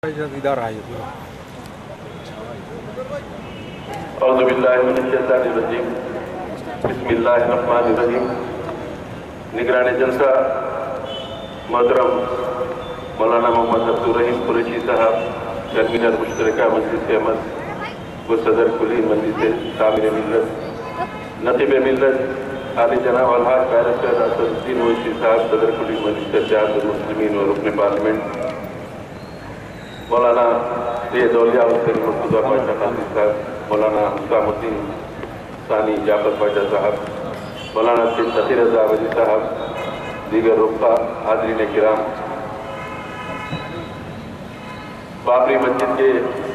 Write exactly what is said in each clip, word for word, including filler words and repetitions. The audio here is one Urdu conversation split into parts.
इधर आइए। औज़ु बिल्लाहि मिनश शैतानिर रजीम, बिस्मिल्लाहिर रहमानिर रहीम। निगरान जलसा मोहतरम मौलाना मोहम्मद अब्दुल रहीम कुरैशी साहब, कन्वीनर मुश्तरका मजलिस अहमद व सदर कुली मजलिस तामीर मिल्लत, नक़ीब मिल्लत आली जनाब अलहाज बैरिस्टर असदुद्दीन ओवैसी साहब, सदर कुली मजलिस इत्तेहादुल मुस्लिमीन और रुकन पार्लियामेंट मौलाना सैयद औलिया हुसैन मुर्तज़ा पाशा काजी साहब, मौलाना हुसामुद्दीन सानी जाफर पाशा साहब, मौलाना सैयद तकी रज़ा वली साहब, दीगर रुफ़ा हाज़रीन किराम, बाबरी मस्जिद के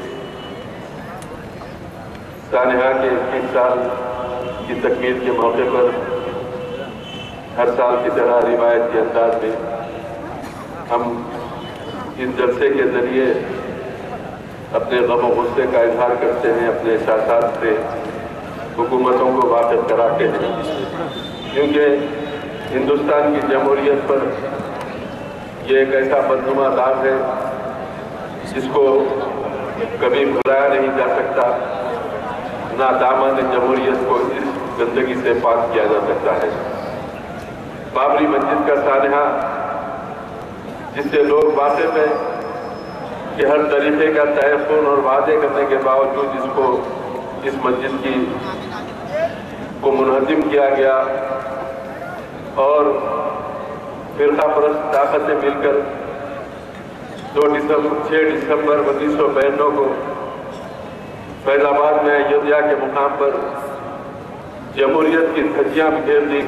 सानहा के इक्कीस साल की तकमील के मौके पर हर साल की तरह रिवायत के अंदाज में हम इस जलसे के जरिए अपने गम और गुस्से का इजहार करते हैं, अपने एहसासात से हुकूमतों को वाकिफ कराते हैं, क्योंकि हिंदुस्तान की जमहूरियत पर यह एक ऐसा बदनुमा दाग है जिसको कभी भुलाया नहीं जा सकता, ना दामन जमहूरियत को इस गंदगी से पाक किया जा सकता है। बाबरी मस्जिद का सानहा जिससे लोग वाकिफ हैं कि हर तरीके का तयक़ुन और वादे करने के बावजूद इसको इस मस्जिद की को मुनहदिम किया गया और फिरका परस्त ताकतें मिलकर दो दिसंबर छः दिसंबर उन्नीस सौ बयानवे को फैजाबाद में अयोध्या के मुकाम पर जमहूरियत की धज्जियां बिखेर दी,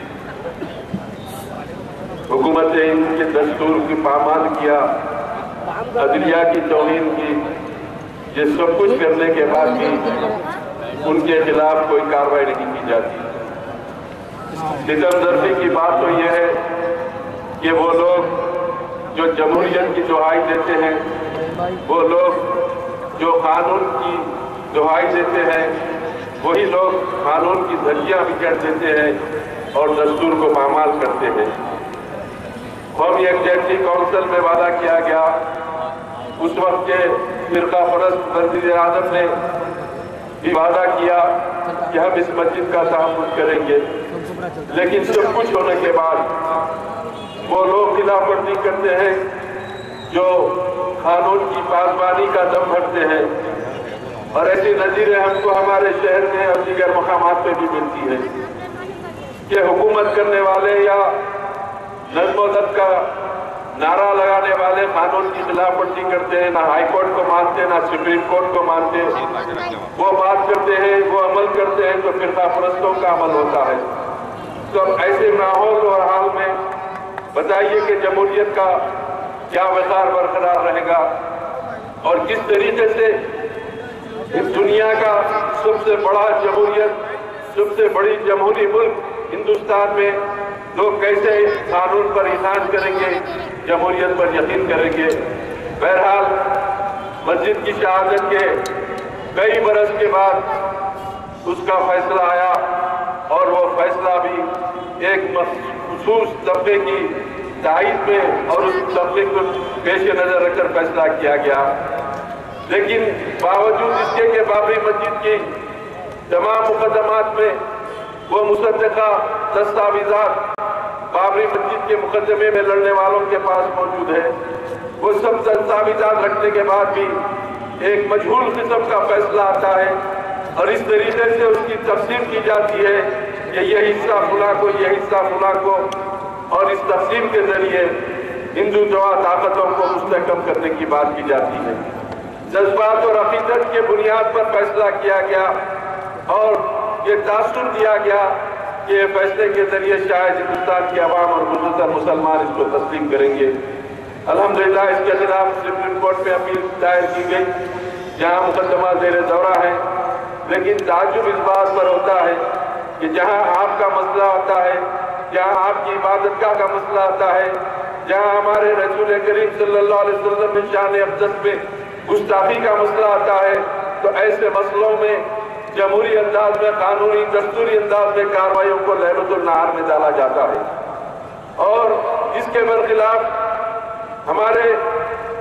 हुकूमत ने इनके दस्तूर की पामाल किया, अदलिया की तौहीन की। ये सब कुछ करने के बाद भी उनके खिलाफ कोई कार्रवाई नहीं की जाती। सितमदर्दी की बात तो यह है कि वो लोग जो जमहूरियत की दुहाई देते हैं, वो लोग जो कानून की दुहाई देते हैं, वही लोग कानून की धज्जियां बिखेर देते हैं और दस्तूर को पामाल करते हैं। कौमी यकजहती काउंसिल में वादा किया गया, उस वक्त के फिरका परस्त वज़ीर आज़म ने भी वादा किया कि हम इस मस्जिद का तहफ़्फ़ुज़ करेंगे, लेकिन सब कुछ होने के बाद वो लोग खिलाफ वर्जी करते हैं जो कानून की पासबानी का दम भरते हैं, और ऐसी नज़ीरें हमको हमारे शहर में और दीगर मकामात पे भी मिलती है कि हुकूमत करने वाले या नज़्म-ओ-ज़ब्त का नारा लगाने वाले कानून की खिलाफ वर्जी करते हैं, ना हाई कोर्ट को मानते, ना सुप्रीम कोर्ट को मानते। वो बात करते हैं, वो अमल करते हैं तो फिरका परस्तों का अमल होता है। तो ऐसे माहौल और हाल में बताइए कि जमहूरियत का क्या वक़ार बरकरार रहेगा और किस तरीके से इस दुनिया का सबसे बड़ा जमहूरियत, सबसे बड़ी जमहूरी मुल्क हिंदुस्तान में लोग कैसे कानून पर ईमान करेंगे, जमहूरियत पर यकीन करेंगे। बहरहाल मस्जिद की शहादत के कई बरस के बाद उसका फैसला आया और वो फैसला भी एक मखसूस तबके की तायीद में और उस तबके को पेश नजर रखकर फैसला किया गया। लेकिन बावजूद इसके कि बाबरी मस्जिद की तमाम मुकदमात में वो मुसद्दका दस्तावेजात बाबरी मस्जिद के मुकदमे में लड़ने वालों के पास मौजूद है, वो सब दस्तावेजात रखने के बाद भी एक मजहूल किस्म का फैसला आता है और इस तरीके से उसकी तफसील की जाती है कि यह हिस्सा फुला को, यह हिस्सा फुला को, और इस तफसील के जरिए हिंदुत्व ताकतों को मुस्तहकम करने की बात की जाती है। जज्बात और अकीदत के बुनियाद पर फैसला किया गया और ये तासुर दिया गया कि फैसले के जरिए शायद हिंदुस्तान की आवाम और खुसूसन मुसलमान इसको तस्लीम करेंगे। अल्हम्दुलिल्लाह इसके खिलाफ सुप्रीम कोर्ट में अपील दायर की गई, जहाँ मुकदमा ज़ेर दौरा है। लेकिन ताज्जुब इस बात पर होता है कि जहाँ आपका मसला आता है, जहाँ आपकी इबादतगाह का मसला आता है, जहाँ हमारे रसूल करीम सल्लल्लाहु अलैहि वसल्लम में शान अक़दस में गुस्ताखी का मसला आता है, तो ऐसे मसलों में जमहूरी अंदाज में, कानूनी दस्तूरी अंदाज में कार्रवाइयों को लहरतुल नहार में डाला जाता है। और इसके बरखिलाफ हमारे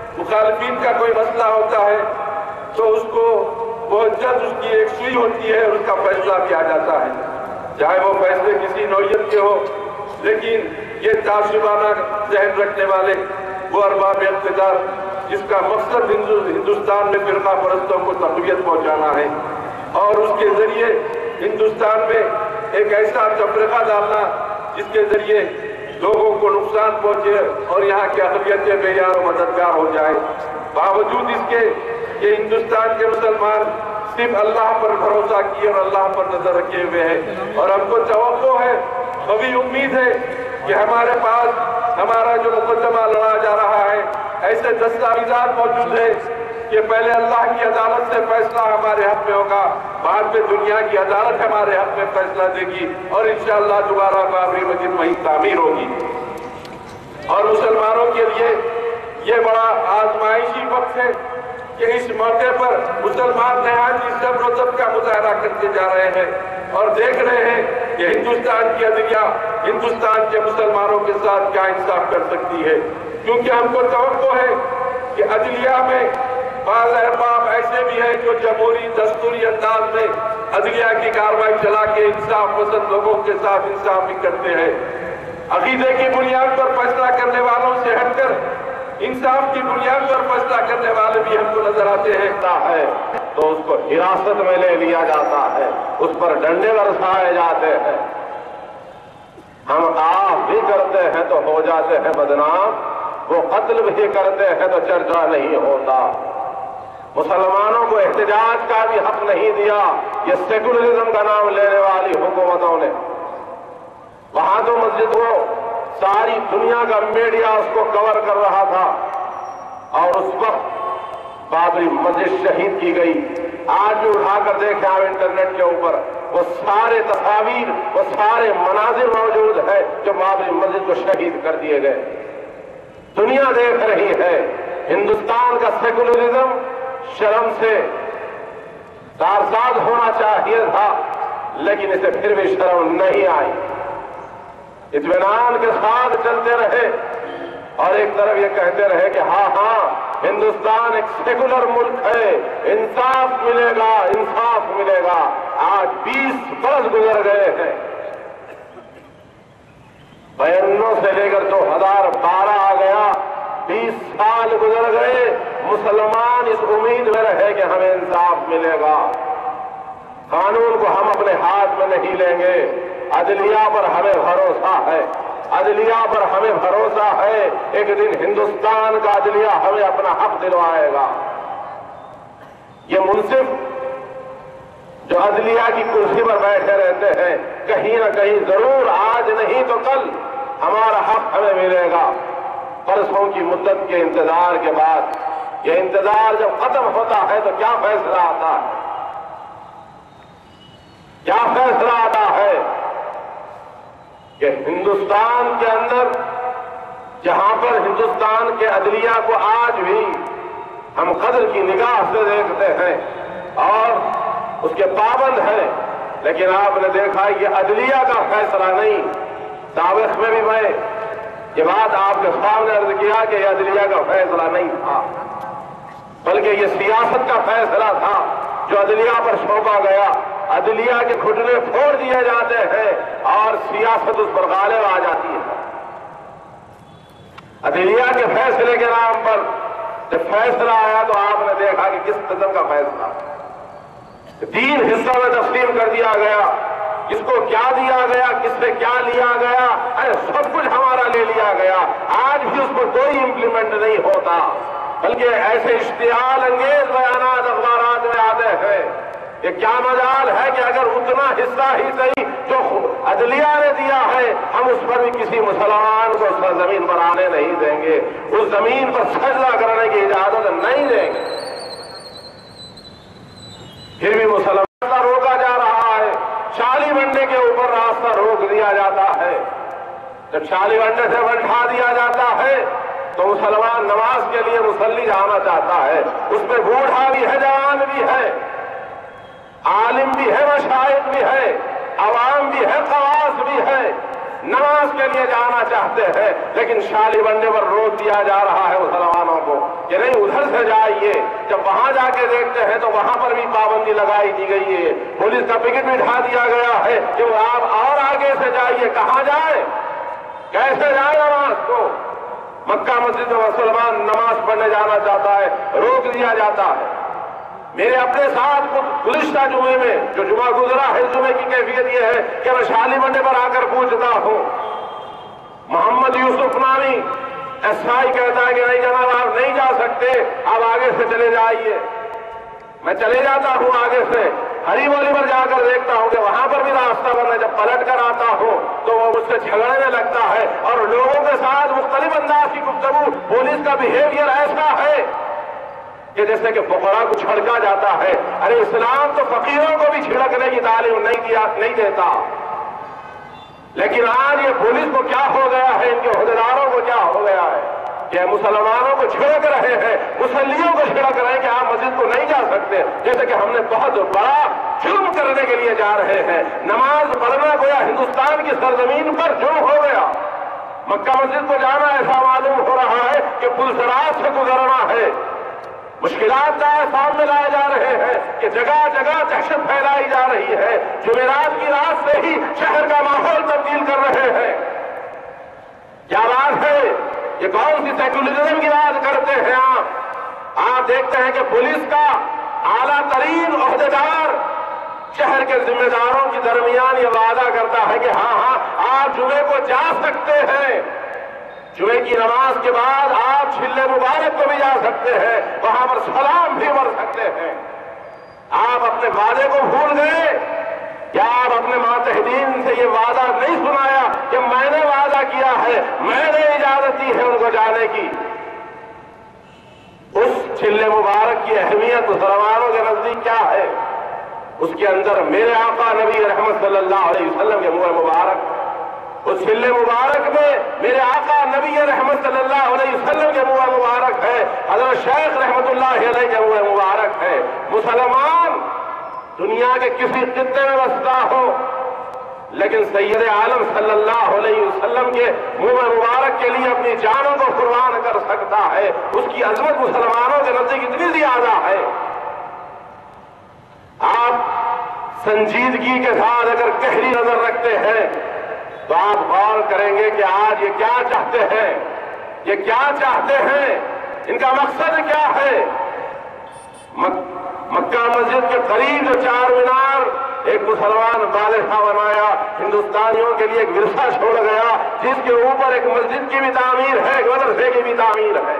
मुखालिफिन का कोई मसला होता है तो उसको बहुत जल्द उसकी एक सुई होती है और उसका फैसला किया जाता है, चाहे वो फैसले किसी नौयत के हो। लेकिन ये तासुबाना जहन रखने वाले वो अरबाब इक़्तिदार जिसका मकसद हिंदुस्तान में फिरका परस्तों को तक़वियत पहुंचाना है और उसके जरिए हिंदुस्तान में एक ऐसा तफरीका डालना जिसके जरिए लोगों को नुकसान पहुंचे और यहाँ की अक़लियतें बेयार और मददगार हो जाए। बावजूद इसके ये हिंदुस्तान के मुसलमान सिर्फ अल्लाह पर भरोसा किए और अल्लाह पर नजर रखे हुए हैं और हमको तवक्को है, कभी उम्मीद है कि हमारे पास हमारा जो मुकदमा लड़ा जा रहा है ऐसे दस्तावेज़ात मौजूद है कि पहले अल्लाह की अदालत से फैसला हमारे हक में होगा, बाद में दुनिया की अदालत हमारे हक में फैसला देगी और इंशाअल्लाह दोबारा बाबरी मस्जिद वहीं तामीर होगी। और मुसलमानों के लिए ये बड़ा आजमाइशी वक्त है कि इस मौके पर मुसलमान नहायत सब्र और ज़ब्त का मुजाहरा करते जा रहे हैं और देख रहे हैं कि हिंदुस्तान की अदलिया हिंदुस्तान के मुसलमानों के साथ क्या इंसाफ कर सकती है, क्योंकि हमको तवक्को है कि अदलिया में बाज़ अहबाब ऐसे भी हैं जो जमहूरी दस्तूरी अंदाज में अदलिया की कार्रवाई चला के इंसाफ पसंद लोगों के साथ इंसाफ भी करते हैं। अकीदे की बुनियाद पर फैसला करने वालों से हटकर इंसाफ की बुनियाद पर फैसला करने वाले भी हमको नजर आते हैं है तो उसको हिरासत में ले लिया जाता है, उस पर डंडे बरसाए जाते हैं। हम आफ भी करते हैं तो हो जाते हैं बदनाम, वो कत्ल भी करते हैं तो चर्चा नहीं होता। मुसलमानों को एहतजाज का भी हक नहीं दिया ये सेकुलरिज्म का नाम लेने वाली हुकूमतों ने। वहां तो मस्जिद को सारी दुनिया का मीडिया उसको कवर कर रहा था और उस वक्त बाबरी मस्जिद शहीद की गई। आज भी उठाकर देखें आप इंटरनेट के ऊपर वो सारे तस्वीर वो सारे मनाजिर मौजूद है जो बाबरी मस्जिद को शहीद कर दिए गए। दुनिया देख रही है। हिंदुस्तान का सेकुलरिज्म शर्म से तारसाद होना चाहिए था, लेकिन इसे फिर भी शर्म नहीं आई। इत्मीनान के साथ चलते रहे और एक तरफ ये कहते रहे कि हाँ हाँ हिंदुस्तान एक सेकुलर मुल्क है, इंसाफ मिलेगा इंसाफ मिलेगा। आज बीस बरस गुजर गए हैं, बयानों से लेकर दो हजार बारह आ गया, बीस साल गुजर गए। मुसलमान इस उम्मीद में रहे कि हमें इंसाफ मिलेगा। कानून को हम अपने हाथ में नहीं लेंगे, अदलिया पर हमें भरोसा है, अदलिया पर हमें भरोसा है एक दिन हिंदुस्तान का अदलिया हमें अपना हक दिलवाएगा। ये मुंसिफ जो अदलिया की कुर्सी पर बैठे रहते हैं, कहीं ना कहीं जरूर आज नहीं तो कल हमारा हक हमें मिलेगा। बरसों की मुद्दत के इंतजार के बाद ये इंतजार जब खत्म होता है तो क्या फैसला आता है, क्या फैसला आता है कि हिंदुस्तान के अंदर जहां पर हिंदुस्तान के अदलिया को आज भी हम कदर की निगाह से देखते हैं और उसके पाबंद हैं, लेकिन आपने देखा ये अदलिया का फैसला नहीं। तारीख में भी मैं ये बात आपके सामने अर्ज किया कि यह अदलिया का फैसला नहीं था, बल्कि ये सियासत का फैसला था जो अदलिया पर सौंपा गया। अदलिया के घुटने फोड़ दिए जाते हैं और सियासत उस पर गालिब आ जाती है। अदलिया के फैसले के नाम पर जब फैसला आया तो आपने देखा कि किस किस्म का फैसला, तीन हिस्सों में तकसीम कर दिया गया। किसको क्या दिया गया, किससे क्या लिया गया, अरे सब कुछ हमारा ले लिया गया। आज भी उस पर कोई इंप्लीमेंट नहीं होता, बल्कि ऐसे इश्तिहाल अंगेज बयानात अखबारात में आते हैं। ये क्या मजाल है कि अगर उतना हिस्सा ही सही जो अदलिया ने दिया है, हम उस पर भी किसी मुसलमान को उस जमीन पर आने नहीं देंगे, उस जमीन पर सजदा करने की इजाजत नहीं देंगे। फिर भी मुसलमान का रोका जा रहा है, शाली मंडे के ऊपर रास्ता रोक दिया जाता है। जब शाली मंडे से बैठा दिया जाता है तो मुसलमान नमाज के लिए मुसल्ली जाना चाहता है, उसमें बूढ़ा भी है, जवान भी है, आलिम भी है, मशाइख भी है, अवाम भी है, खवास भी है, نماز کے لیے جانا چاہتے ہیں، لیکن شالی بنڈے پر روک دیا جا رہا ہے مسلمانوں کو کہ نہیں ادھر سے جائیے۔ جب وہاں جا کے دیکھتے ہیں تو وہاں پر بھی پابندی لگائی دی گئی ہے، پولیس کا پکٹ بھی اٹھا دیا گیا ہے کہ وہ آپ اور آگے سے جائیے۔ کہاں جائیں، کیسے جائیں نماز کو؟ مکہ مسجد میں مسلمان نماز پڑھنے جانا چاہتا ہے، روک دیا جاتا ہے۔ میرے اپنے ساتھ گزشتہ جمعے میں جو جمعہ گزرا ہے، جمعے کی کیفیت یہ ہے کہ میں شالی بنڈے پر آ کر پوچھتا ہوں، محمد یوسف نامی ایس آئی کہتا ہے کہ نہیں جناب آپ نہیں جا سکتے، آپ آگے سے چلے جائیے۔ میں چلے جاتا ہوں آگے سے، ہری بولی پر جا کر دیکھتا ہوں کہ وہاں پر بھی راستہ بند ہے۔ جب پلٹ کر آتا ہوں تو وہ مجھ سے جھگڑنے لگتا ہے اور لوگوں کے ساتھ مختلف انداز کی گفتگو۔ پولیس کا بیہیویئر ایسا ہے کہ جیسے کہ فقراء کو چھڑکا جاتا ہے۔ ارے اسلام تو فقیروں کو بھی چھڑکنے کی تعلیم نہیں دیا نہیں دیتا، لیکن آج یہ پولیس کو کیا ہو گیا ہے، ان کے عہدیداروں کو کیا ہو گیا ہے کہ مسلمانوں کو چھڑک رہے ہیں، مسلیوں کو چھڑک رہے ہیں کہ آپ مسجد کو نہیں جا سکتے، جیسے کہ ہم نے بہت بڑا جرم کرنے کے لیے جا رہے ہیں۔ نماز پڑھنا گویا ہندوستان کی سرزمین پر جرم ہو گیا۔ مکہ مسجد کو جانا ایسا معلوم ہو رہا ہے کہ پلسرات سے گزرنا ہے۔ مشکلات سامنے لائے جا رہے ہیں کہ جگہ جگہ دہشت پھیلائی جا رہی ہے۔ جمعرات کی رات سے ہی شہر کا ماحول تبدیل کر رہے ہیں۔ کیا بات ہے، یہ کون سی سیکولرزم کی بات کرتے ہیں آپ؟ آپ دیکھتے ہیں کہ پولیس کا اعلیٰ ترین عہدیدار شہر کے ذمہ داروں کے درمیان یہ وعدہ کرتا ہے کہ ہاں ہاں آپ جمعے کو جا سکتے ہیں، جمعے کی نماز کے بعد آپ چھلے مبارک کو بھی جا سکتے ہیں، وہاں پر سلام بھی پڑھ سکتے ہیں۔ آپ اپنے وعدے کو بھول گئے؟ کیا آپ اپنے ماتحدین سے یہ وعدہ نہیں سنایا کہ میں نے وعدہ کیا ہے، میں نے اجازت دی ہے ان کو جانے کی؟ اس چھلے مبارک کی اہمیت مسلمانوں کے نزدیک کیا ہے؟ اس کے اندر میرے آقا نبی رحمت صلی اللہ علیہ وسلم کے منہ مبارک، اس چھلے مبارک میں میرے آقا نبی رحمت صلی اللہ علیہ وسلم کے منہ مبارک ہے، حضرت شیخ رحمت اللہ علیہ کے منہ مبارک ہے۔ مسلمان دنیا کے کسی خطے میں بستا ہو، لیکن سید عالم صلی اللہ علیہ وسلم کے منہ مبارک کے لیے اپنی جانوں کو قربان کر سکتا ہے۔ اس کی عظمت مسلمانوں کے نزدیک اتنی زیادہ ہے۔ آپ سنجیدگی کے ساتھ اگر گہری نظر رکھتے ہیں تو آپ غور کریں گے کہ آج یہ کیا چاہتے ہیں، یہ کیا چاہتے ہیں، ان کا مقصد کیا ہے۔ مکہ مسجد کے قریب جو چار مینار ایک مسلمان بادشاہ بنایا، ہندوستانیوں کے لیے ایک ورثہ چھوڑ گیا، جس کے اوپر ایک مسجد کی بھی تعمیر ہے، ایک مدرسے کی بھی تعمیر ہے۔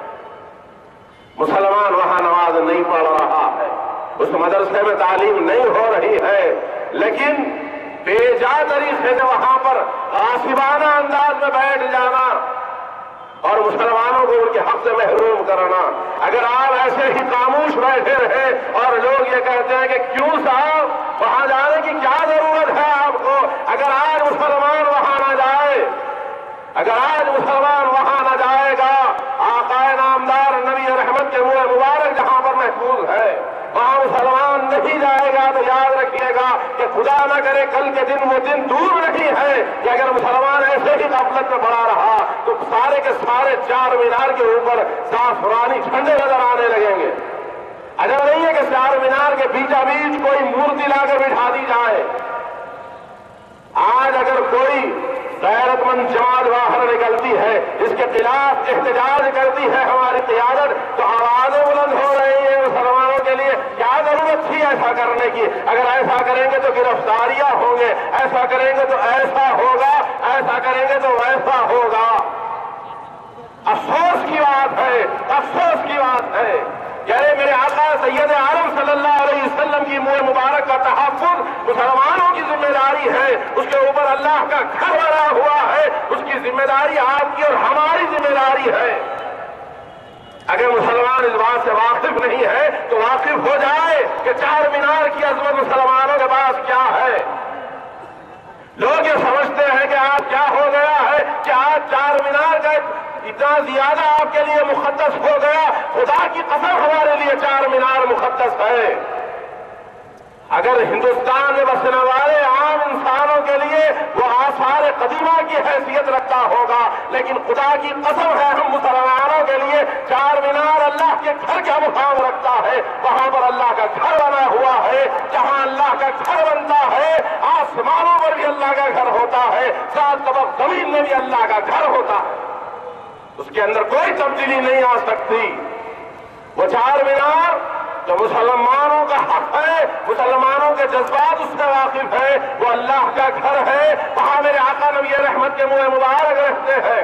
مسلمان وہاں نماز نہیں پڑھ رہا ہے، اس مدرسے میں تعلیم نہیں ہو رہی ہے، لیکن بے جا طریقے سے وہاں پر غاصبانہ انداز میں بیٹھ جانا اور مسلمانوں کو ان کے حق سے محروم کرنا۔ اگر آپ ایسے ہی خاموش بیٹھے رہے اور لوگ یہ کہتے ہیں کہ کیوں صاحب وہاں جانے کی کیا ضرورت ہے آپ کو، اگر آج مسلمان وہاں نہ جائے، اگر آج مسلمان وہاں نہ جائے گا، آقا نامدار نبی رحمت کے منہ مبارک جہاں پر محفوظ ہے وہاں مسلمان نہیں جائے گا، تو یاد رکھیے گا کہ خدا نہ کرے کل کے دن وہ دن دور نہیں ہے کہ اگر مسلمان ایسے ہی غفلت میں پڑا رہا تو سارے کے سارے چار مینار کے اوپر زعفرانی جھنڈے نظر آنے لگیں گے۔ عجب نہیں ہے کہ چار مینار کے بیچا بیچ کوئی مورتی لا کر بٹھا دی جائے۔ آج اگر کوئی غیرت مند جماعت باہر نکلتی ہے، اس کے خلاف احتجاج کرتی ہے ہماری قیادت، تو آوازیں بلند ہو رہی ہیں مسلمانوں کے لیے۔ کیا ضرورت تھی ایسا کرنے کی؟ اگر ایسا کریں گے تو گرفتاریاں ہوں گے، ایسا کریں گے تو ایسا ہوگا، ایسا کریں گے تو ویسا ہوگا۔ افسوس کی بات ہے، افسوس کی بات ہے کہ میرے آقا سید عالم صلی اللہ علیہ وسلم کی منہ مبارک کا تحفظ مسلمانوں کی ذمہ داری ہے، اس کے اوپر اللہ کا گھر بنا ہوا ہے، اس کی ذمہ داری آپ کی اور ہماری ذمہ داری ہے۔ اگر مسلمان اس بات سے واقف نہیں ہے تو واقف ہو جائے کہ چار مینار کی عظمت مسلمانوں کے پاس کیا ہے۔ لوگ یہ سمجھتے ہیں کہ آج کیا ہو گیا ہے کہ آج چار مینار کا اتنا زیادہ آپ کے لیے مقدس ہو گیا، خدا کی قسم ہمارے لیے چار مینار مقدس ہے۔ اگر ہندوستان میں بسنے والے عام انسانوں کے لیے وہ آثار قدیمہ کی حیثیت رکھتا ہوگا، لیکن خدا کی قسم ہے ہم مسلمانوں کے لیے چار مینار اللہ کے گھر کا مقام رکھتا ہے۔ وہاں پر اللہ کا گھر بنا ہوا ہے، جہاں اللہ کا گھر بنتا ہے آسمانوں پر بھی اللہ کا گھر ہوتا ہے، سات طبق زمین میں بھی اللہ کا گھر ہوتا ہے، اس کے اندر کوئی تبدیلی نہیں آ سکتی۔ وہ چار مینار جو مسلمانوں کا حق ہے، مسلمانوں کے جذبات اس سے واقف ہے، وہ اللہ کا گھر ہے، وہاں میرے آقا نبی رحمت کے منہ مبارک رہتے ہیں۔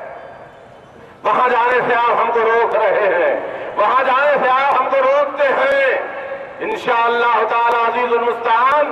وہاں جانے سے آپ ہم کو روک رہے ہیں، وہاں جانے سے آپ ہم کو روکتے ہیں۔ انشاءاللہ تعالی عزیز المستعان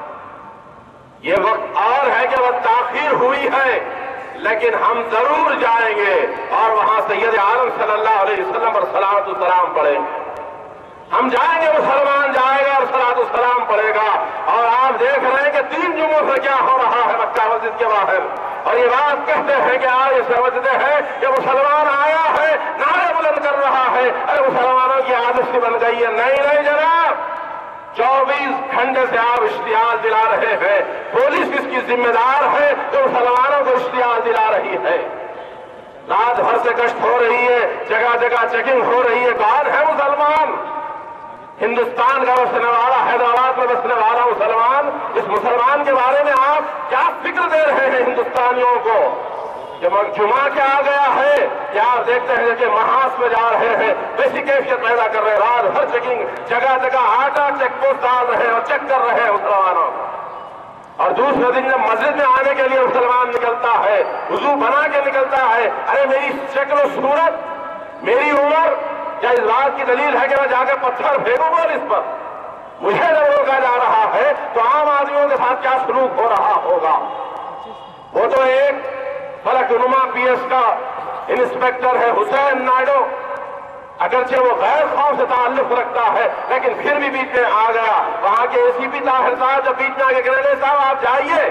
یہ وقت اور ہے کہ وقت تاخیر ہوئی ہے، لیکن ہم ضرور جائیں گے اور وہاں سید عالم صلی اللہ علیہ وسلم پر صلوات و سلام پڑھیں گے۔ ہم جائیں گے، مسلمان جائے گا اور صلوات و سلام پڑھے گا۔ اور آپ دیکھ رہے ہیں کہ تین جمعوں سے کیا ہو رہا ہے مکہ مسجد کے باہر، اور یہ بات کہتے ہیں کہ آپ یہ سمجھتے ہیں کہ مسلمان آیا ہے نعرے بلند کر رہا ہے، ارے مسلمانوں کی عادت سی بن گئی ہے۔ نہیں نہیں جناب، چوبیس گھنٹے سے آپ اشتعال دلا رہے ہیں، پولیس اس کی ذمہ دار ہے جو مسلمانوں کو اشتعال دلا رہی ہے۔ رات بھر سے گشت ہو رہی ہے، جگہ جگہ چیکنگ ہو رہی ہے۔ کون ہے مسلمان؟ ہندوستان کا بسنے والا، حیدرآباد میں بسنے والا مسلمان۔ اس مسلمان کے بارے میں آپ کیا فکر دے رہے ہیں ہندوستانیوں کو؟ جمعہ کیا آ گیا ہے کہ آپ دیکھتے ہیں کہ محاذ میں جا رہے ہیں، ویسی کیفیت پیدا کر رہے ہیں، رات بھر چیکنگ، جگہ جگہ آٹا چیک پوسٹ ڈال رہے ہیں اور چیک کر رہے ہیں مسلمانوں۔ اور دوسرے دن جب مسجد میں آنے کے لیے مسلمان نکلتا ہے، وضو بنا کے نکلتا ہے، ارے میری شکل و صورت، میری عمر کیا اس بات کی دلیل ہے کہ میں جا کے پتھر پھینکوں گا اس پر؟ مجھے جب روکا جا رہا ہے تو عام آدمیوں کے ساتھ کیا سلوک ہو رہا ہوگا؟ وہ تو ایک فلک نما پی ایس کا انسپیکٹر ہے حسین نائڈو، اگرچہ وہ غیر قوم سے تعلق رکھتا ہے لیکن پھر بھی بیچ میں آ گیا۔ وہاں کے اے سی پی طاہر صاحب جب بیچ میں آگے گرنے صاحب آپ جائیے،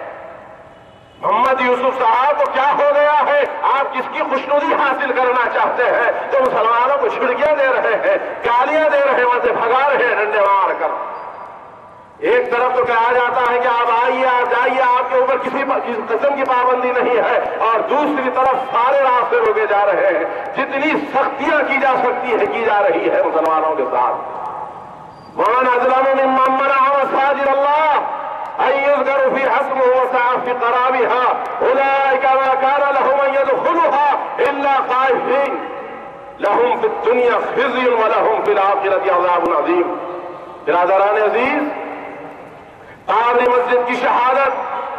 محمد یوسف صاحب کو کیا ہو گیا ہے؟ آپ کس کی خوشنودی حاصل کرنا چاہتے ہیں تو مسلمانوں کو چھڑکیاں دے رہے ہیں، گالیاں دے رہے ہیں، وہاں سے بھگا رہے ہیں ڈنڈے مار کر۔ ایک طرف تو کہا جاتا ہے کہ آپ آئیے، آپ جائیے، آپ کے اوپر کسی قسم کی پابندی نہیں ہے، اور دوسری طرف سارے راستے روکے جا رہے ہیں۔ جتنی سختیاں کی جا سکتی ہے کی جا رہی ہے مسلمانوں کے ساتھ۔ وَمَنْ أَظْلَمُ مِمَّن مَنَعَ مَسَاجِدَ اللَّهِ أن يذكر في حسبه وسعى في قرابها أولئك ما كان لهم أن يدخلوها إلا خائفين لهم في الدنيا خزي ولهم في الآخرة عذاب عظيم۔ برادران عزیز، بابری مسجد کی شہادت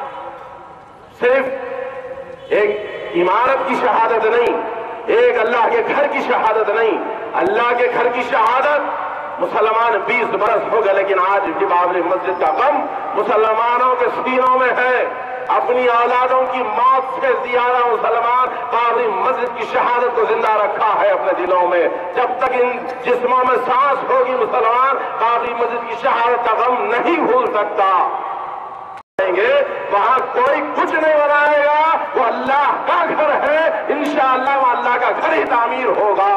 صرف ایک عمارت کی شہادت نہیں، ایک اللہ کے گھر کی شہادت نہیں۔ اللہ کے گھر کی شہادت مسلمان بیس برس ہو گئے، لیکن آج بھی بابری مسجد کا غم مسلمانوں کے سینوں میں ہے۔ اپنی اولادوں کی موت سے زیادہ مسلمان بابری مسجد کی شہادت کو زندہ رکھا ہے اپنے دلوں میں۔ جب تک ان جسموں میں سانس ہوگی مسلمان بابری مسجد کی شہادت کا غم نہیں بھول سکتا۔ وہاں کوئی کچھ نہیں بنائے گا، وہ اللہ کا گھر ہے، انشاءاللہ وہ اللہ کا گھر ہی تعمیر ہوگا۔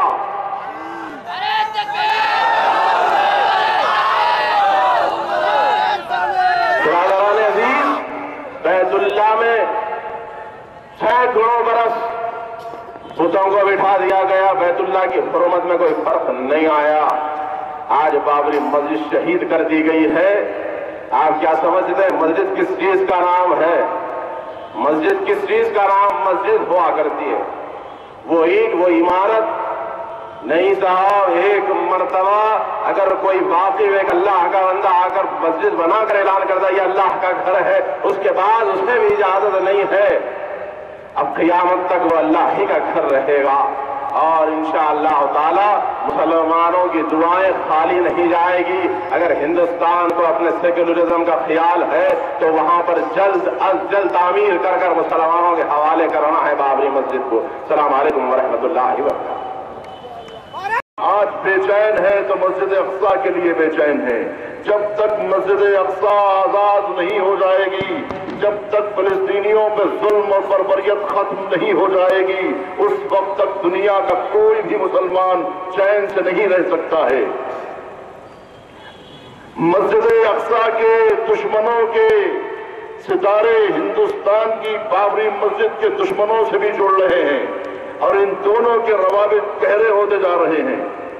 برادران عزیز، بیت اللہ میں سینکڑوں برس بتوں کو بٹھا دیا گیا، بیت اللہ کی حرمت میں کوئی فرق نہیں آیا۔ آج بابری مسجد شہید کر دی گئی ہے۔ آپ کیا سمجھتے ہیں مسجد کس چیز کا نام ہے؟ مسجد کس چیز کا نام مسجد ہوا کرتی ہے؟ وہ اینٹ، وہ عمارت نہیں صاحب۔ ایک مرتبہ اگر کوئی واقعی ایک اللہ کا بندہ آ کر مسجد بنا کر اعلان کرتا ہے یہ اللہ کا گھر ہے، اس کے بعد اس میں بھی اجازت نہیں ہے، اب قیامت تک وہ اللہ ہی کا گھر رہے گا۔ اور انشاءاللہ تعالی مسلمانوں کی دعائیں خالی نہیں جائے گی۔ اگر ہندوستان کو اپنے سیکولرزم کا خیال ہے تو وہاں پر جلد از جلد تعمیر کر کر مسلمانوں کے حوالے کرنا ہے بابری مسجد کو۔ السلام علیکم ورحمۃ اللہ وبرکاتہ۔ آج بے چین ہے تو مسجد اقصیٰ کے لیے بے چین ہے۔ جب تک مسجد اقصیٰ آزاد نہیں ہو جائے گی، جب تک فلسطینیوں پہ ظلم اور بربریت ختم نہیں ہو جائے گی، اس وقت تک دنیا کا کوئی بھی مسلمان چین سے نہیں رہ سکتا ہے۔ مسجد اقصی کے دشمنوں کے ستارے ہندوستان کی بابری مسجد کے دشمنوں سے بھی جڑ رہے ہیں اور ان دونوں کے روابط گہرے ہوتے جا رہے ہیں،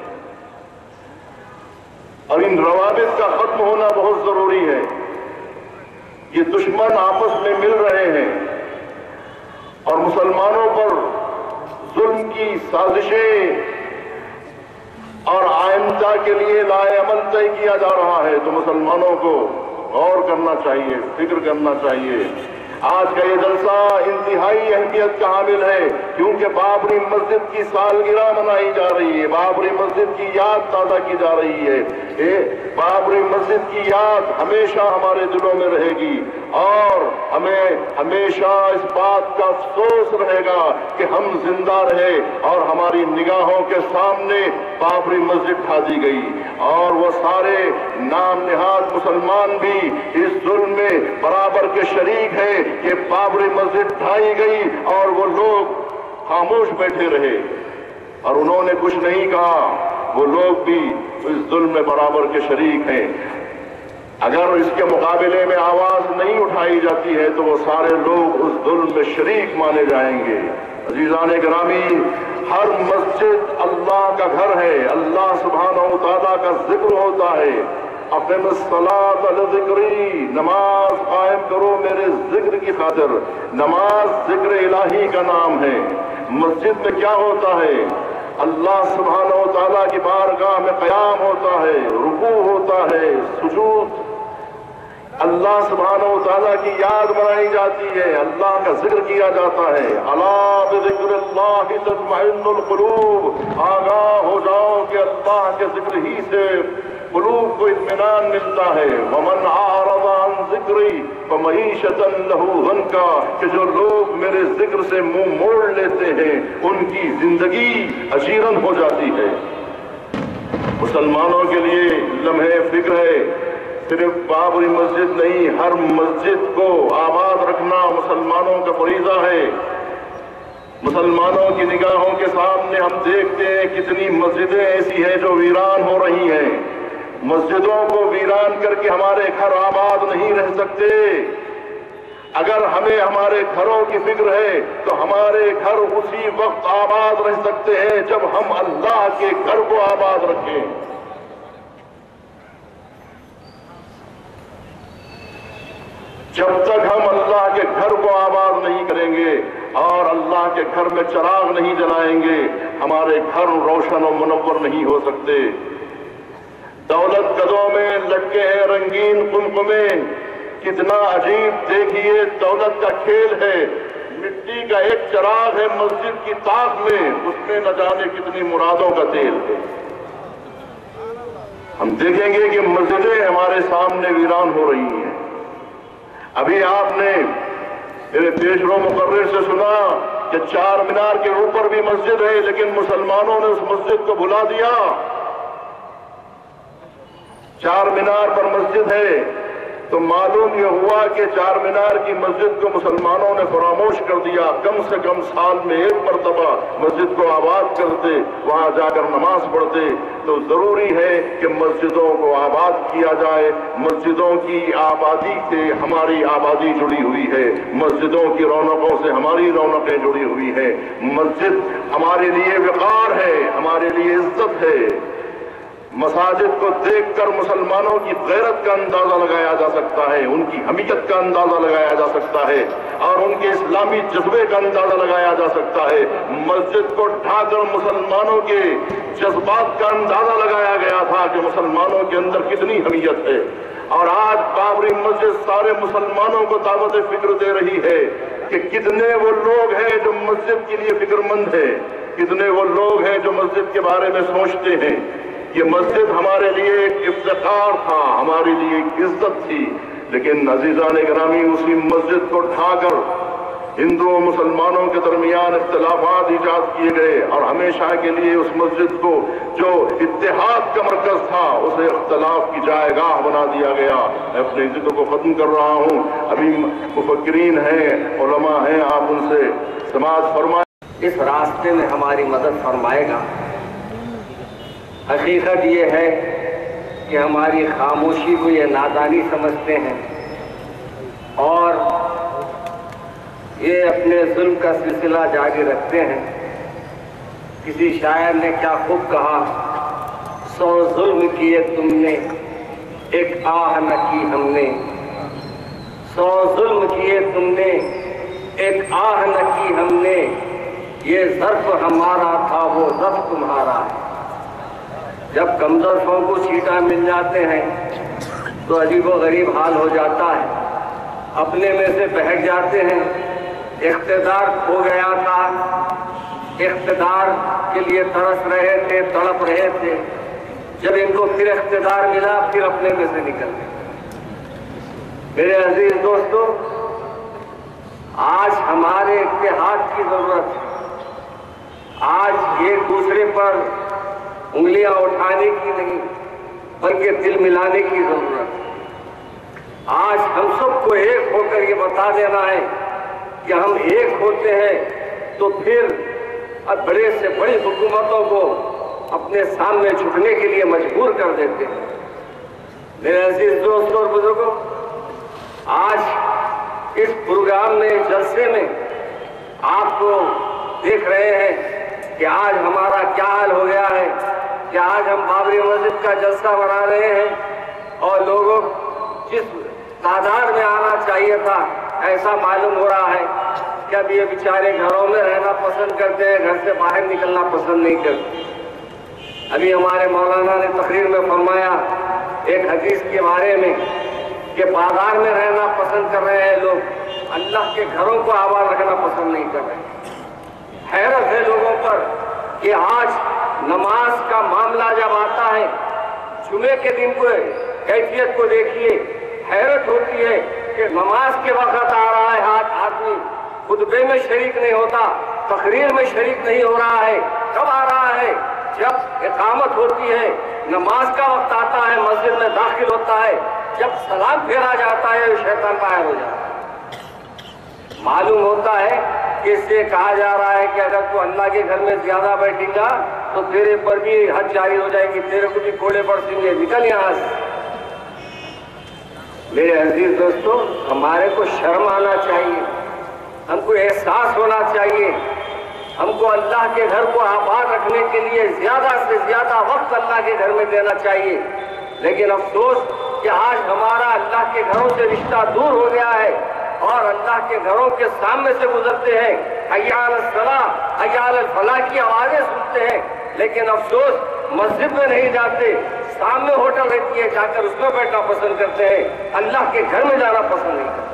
اور ان روابط کا ختم ہونا بہت ضروری ہے۔ یہ دشمن آپس میں مل رہے ہیں اور مسلمانوں پر ظلم کی سازشیں اور آئندہ کے لیے لائے عمل طے کیا جا رہا ہے، تو مسلمانوں کو غور کرنا چاہیے، فکر کرنا چاہیے۔ آج کا یہ جلسہ انتہائی اہمیت کا حامل ہے، کیونکہ بابری مسجد کی سالگرہ منائی جا رہی ہے، بابری مسجد کی یاد تازہ کی جا رہی ہے۔ بابری مسجد کی یاد ہمیشہ ہمارے دلوں میں رہے گی، اور ہمیں ہمیشہ اس بات کا افسوس رہے گا کہ ہم زندہ رہے اور ہماری نگاہوں کے سامنے بابری مسجد ڈھا دی گئی، اور وہ سارے نام نہاد مسلمان بھی اس ظلم میں برابر کے شریک ہیں کہ بابری مسجد ڈھائی گئی اور وہ لوگ خاموش بیٹھے رہے اور انہوں نے کچھ نہیں کہا۔ وہ لوگ بھی اس ظلم میں برابر کے شریک ہیں۔ اگر اس کے مقابلے میں آواز نہیں اٹھائی جاتی ہے تو وہ سارے لوگ اس ظلم میں شریک مانے جائیں گے۔ عزیزان گرامی، ہر مسجد اللہ کا گھر ہے، اللہ سبحانہ و تعالیٰ کا ذکر ہوتا ہے۔ اقم الصلاۃ لذکری، نماز قائم کرو میرے ذکر کی خاطر۔ نماز ذکر الہی کا نام ہے۔ مسجد میں کیا ہوتا ہے؟ اللہ سبحانہ و تعالیٰ کی بارگاہ میں قیام ہوتا ہے، رکوع ہوتا ہے، سجود، اللہ سبحانہ و تعالیٰ کی یاد منائی جاتی ہے، اللہ کا ذکر کیا جاتا ہے۔ الا بذکر اللہ تطمئن القلوب، آگاہ ہو جاؤ کہ اللہ کے ذکر ہی سے قلوب کو اطمینان ملتا ہے۔ ومن اعرض عن ذکری فمعیشۃ لہ ضنکا، کہ جو لوگ میرے ذکر سے منہ موڑ لیتے ہیں ان کی زندگی اجیرن ہو جاتی ہے۔ مسلمانوں کے لیے لمحے فکر ہے، صرف بابری مسجد نہیں، ہر مسجد کو آباد رکھنا مسلمانوں کا فریضہ ہے۔ مسلمانوں کی نگاہوں کے سامنے ہم دیکھتے ہیں کتنی مسجدیں ایسی ہیں جو ویران ہو رہی ہیں۔ مسجدوں کو ویران کر کے ہمارے گھر آباد نہیں رہ سکتے۔ اگر ہمیں ہمارے گھروں کی فکر ہے تو ہمارے گھر اسی وقت آباد رہ سکتے ہیں جب ہم اللہ کے گھر کو آباد رکھیں۔ جب تک ہم اللہ کے گھر کو آباد نہیں کریں گے اور اللہ کے گھر میں چراغ نہیں جلائیں گے، ہمارے گھر روشن و منور نہیں ہو سکتے۔ دولت قدوں میں لٹکے ہیں رنگین قمقمے، کتنا عجیب دیکھیے دولت کا کھیل ہے۔ مٹی کا ایک چراغ ہے مسجد کی طاق میں، اس میں نہ جانے کتنی مرادوں کا تیل ہے۔ ہم دیکھیں گے کہ مسجدیں ہمارے سامنے ویران ہو رہی ہیں۔ ابھی آپ نے میرے پیشرو مقرر سے سنا کہ چار مینار کے اوپر بھی مسجد ہے، لیکن مسلمانوں نے اس مسجد کو بھلا دیا۔ چار مینار پر مسجد ہے تو معلوم یہ ہوا کہ چار مینار کی مسجد کو مسلمانوں نے فراموش کر دیا۔ کم سے کم سال میں ایک مرتبہ مسجد کو آباد کرتے، وہاں جا کر نماز پڑھتے۔ تو ضروری ہے کہ مسجدوں کو آباد کیا جائے۔ مسجدوں کی آبادی سے ہماری آبادی جڑی ہوئی ہے، مسجدوں کی رونقوں سے ہماری رونقیں جڑی ہوئی ہیں۔ مسجد ہمارے لیے وقار ہے، ہمارے لیے عزت ہے۔ مساجد کو دیکھ کر مسلمانوں کی غیرت کا اندازہ لگایا جا سکتا ہے، ان کی حمیت کا اندازہ لگایا جا سکتا ہے، اور ان کے اسلامی جذبے کا اندازہ لگایا جا سکتا ہے۔ مسجد کو ڈھا کر مسلمانوں کے جذبات کا اندازہ لگایا گیا تھا کہ مسلمانوں کے اندر کتنی حمیت ہے، اور آج بابری مسجد سارے مسلمانوں کو دعوت فکر دے رہی ہے کہ کتنے وہ لوگ ہیں جو مسجد کے لیے فکر مند ہیں، کتنے وہ لوگ ہیں جو مسجد کے بارے میں سوچتے ہیں۔ یہ مسجد ہمارے لیے ایک افتخار تھا، ہمارے لیے ایک عزت تھی، لیکن عزیزان گرامی اسی مسجد کو ڈھا کر ہندو و مسلمانوں کے درمیان اختلافات ایجاد کیے گئے، اور ہمیشہ کے لیے اس مسجد کو جو اتحاد کا مرکز تھا اسے اختلاف کی جائے گاہ بنا دیا گیا۔ میں اپنے ذکر کو ختم کر رہا ہوں، ابھی مفکرین ہیں، علماء ہیں، آپ ان سے سماعت فرمائیں۔ اس راستے میں ہماری مدد فرمائے گا۔ حقیقت یہ ہے کہ ہماری خاموشی کو یہ نادانی سمجھتے ہیں اور یہ اپنے ظلم کا سلسلہ جاری رکھتے ہیں۔ کسی شاعر نے کیا خوب کہا، سو ظلم کیے تم نے ایک آہ نہ کی ہم نے، سو ظلم کیے تم نے ایک آہ نہ کی ہم نے، یہ ظرف ہمارا تھا وہ ظرف تمہارا ہے۔ جب کمزور قوم کو چھیٹا مل جاتے ہیں تو عجیب و غریب حال ہو جاتا ہے، اپنے میں سے بہک جاتے ہیں۔ اقتدار کھو گیا تھا، اقتدار کے لیے ترس رہے تھے، تڑپ رہے تھے، جب ان کو پھر اقتدار ملا پھر اپنے میں سے نکل گئے۔ میرے عزیز دوستو، آج ہمارے اتحاد کی ضرورت ہے، آج ایک دوسرے پر انگلیاں اٹھانے کی نہیں بلکہ دل ملانے کی ضرورت ہے۔ آج ہم سب کو ایک ہو کر یہ بتا دینا ہے کہ ہم ایک ہوتے ہیں تو پھر بڑے سے بڑی حکومتوں کو اپنے سامنے جھکنے کے لیے مجبور کر دیتے ہیں۔ میرے عزیز دوستوں اور بزرگوں، آج اس پروگرام میں، جلسے میں آپ کو دیکھ رہے ہیں کہ آج ہمارا کیا حال ہو گیا ہے کہ آج ہم بابری مسجد کا جلسہ بنا رہے ہیں اور لوگوں جس تعداد میں آنا چاہیے تھا ایسا معلوم ہو رہا ہے کہ اب یہ بیچارے گھروں میں رہنا پسند کرتے ہیں، گھر سے باہر نکلنا پسند نہیں کرتے۔ ابھی ہمارے مولانا نے تقریر میں فرمایا ایک حدیث کے بارے میں کہ بازار میں رہنا پسند کر رہے ہیں لوگ، اللہ کے گھروں کو آباد رکھنا پسند نہیں کر رہے۔ حیرت ہے لوگوں پر کہ آج نماز کا معاملہ جب آتا ہے، جمعے کے دن کو کیفیت کو دیکھیے، حیرت ہوتی ہے کہ نماز کے وقت آ رہا ہے ہاتھ آدمی خطبے میں شریک نہیں ہوتا، تقریر میں شریک نہیں ہو رہا ہے۔ کب آ رہا ہے؟ جب اقامت ہوتی ہے، نماز کا وقت آتا ہے، مسجد میں داخل ہوتا ہے، جب سلام پھیرا جاتا ہے شیطان باہر ہو جاتا ہے۔ معلوم ہوتا ہے کہ اس سے کہا جا رہا ہے کہ اگر تو اللہ کے گھر میں زیادہ بیٹھے گا تو تیرے پر بھی حد جاری ہو جائے گی، تیرے کو بھی کوڑے پڑیں گے، نکل یہاں سے۔ میرے عزیز دوستو، ہمارے کو شرم آنا چاہیے، ہم کو احساس ہونا چاہیے، ہم کو اللہ کے گھر کو آباد رکھنے کے لیے زیادہ سے زیادہ وقت اللہ کے گھر میں دینا چاہیے۔ لیکن افسوس کہ آج ہمارا اللہ کے گھروں سے رشتہ دور ہو گیا ہے اور اللہ کے گھروں کے سامنے سے گزرتے ہیں، حی علی الصلاۃ، حی علی الفلاح کی آوازیں سنتے ہیں، لیکن افسوس مسجد میں نہیں جاتے، سامنے ہوٹل رہتی ہے جا کر اس میں بیٹھنا پسند کرتے ہیں، اللہ کے گھر میں جانا پسند نہیں کرتے۔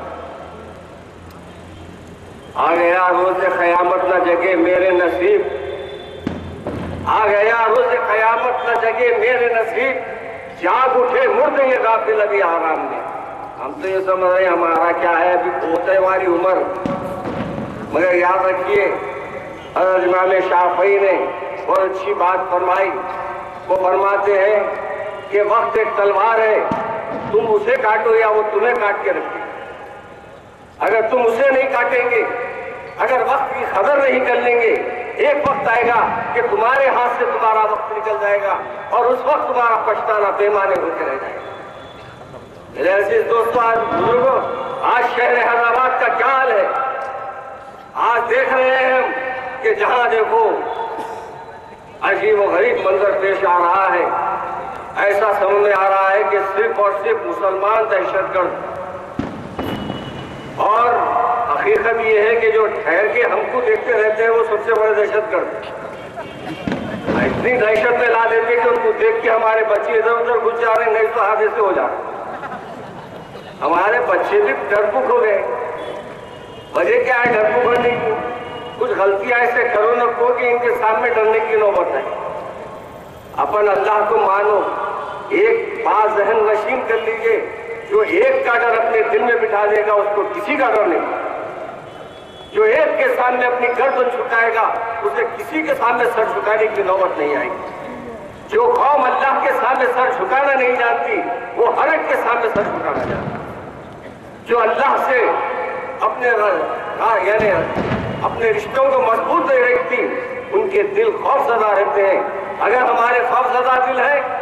آ گیا روز قیامت نہ جگے میرے نصیب، آ گیا روز قیامت نہ جگے میرے نصیب، جاگ اٹھے مردے یہ غافل ابھی آرام میں۔ ہم تو یہ سمجھ رہے ہیں ہمارا کیا ہے، ابھی پوتے والی عمر، مگر یاد رکھیے حضرت امام شافعی نے بہت اچھی بات فرمائی۔ وہ فرماتے ہیں کہ وقت ایک تلوار ہے، تم اسے کاٹو یا وہ تمہیں کاٹ کے رکھے۔ اگر تم اسے نہیں کاٹیں گے، اگر وقت کی قدر نہیں کر لیں گے، ایک وقت آئے گا کہ تمہارے ہاتھ سے تمہارا وقت نکل جائے گا اور اس وقت تمہارا پچھتانا پیمانے ہو کے رہ جائے گا۔ میرے عزیز دوستو، آج بزرگوں، آج شہر حیدرآباد کا کیا حال ہے؟ آج دیکھ رہے ہیں ہم کہ جہاں دیکھو عجیب و غریب منظر پیش آ رہا ہے، ایسا سمجھ میں آ رہا ہے کہ صرف اور صرف مسلمان دہشت گرد، اور حقیقت یہ ہے کہ جو ٹھہر کے ہم کو دیکھتے رہتے ہیں وہ سب سے بڑے دہشت گرد، اتنی دہشت میں لا دیتے کہ ان کو دیکھ کے ہمارے بچے ادھر ادھر گھس جا رہے ہیں، نہیں تو حادثے ہو جا رہے ہیں۔ ہمارے بچے بھی ڈرپوک ہو گئے۔ وجہ کیا ہے ڈرپوک ہونے کی؟ کچھ غلطیاں ایسے کرو نہ کو کہ ان کے سامنے ڈرنے کی نوبت ہے۔ اپن اللہ کو مانو، ایک بات ذہن نشین کر لیجئے، جو ایک کا ڈر اپنے دل میں بٹھا دے گا اس کو کسی کا ڈر نہیں۔ جو ایک کے سامنے اپنی گردن جھکائے گا اسے کسی کے سامنے سر جھکانے کی نوبت نہیں آئے گی۔ جو قوم اللہ کے سامنے سر جھکانا نہیں جانتی وہ ہر ایک کے سامنے سر جھکانا جانتی۔ جو اللہ سے اپنے یعنی اپنے رشتوں کو مضبوط نہیں رکھتی ان کے دل خوف زدہ رہتے ہیں۔ اگر ہمارے خوف زدہ دل ہے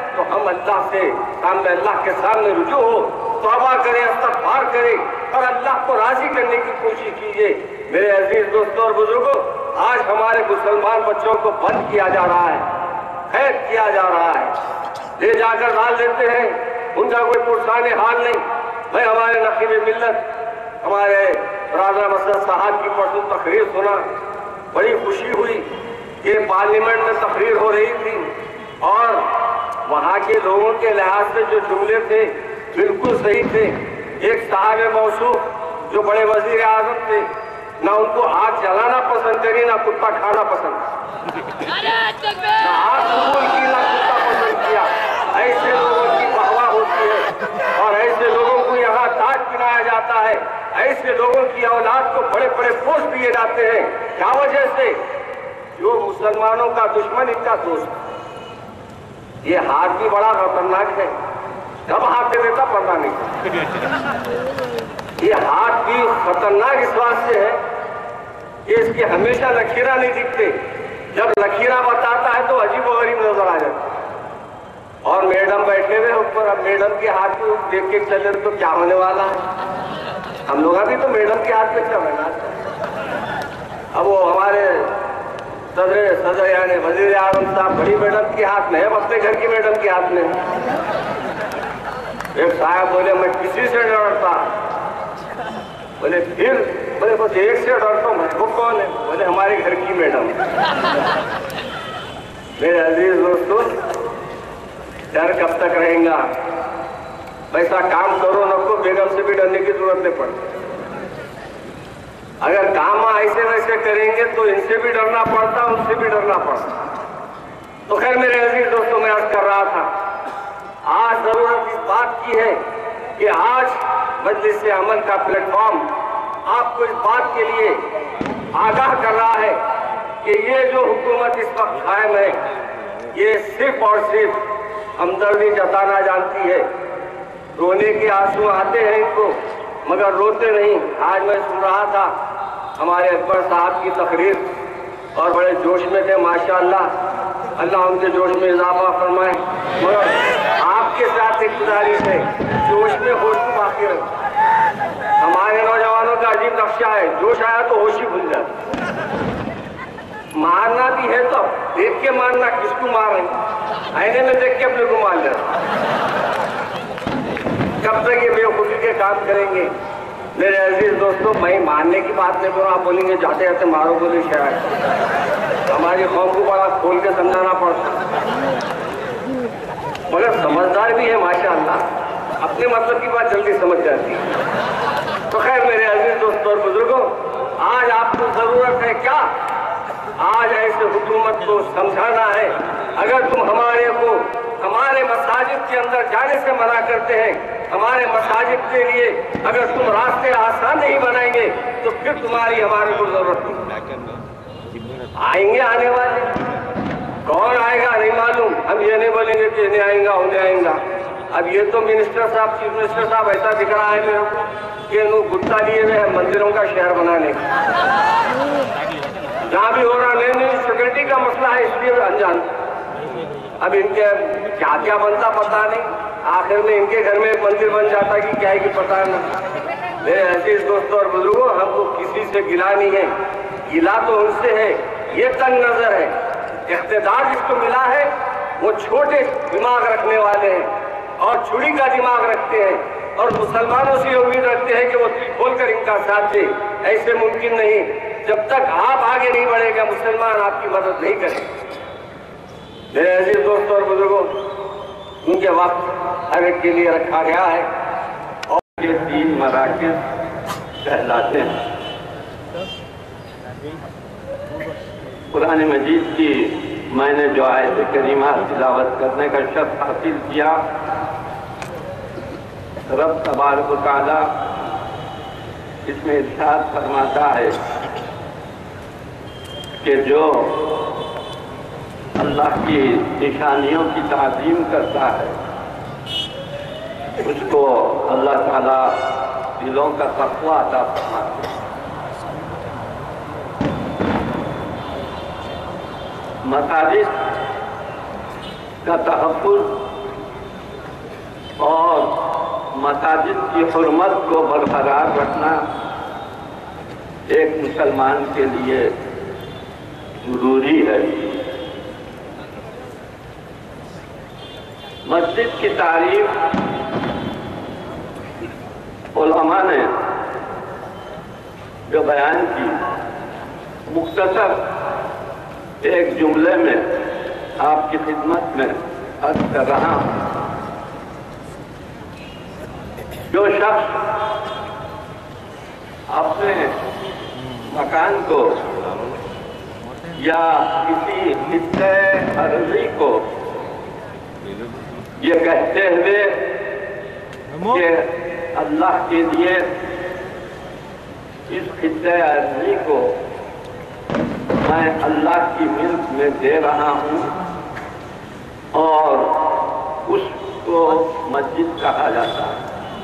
تو ہم اللہ سے سامنے اللہ کے سامنے رجوع ہو، توبہ کریں، استغفار کریں اور اللہ کو راضی کرنے کی کوشش کیجیے۔ میرے عزیز دوستوں اور بزرگوں، آج ہمارے مسلمان بچوں کو بند کیا جا رہا ہے، قید کیا جا رہا ہے، لے جا کر ڈال دیتے ہیں، ان کا کوئی پرسان حال نہیں۔ میں ہمارے نقیب ملت ہمارے برادر مسعود صاحب کی پرسوں تقریر سنا، بڑی خوشی ہوئی کہ پارلیمنٹ میں تقریر ہو رہی تھی اور وہاں کے لوگوں کے لحاظ سے جو جملے تھے بالکل صحیح تھے۔ ایک صاحب موصوف جو بڑے وزیر اعظم تھے، نہ ان کو آگ جلانا پسند کری نہ کتا کھانا پسند، نہ آگ قبول کی نہ کتا پسند کیا۔ ایسے لوگوں کی واہ ہوتی ہے اور ایسے لوگوں کو یہاں تاج پہنایا جاتا ہے، ایسے لوگوں کی اولاد کو بڑے بڑے پوسٹ دیے جاتے ہیں۔ کیا وجہ سے؟ جو مسلمانوں کا دشمن ان کا دوست۔ یہ ہاتھ بھی بڑا خطرناک ہے، کب ہاتھ دے دیتا پڑھنا نہیں۔ یہ ہاتھ بھی خطرناک اس بات سے ہے کہ اس کے ہمیشہ لکیرہ نہیں دکھتے، جب لکیرہ بتاتا ہے تو عجیب و غریب نظر آ جاتا ہے۔ اور میڈم بیٹھے ہوئے اوپر، اب میڈم کے ہاتھ کو دیکھ کے چلے تو کیا ہونے والا ہے؟ ہم لوگ ابھی تو میڈم کے ہاتھ پہ کیا بنا۔ اب وہ ہمارے صدر صدر یعنی وزیر اعظم صاحب بڑی میڈم کے ہاتھ میں ہے، اپنے گھر کی میڈم کے ہاتھ میں ہے۔ ایک صاحب بولے میں کسی سے ڈرتا، بولے پھر بولے بس ایک سے ڈرتا ہوں، وہ کون ہے؟ بولے ہمارے گھر کی میڈم۔ میرے عزیز دوستو، ڈر کب تک رہیں گا؟ ویسا کام کرو نہ کو، بیگم سے بھی ڈرنے کی ضرورت نہیں پڑتی۔ اگر کام ایسے ویسے کریں گے تو ان سے بھی ڈرنا پڑتا، ان سے بھی ڈرنا پڑتا۔ تو خیر میرے عزیز دوستوں، میں عرض کر رہا تھا، آج ضرورت اس بات کی ہے کہ آج مجلس عمل کا پلیٹ فارم آپ کو اس بات کے لیے آگاہ کر رہا ہے کہ یہ جو حکومت اس وقت قائم ہے، یہ صرف اور صرف ہمدردی جتانا جانتی ہے۔ رونے کے آنسو آتے ہیں ان کو، مگر روتے نہیں۔ آج میں سن رہا تھا ہمارے اکبر صاحب کی تقریر اور بڑے جوش میں تھے، ماشاءاللہ، اللہ ان کے جوش میں اضافہ فرمائے۔ مگر آپ کے ساتھ ایک گزارش ہے، جوش میں ہوش کو باقی رکھیں۔ ہمارے نوجوانوں کا عجیب نقشہ ہے، جوش آیا تو ہوش ہی بھول جاتا۔ مارنا بھی ہے تو دیکھ کے مارنا، کس کو مار رہے ہیں؟ آئینے میں دیکھ کے اپنے کو مار لینا۔ کب تک یہ بے وقوفی کے کام کریں گے؟ میرے عزیز دوستوں، میں ماننے کی بات نہیں کروں، آپ بولیں گے جاتے جاتے مارو بولے شاید، ہماری قوم کو بڑا کھول کے سمجھانا پڑتا، مگر سمجھدار بھی ہے ماشاءاللہ، اپنے مطلب کی بات جلدی سمجھ جاتی ہے۔ تو خیر میرے عزیز دوستوں اور بزرگوں، آج آپ کو ضرورت ہے کیا؟ آج ایسے حکومت کو سمجھانا ہے، اگر تم ہمارے کو ہمارے مساجد کے اندر جانے سے منع کرتے ہیں، ہمارے مساجد کے لیے اگر تم راستے آسان نہیں بنائیں گے تو پھر تمہاری ہمارے کو ضرورت نہیں۔ آئیں گے آنے والے، کون آئے گا نہیں معلوم، ہم یہ نہیں بولیں گے کہ نہیں آئیں گا انہیں آئیں گا۔ اب یہ تو منسٹر صاحب، چیف منسٹر صاحب ایسا دکھ رہا ہے میرے کو کہ انہوں گٹا لیے ہوئے ہیں مندروں کا شہر بنانے کا، جہاں بھی ہو رہا نہیں نہیں سیکورٹی کا مسئلہ ہے اس لیے انجان۔ اب ان کے کیا کیا بنتا پتا نہیں، آخر میں ان کے گھر میں ایک مندر بن جاتا کہ کیا ہے کہ پتا نہیں۔ میرے عزیز دوستوں اور بزرگوں، ہم کو کسی سے گلا نہیں ہے، گلا تو ان سے ہے، یہ تنگ نظر ہے۔ اقتدار جس کو ملا ہے وہ چھوٹے دماغ رکھنے والے ہیں اور چھری کا دماغ رکھتے ہیں، اور مسلمانوں سے امید رکھتے ہیں کہ وہ دل کھول کر ان کا ساتھ دے۔ ایسے ممکن نہیں، جب تک آپ آگے نہیں بڑھے گا مسلمان آپ کی مدد نہیں کرے۔ میرے عزیز دوستوں اور بزرگوں، ان کے وقت ہر ایک کے لیے رکھا گیا ہے اور یہ تین مراکز کہلاتے ہیں۔ قرآن مجید کی میں نے جو آیت کریمہ تلاوت کرنے کا شرف حاصل کیا، رب تبارک و تعالیٰ اس میں ارشاد فرماتا ہے کہ جو اللہ کی نشانیوں کی تعظیم کرتا ہے اس کو اللہ تعالیٰ دلوں کا تقویٰ عطا فرماتے ہیں۔ مساجد کا تحفظ مساجد کی حرمت کو برقرار رکھنا ایک مسلمان کے لیے ضروری ہے۔ مسجد کی تعریف علماء نے جو بیان کی، مختصر ایک جملے میں آپ کی خدمت میں عرض کر رہا ہوں۔ جو شخص اپنے مکان کو یا کسی خطے ارضی کو یہ کہتے ہوئے کہ اللہ کے لیے اس خطے ارضی کو میں اللہ کی ملک میں دے رہا ہوں اور اس کو مسجد کہا جاتا ہے۔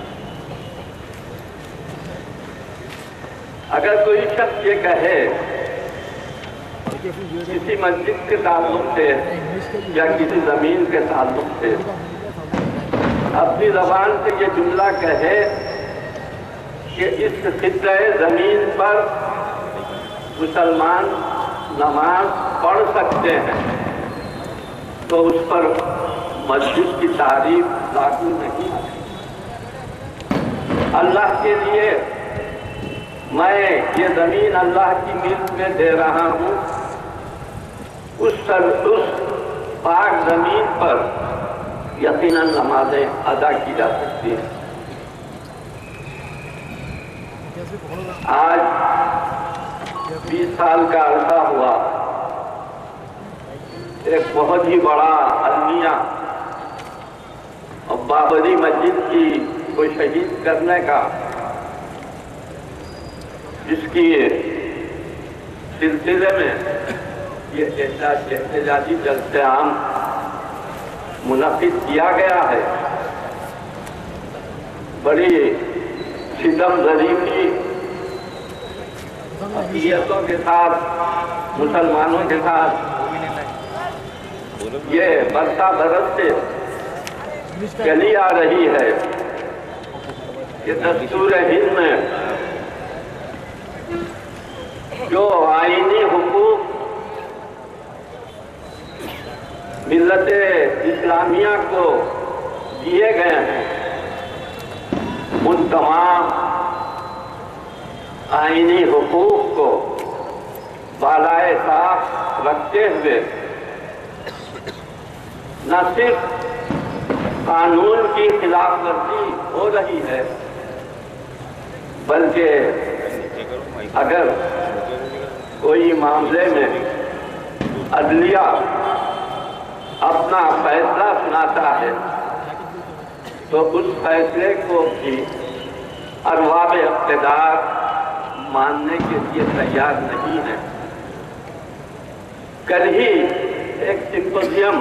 اگر کوئی شخص یہ کہے کسی مسجد کے تعلق سے یا کسی زمین کے تعلق سے، اپنی زبان سے یہ جملہ کہے کہ اس خطے زمین پر مسلمان نماز پڑھ سکتے ہیں، تو اس پر مسجد کی تعریف لاگو نہیں ہے۔ اللہ کے لیے میں یہ زمین اللہ کی ملک میں دے رہا ہوں، اس سر اس پاک زمین پر یقیناً نمازیں ادا کی جا سکتی ہیں۔ آج بیس سال کا عرصہ ہوا، ایک بہت ہی بڑا المیہ اور بابری مسجد کی کو شہید کرنے کا، جس کی سلسلے میں یہ احتجاجی جلسے عام منعقد کیا گیا ہے۔ بڑی ستم ظریفی عقیدتوں کے ساتھ مسلمانوں کے ساتھ یہ برسہ برس سے چلی آ رہی ہے کہ دستور ہند میں جو آئینی حقوق ملت اسلامیہ کو دیے گئے ہیں، ان تمام آئینی حقوق کو بالائے طاق رکھتے ہوئے نہ صرف قانون کی خلاف ورزی ہو رہی ہے، بلکہ اگر کوئی معاملے میں عدلیہ اپنا فیصلہ سناتا ہے تو اس فیصلے کو بھی ارباب اقتدار ماننے کے لیے تیار نہیں ہے۔ کل ہی ایک سمپوزیم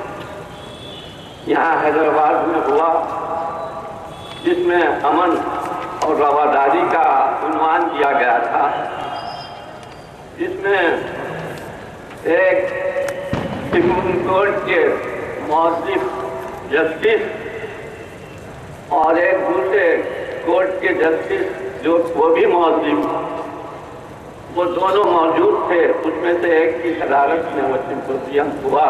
یہاں حیدرآباد میں ہوا، جس میں امن اور رواداری کا عنوان دیا گیا تھا، جس میں ایک سپریم کورٹ کے موظف جسٹس اور ایک دوسرے کورٹ کے جسٹس جو وہ بھی موظف، وہ دونوں موجود تھے۔ اس میں سے ایک کی صدارت میں وہ سمپوزیم ہوا،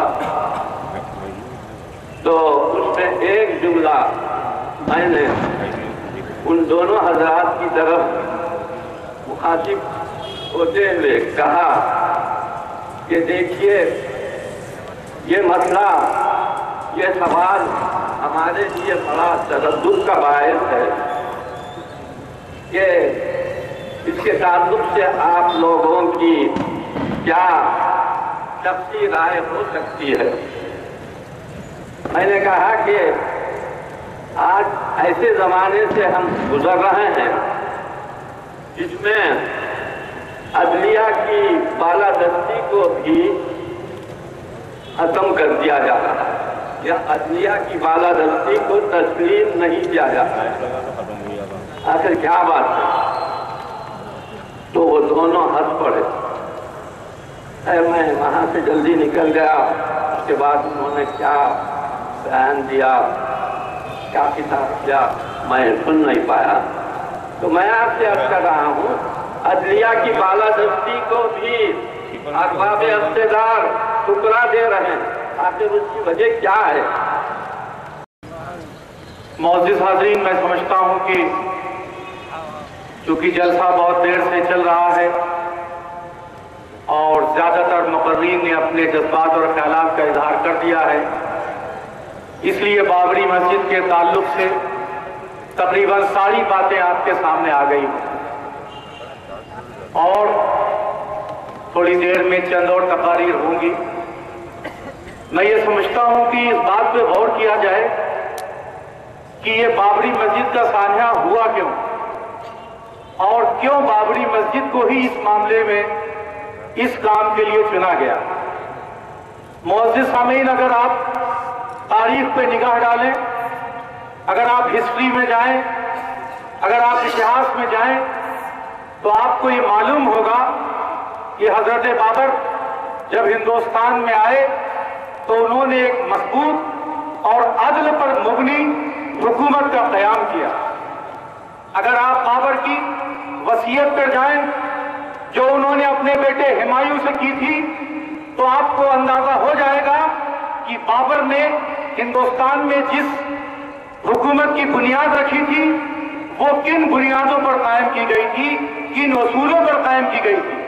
تو اس میں ایک جملہ میں نے ان دونوں حضرات کی طرف مخاطب ہوتے ہوئے کہا کہ دیکھیے، یہ مسئلہ، یہ سوال ہمارے لیے بڑا تردد کا باعث ہے کہ اس کے تعلق سے آپ لوگوں کی کیا شخصی رائے ہو سکتی ہے۔ میں نے کہا کہ آج ایسے زمانے سے ہم گزر رہے ہیں جس میں عدلیہ کی بالادستی کو بھی ختم کر دیا جا رہا ہے، یا عدلیہ کی بالادستی کو تسلیم نہیں کیا جاتا ہے۔ آخر کیا بات ہے؟ تو وہ دونوں ہنس پڑے۔ اے میں وہاں سے جلدی نکل گیا، اس کے بعد انہوں نے کیا بیان دیا، کیا کتاب کیا، میں سن نہیں پایا، تو میں آپ سے عرض کر رہا ہوں عدلیہ کی بالادستی کو بھی ارباب اقتدار ٹکرا دے رہے ہیں، آخر اس کی وجہ کیا ہے؟ معزز حاضرین، میں سمجھتا ہوں کہ چونکہ جلسہ بہت دیر سے چل رہا ہے اور زیادہ تر مقررین نے اپنے جذبات اور خیالات کا اظہار کر دیا ہے، اس لیے بابری مسجد کے تعلق سے تقریباً ساری باتیں آپ کے سامنے آ گئی اور تھوڑی دیر میں چند اور تقاریر ہوں گی۔ میں یہ سمجھتا ہوں کہ اس بات پہ غور کیا جائے کہ یہ بابری مسجد کا سانحہ ہوا کیوں اور کیوں بابری مسجد کو ہی اس معاملے میں اس کام کے لیے چنا گیا۔ معزز سامعین، اگر آپ تاریخ پہ نگاہ ڈالیں، اگر آپ ہسٹری میں جائیں، اگر آپ اتہاس میں جائیں، تو آپ کو یہ معلوم ہوگا کہ حضرت بابر جب ہندوستان میں آئے تو انہوں نے ایک مضبوط اور عدل پر مبنی حکومت کا قیام کیا۔ اگر آپ بابر کی وصیت پر جائیں جو انہوں نے اپنے بیٹے ہمایوں سے کی تھی، تو آپ کو اندازہ ہو جائے گا کہ بابر نے ہندوستان میں جس حکومت کی بنیاد رکھی تھی وہ کن بنیادوں پر قائم کی گئی تھی، کن اصولوں پر قائم کی گئی تھی۔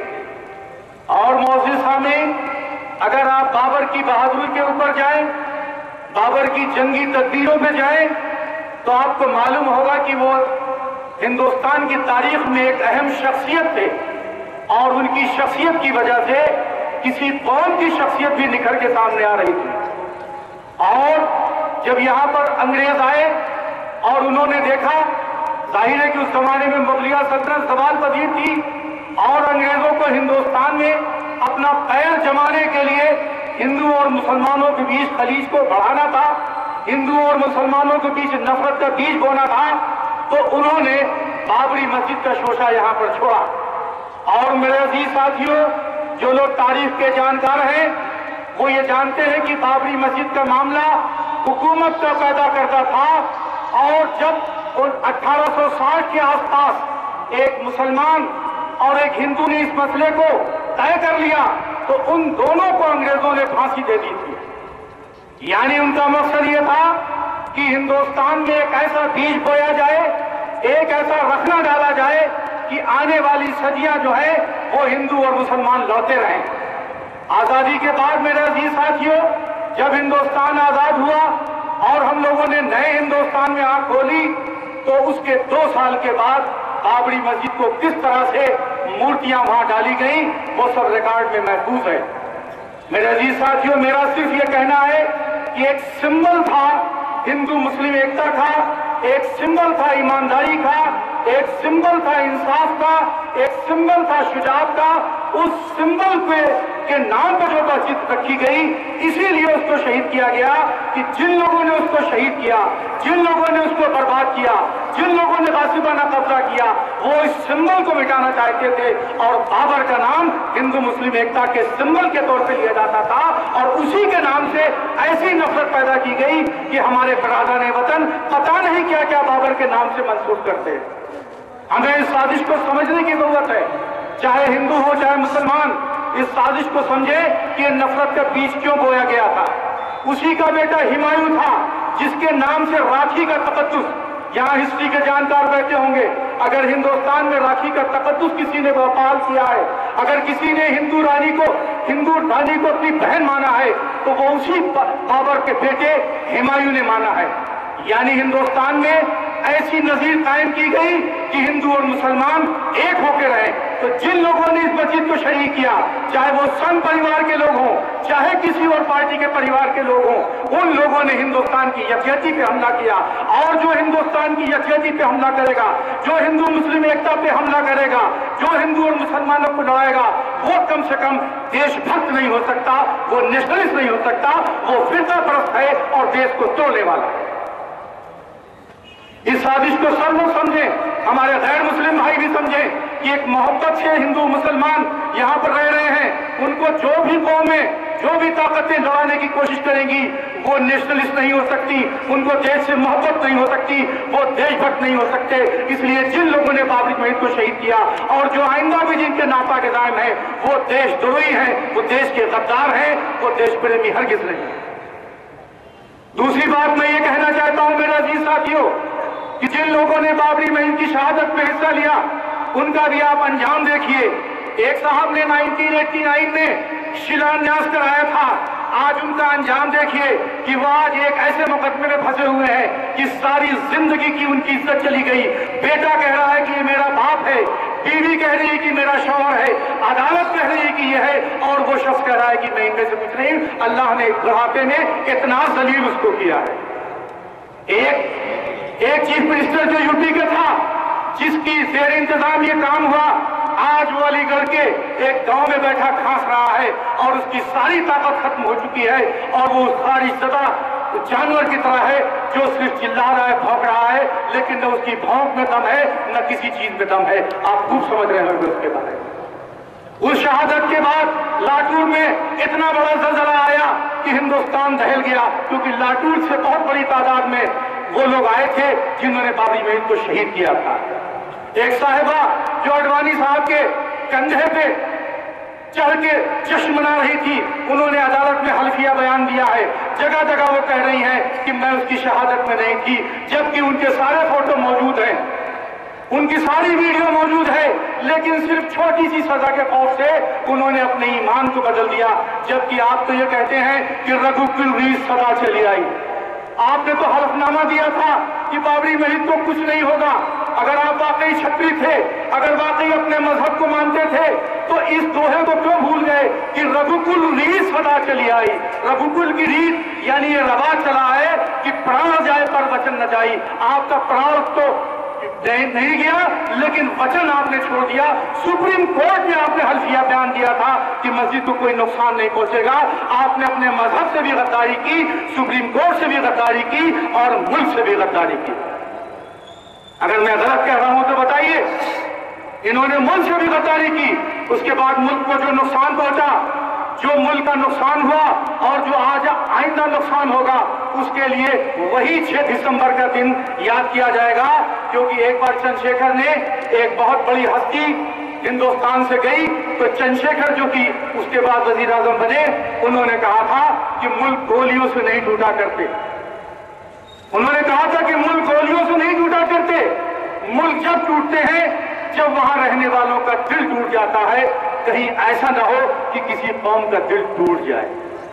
اور معزز سامعین، اگر آپ بابر کی بہادری کے اوپر جائیں، بابر کی جنگی تدبیروں پہ جائیں، تو آپ کو معلوم ہوگا کہ وہ ہندوستان کی تاریخ میں ایک اہم شخصیت تھے اور ان کی شخصیت کی وجہ سے کسی قوم کی شخصیت بھی نکھر کے سامنے آ رہی تھی۔ اور جب یہاں پر انگریز آئے اور انہوں نے دیکھا، ظاہر ہے کہ اس زمانے میں مغلیہ سلطنت زوال پذیر تھی اور انگریزوں کو ہندوستان میں اپنا پیر جمانے کے لیے ہندو اور مسلمانوں کے بیچ خلیج کو بڑھانا تھا، ہندو اور مسلمانوں کے بیچ نفرت کا بیج بونا تھا، تو انہوں نے بابری مسجد کا شوشہ یہاں پر چھوڑا۔ اور میرے عزیز ساتھیوں، جو لوگ تاریخ کے جانکار ہیں وہ یہ جانتے ہیں کہ بابری مسجد کا معاملہ حکومت کا پیدا کرتا تھا، اور جب اٹھارہ سو ساٹھ کے آس پاس ایک مسلمان اور ایک ہندو نے اس مسئلے کو طے کر لیا تو ان دونوں کو انگریزوں نے پھانسی دے دی تھی۔ یعنی ان کا مقصد یہ تھا کہ ہندوستان میں ایک ایسا بیج بویا جائے، ایک ایسا رخنا ڈالا جائے کہ آنے والی صدیاں جو ہے وہ ہندو اور مسلمان لوٹے رہیں۔ آزادی کے بعد میرے عزیز ساتھیوں، جب ہندوستان آزاد ہوا اور ہم لوگوں نے نئے ہندوستان میں آنکھ کھولی، تو اس کے دو سال کے بعد بابری مسجد کو کس طرح سے مورتیاں وہاں ڈالی گئیں وہ سب ریکارڈ میں محفوظ ہے۔ میرے عزیز ساتھیوں، میرا صرف یہ کہنا ہے کہ ایک سمبل تھا ہندو مسلم ایکتا کا، ایک سمبل تھا ایمانداری کا، ایک سمبل تھا انصاف کا، ایک سمبل تھا شجاعت کا۔ اس سمبل پہ کے نام پر جو مسجد رکھی گئی، اسی لیے اس کو شہید کیا گیا کہ جن لوگوں نے اس کو شہید کیا، جن لوگوں نے اس کو برباد کیا، جن لوگوں نے غاصبانہ قبضہ کیا، وہ اس سمبل کو مٹانا چاہتے تھے، اور بابر کا نام ہندو مسلم ایکتا کے سمبل کے طور پہ لیا جاتا تھا، اور اسی کے نام سے ایسی نفرت پیدا کی گئی کہ ہمارے برادران وطن پتہ نہیں کیا کیا بابر کے نام سے منسوب کرتے ہیں۔ ہمیں اس سازش کو سمجھنے کی ضرورت ہے، چاہے ہندو ہو چاہے مسلمان، اس سازش کو سمجھے کہ نفرت کا بیج کیوں بویا گیا تھا۔ اسی کا بیٹا ہمایوں تھا جس کے نام سے راکھی کا تقدس، یہاں ہسٹری کے جانکار بیٹھے ہوں گے، اگر ہندوستان میں راکھی کا تقدس کسی نے بحال کیا ہے، اگر کسی نے ہندو رانی کو ہندو رانی کو اپنی بہن مانا ہے، تو وہ اسی بابر کے بیٹے ہمایوں نے مانا ہے۔ یعنی ہندوستان میں ایسی نظیر قائم کی گئی کہ ہندو اور مسلمان ایک ہو کے رہے۔ تو جن لوگوں نے اس مسجد کو شہید کیا، چاہے وہ سنگ پریوار کے لوگ ہوں، چاہے کسی اور پارٹی کے پریوار کے لوگ ہوں، ان لوگوں نے ہندوستان کی یکجہتی پہ حملہ کیا، اور جو ہندوستان کی یکجہتی پہ حملہ کرے گا، جو ہندو مسلم ایکتا پہ حملہ کرے گا، جو ہندو اور مسلمانوں کو لڑائے گا، وہ کم سے کم دیش بھکت نہیں ہو سکتا، وہ نیشنلسٹ نہیں ہو سکتا، وہ فرقہ پرست ہے اور دیش کو توڑنے والا ہے۔ اس سازش کو سب لوگ سمجھیں، ہمارے غیر مسلم بھائی بھی سمجھیں کہ ایک محبت سے ہندو مسلمان یہاں پر رہ رہے ہیں، ان کو جو بھی قومیں جو بھی طاقتیں لڑانے کی کوشش کریں گی وہ نیشنلسٹ نہیں ہو سکتی، ان کو دیش سے محبت نہیں ہو سکتی، وہ دیش بھکت نہیں ہو سکتے۔ اس لیے جن لوگوں نے بابری مسجد کو شہید کیا اور جو آئندہ بھی جن کے ناپاک دائم ہیں وہ دیش دروہی ہیں، وہ دیش کے غدار ہیں، وہ دیش پریمی ہرگز نہیں۔ دوسری بات میں یہ کہنا چاہتا ہوں میرے عزیز ساتھیوں کہ جن لوگوں نے بابری مسجد کی شہادت میں حصہ لیا ان کا بھی آپ انجام دیکھیے۔ ایک صاحب نے نائنٹین ایٹی نائن میں شیلانیاس کرایا تھا، آج ان کا انجام دیکھیے کہ وہ آج ایک ایسے مقدمے میں پھنسے ہوئے ہیں کہ ساری زندگی کی ان کی عزت چلی گئی۔ بیٹا کہہ رہا ہے کہ یہ میرا باپ ہے، بیوی کہہ رہی ہے کہ میرا شوہر ہے، عدالت کہہ رہی ہے کہ یہ ہے، اور وہ شخص کہہ رہا ہے کہ میں ان میں سے کچھ نہیں۔ اللہ نے بڑھاپے میں اتنا ذلیل اس کو کیا ہے۔ ایک ایک چیف منسٹر جو یو پی کا تھا جس کی زیر انتظام یہ کام ہوا، آج وہ علی گڑھ کے ایک گاؤں میں بیٹھا کھانس رہا ہے اور اس کی ساری طاقت ختم ہو چکی ہے اور وہ ساری زدہ جانور کی طرح ہے جو صرف چلا رہا ہے، بھونک رہا ہے، لیکن نہ اس کی بھونک میں دم ہے نہ کسی چیز میں دم ہے۔ آپ خوب سمجھ رہے ہیں اس کے بارے میں۔ اس شہادت کے بعد لاٹور میں اتنا بڑا زلزلہ آیا کہ ہندوستان دہل گیا، کیونکہ لاٹور سے بہت بڑی تعداد میں وہ لوگ آئے تھے جنہوں نے بابری مسجد کو شہید کیا تھا۔ ایک صاحبہ جو اڈوانی صاحب کے کندھے پہ چڑھ کے جشن منا رہی تھی، انہوں نے عدالت میں حلفیہ بیان دیا ہے، جگہ جگہ وہ کہہ رہی ہیں کہ میں اس کی شہادت میں نہیں تھی، جبکہ ان کے سارے فوٹو موجود ہیں، ان کی ساری ویڈیو موجود ہے، لیکن صرف چھوٹی سی سزا کے خوف سے انہوں نے اپنے ایمان کو بدل دیا۔ جبکہ آپ تو یہ کہتے ہیں کہ رگھوکل ریز سزا چلی آئی۔ آپ نے تو حلف نامہ دیا تھا کہ بابری مسجد کو کچھ نہیں ہوگا۔ اگر آپ واقعی چھتری تھے، اگر واقعی اپنے مذہب کو مانتے تھے تو اس دوہے کو کیوں بھول گئے کہ رگھوکل ریت سدا چلی آئی؟ رگھوکل کی ریت یعنی یہ رواج چلا ہے کہ پران جائے پر وچن نہ جائی۔ آپ کا پران تو نہیں گیا لیکن وچن آپ نے چھوڑ دیا۔ سپریم کورٹ میں آپ نے حلفیہ بیان دیا تھا کہ مسجد کو کوئی نقصان نہیں پہنچے گا۔ آپ نے اپنے مذہب سے بھی غداری کی، سپریم کورٹ سے بھی غداری کی اور ملک سے بھی غداری کی۔ اگر میں غلط کہہ رہا ہوں تو بتائیے۔ انہوں نے ملک سے بھی غداری کی، اس کے بعد ملک کو جو نقصان پہنچا، جو ملک کا نقصان ہوا اور جو آج آئندہ نقصان ہوگا، اس کے لیے وہی چھ دسمبر کا دن یاد کیا جائے گا، کیونکہ ایک بار چندر شیکھر نے ایک بہت بڑی ہستی ہندوستان سے گئی تو چندر شیکھر جو کہ اس کے بعد وزیر اعظم بنے، انہوں نے کہا تھا کہ ملک گولیوں سے نہیں ٹوٹا کرتے۔ انہوں نے کہا تھا کہ ملک گولیوں سے نہیں ٹوٹا کرتے، ملک جب ٹوٹتے ہیں جب وہاں رہنے والوں کا دل ٹوٹ جاتا ہے۔ کہیں ایسا نہ ہو کہ کسی قوم کا دل ٹوٹ جائے۔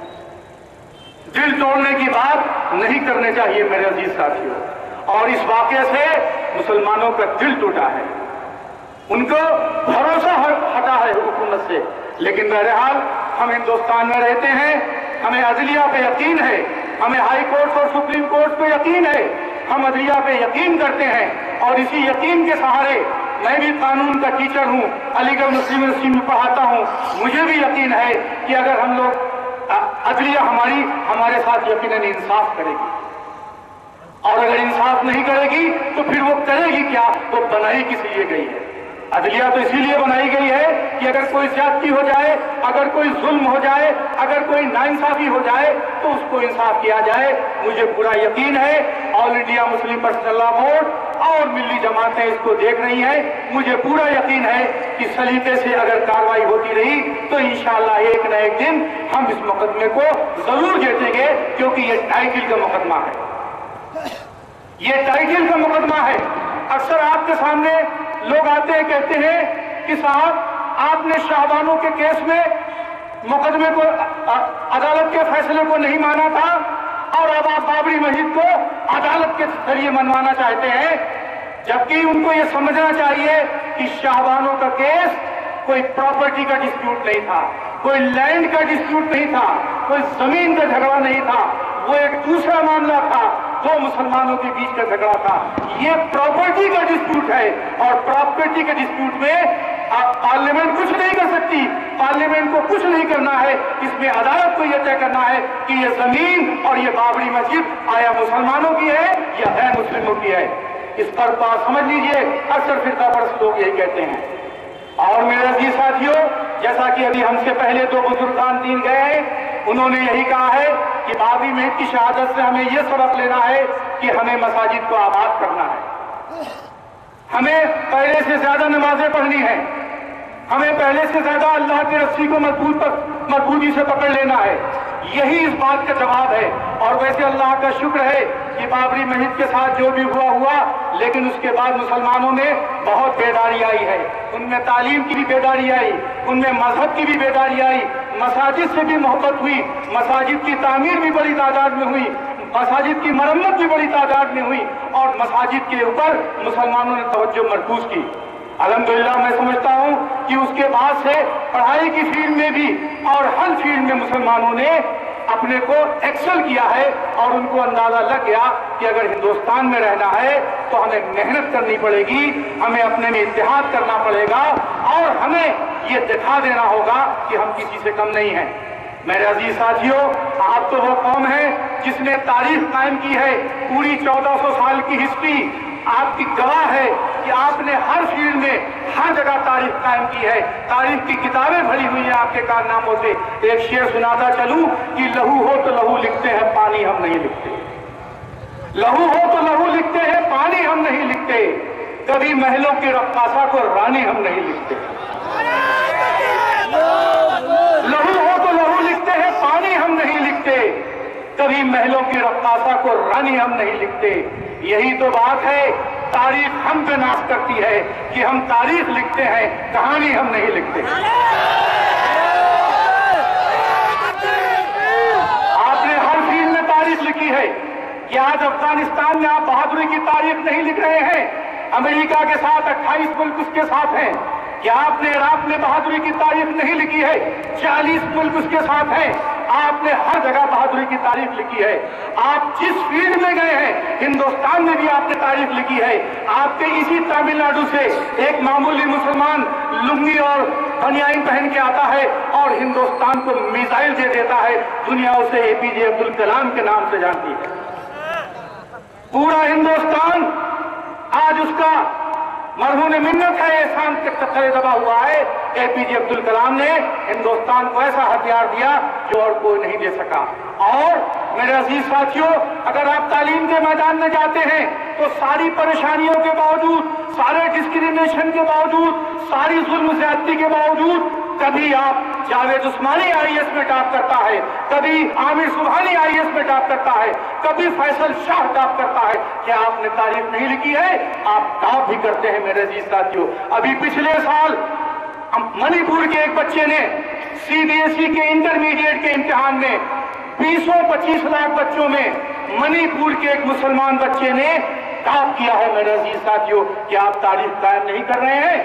دل توڑنے کی بات نہیں کرنے چاہیے میرے عزیز ساتھیوں، اور اس واقعے سے مسلمانوں کا دل ٹوٹا ہے، ان کو بھروسہ ہٹا ہے حکومت سے۔ لیکن بہرحال ہم ہندوستان میں رہتے ہیں، ہمیں عدلیہ پہ یقین ہے، ہمیں ہائی کورٹ اور سپریم کورٹ پہ یقین ہے، ہم عدلیہ پہ یقین کرتے ہیں، اور اسی یقین کے سہارے میں بھی قانون کا ٹیچر ہوں، علی گڑھ مسلم یونیورسٹی میں پڑھاتا ہوں، مجھے بھی یقین ہے کہ اگر ہم لوگ عدلیہ ہماری ہمارے ساتھ یقیناً انصاف کرے گی، اور اگر انصاف نہیں کرے گی تو پھر وہ کرے گی کیا؟ وہ بنائی کس لیے گئی ہے؟ عدلیہ تو اسی لیے بنائی گئی ہے کہ اگر کوئی زیادتی ہو جائے، اگر کوئی ظلم ہو جائے، اگر کوئی ناانصافی ہو جائے تو اس کو انصاف کیا جائے۔ مجھے پورا یقین ہے all India Muslim personal law board اور ملی جماعتیں اس کو دیکھ رہی ہیں، مجھے پورا یقین ہے کہ سلیقے سے اگر کارروائی ہوتی رہی تو انشاءاللہ ایک نہ ایک دن ہم اس مقدمے کو ضرور جیتیں گے، کیونکہ یہ ٹائٹل کا مقدمہ ہے، یہ ٹائٹل کا مقدمہ ہے۔ اکثر آپ کے سامنے لوگ آتے ہیں، کہتے ہیں کہ صاحب آپ نے شاہبانو کے کیس میں مقدمے کو، عدالت کے فیصلے کو نہیں مانا تھا، اور اب آپ بابری مسجد کو عدالت کے ذریعے منوانا چاہتے ہیں، جبکہ ان کو یہ سمجھنا چاہیے کہ شاہبانو کا کیس کوئی پراپرٹی کا ڈسپیوٹ نہیں تھا، کوئی لینڈ کا ڈسپیوٹ نہیں تھا، کوئی زمین کا جھگڑا نہیں تھا، وہ ایک دوسرا معاملہ تھا، دو مسلمانوں کے بیچ کا جھگڑا تھا۔ یہ پراپرٹی کا ڈسپیوٹ ہے، اور پراپرٹی کے ڈسپیوٹ میں پارلیمنٹ کچھ نہیں کر سکتی، پارلیمنٹ کو کچھ نہیں کرنا ہے، اس میں عدالت کو یہ طے کرنا ہے کہ یہ زمین اور یہ بابری مسجد آیا مسلمانوں کی ہے یا غیر مسلموں کی ہے۔ اس پر بات سمجھ لیجئے، اکثر فرقہ پرست لوگ یہی کہتے ہیں اور میرے عزیز ساتھیوں، جیسا کہ ابھی ہم سے پہلے دو بزرگان دین گئے ہیں، انہوں نے یہی کہا ہے کہ بابری مسجد کی شہادت سے ہمیں یہ سبق لینا ہے کہ ہمیں مساجد کو آباد کرنا ہے، ہمیں پہلے سے زیادہ نمازیں پڑھنی ہیں، ہمیں پہلے سے زیادہ اللہ کی رسی کو مضبوط مضبوطی سے پکڑ لینا ہے۔ یہی اس بات کا جواب ہے۔ اور ویسے اللہ کا شکر ہے کہ بابری مسجد کے ساتھ جو بھی ہوا ہوا، لیکن اس کے بعد مسلمانوں میں بہت بیداری آئی ہے، ان میں تعلیم کی بھی بیداری آئی، ان میں مذہب کی بھی بیداری آئی، مساجد سے بھی محبت ہوئی، مساجد کی تعمیر بھی بڑی تعداد میں ہوئی، مساجد کی مرمت بھی بڑی تعداد میں ہوئی، اور مساجد کے اوپر مسلمانوں نے توجہ مرکوز کی۔ الحمدللہ میں سمجھتا ہوں کہ اس کے بعد سے پڑھائی کی فیلڈ میں بھی اور ہر فیلڈ میں مسلمانوں نے اپنے کو ایکسل کیا ہے، اور ان کو اندازہ لگ گیا کہ اگر ہندوستان میں رہنا ہے تو ہمیں محنت کرنی پڑے گی، ہمیں اپنے میں اتحاد کرنا پڑے گا، اور ہمیں یہ دکھا دینا ہوگا کہ ہم کسی سے کم نہیں ہیں۔ میرے عزیز ساتھیوں، آپ تو وہ قوم ہے جس نے تاریخ قائم کی ہے، پوری چودہ سو سال کی ہسٹری آپ کی گواہ ہے کہ آپ نے ہر فیلڈ میں ہر جگہ تاریخ قائم کی ہے، تاریخ کی کتابیں بھری ہوئی ہیں آپ کے کارناموں سے۔ ایک شعر سناتا چلوں کہ لہو ہو تو لہو لکھتے ہیں، پانی ہم نہیں لکھتے، لہو ہو تو لہو لکھتے ہیں، پانی ہم نہیں لکھتے، کبھی محلوں کی رقاصہ کو رانی ہم نہیں لکھتے، لہو ہو تو لہو لکھتے ہیں، پانی ہم نہیں لکھتے، کبھی محلوں کی رقاصہ کو رانی ہم نہیں لکھتے۔ یہی تو بات ہے، تاریخ ہم پہ ناز کرتی ہے کہ ہم تاریخ لکھتے ہیں، کہانی ہم نہیں لکھتے۔ آپ نے ہر فیلڈ میں تاریخ لکھی ہے کہ آج افغانستان میں آپ بہادری کی تاریخ نہیں لکھ رہے ہیں، امریکہ کے ساتھ اٹھائیس ملک اس کے ساتھ ہیں، کہ آپ نے عراق میں بہادری کی تاریخ نہیں لکھی ہے، چالیس ملک اس کے ساتھ ہیں، آپ نے ہر جگہ بہادری کی تاریخ لکھی ہے۔ آپ جس فیلڈ میں گئے ہیں ہندوستان میں بھی آپ نے تاریخ لکھی ہے۔ آپ کے اسی تامل ناڈو سے ایک معمولی مسلمان لنگی اور بنیان پہن کے آتا ہے اور ہندوستان کو میزائل دے دیتا ہے، دنیا اسے اے پی جے عبد الکلام کے نام سے جانتی ہے۔ پورا ہندوستان آج اس کا مرہون منت ہے، احسان کے تلے دبا ہوا ہے۔ اے پی جے عبد الکلام نے ہندوستان کو ایسا ہتھیار دیا جو اور کوئی نہیں دے سکا۔ اور میرے عزیز ساتھیوں، اگر آپ تعلیم کے میدان میں جاتے ہیں تو ساری پریشانیوں کے باوجود، سارے ڈسکریمنیشن کے باوجود، ساری ظلم زیادتی کے باوجود، کبھی آپ جاوید عثمانی آئی ایس میں ٹاپ کرتا ہے، کبھی عامر سبحانی آئی ایس میں ٹاپ کرتا ہے، کبھی فیصل شاہ ٹاپ کرتا ہے۔ کیا آپ نے تاریخ نہیں لکھی ہے؟ آپ ٹاپ بھی کرتے ہیں میرے عزیز ساتھیوں۔ ابھی پچھلے سال منی پور کے ایک بچے نے سی بی ایس ای کے انٹرمیڈیٹ کے امتحان میں بیسوں پچیس لاکھ بچوں میں منی پور کے ایک مسلمان بچے نے ٹاپ کیا ہے میرے عزیز ساتھیوں۔ کیا آپ تاریخ قائم نہیں کر رہے ہیں؟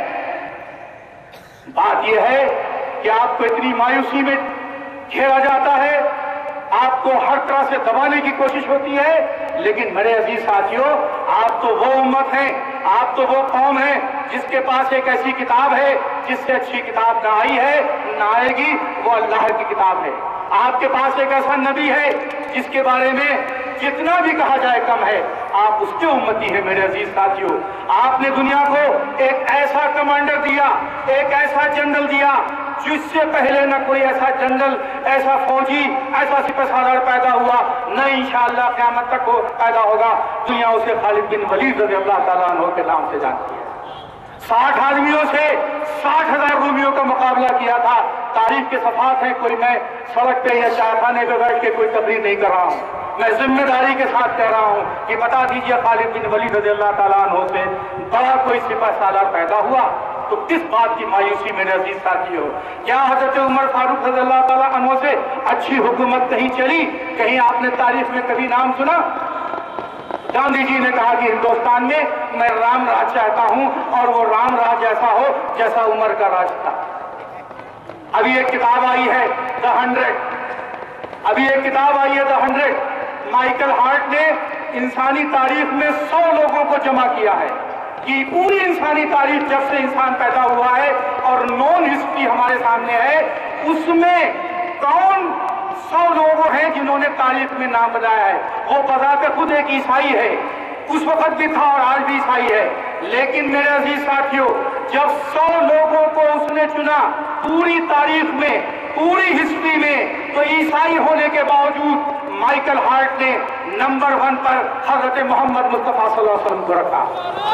بات یہ ہے کہ آپ کو اتنی مایوسی میں گھیرا جاتا ہے، آپ کو ہر طرح سے دبانے کی کوشش ہوتی ہے، لیکن میرے عزیز ساتھیوں، آپ تو وہ امت ہیں، آپ تو وہ قوم ہیں جس کے پاس ایک ایسی کتاب ہے جس سے اچھی کتاب نہ آئی ہے نہ آئے گی، وہ اللہ کی کتاب ہے۔ آپ کے پاس ایک ایسا نبی ہے جس کے بارے میں جتنا بھی کہا جائے کم ہے، آپ اس کے امتی ہیں میرے عزیز ساتھیوں۔ آپ نے دنیا کو ایک ایسا کمانڈر دیا، ایک ایسا جنرل دیا جس سے پہلے نہ کوئی ایسا جنرل، ایسا فوجی، ایسا سپہ سالار پیدا ہوا، نہ انشاءاللہ قیامت تک وہ پیدا ہوگا۔ دنیا اسے خالد بن ولید رضی اللہ تعالیٰ عنہ کے نام سے جانتی ہے۔ ساٹھ آدمیوں سے ساٹھ ہزار رومیوں کا مقابلہ کیا تھا۔ تاریخ کے صفحات ہیں، کوئی میں سڑک پہ یا چائے خانے پہ بیٹھ کے کوئی تقریر نہیں کر رہا ہوں، میں ذمہ داری کے ساتھ کہہ رہا ہوں کہ بتا دیجئے خالد بن ولید رضی اللہ تعالیٰ عنہ سے بڑا کوئی سپہ سالار پیدا ہوا تو کس بات کی مایوسی میرے عزیز ساتھی ہو؟ کیا حضرت عمر فاروق رضی اللہ تعالیٰ عنہ سے اچھی حکومت کہیں چلی؟ کہیں آپ نے تاریخ میں کبھی نام سنا؟ گاندھی جی نے کہا کہ ہندوستان میں میں رام راج چاہتا ہوں، اور وہ رام راج ایسا ہو جیسا عمر کا راج تھا۔ ابھی ایک کتاب آئی ہے دا ہنڈریڈ، ابھی ایک کتاب آئی ہے دا ہنڈریڈ، مائیکل ہارٹ نے انسانی تاریخ میں سو لوگوں کو جمع کیا ہے کہ پوری انسانی تاریخ جب سے انسان پیدا ہوا ہے اور نون ہسٹری ہمارے سامنے ہے، اس میں کون سو لوگ ہیں جنہوں نے تاریخ میں نام بنایا ہے۔ وہ بذات خود ایک عیسائی ہے، اس وقت بھی تھا اور آج بھی عیسائی ہے، لیکن میرے عزیز ساتھیوں جب سو لوگوں کو اس نے چنا پوری تاریخ میں پوری ہسٹری میں تو عیسائی ہونے کے باوجود مائیکل ہارٹ نے نمبر ون پر حضرت محمد مصطفیٰ صلی اللہ علیہ وسلم کو رکھا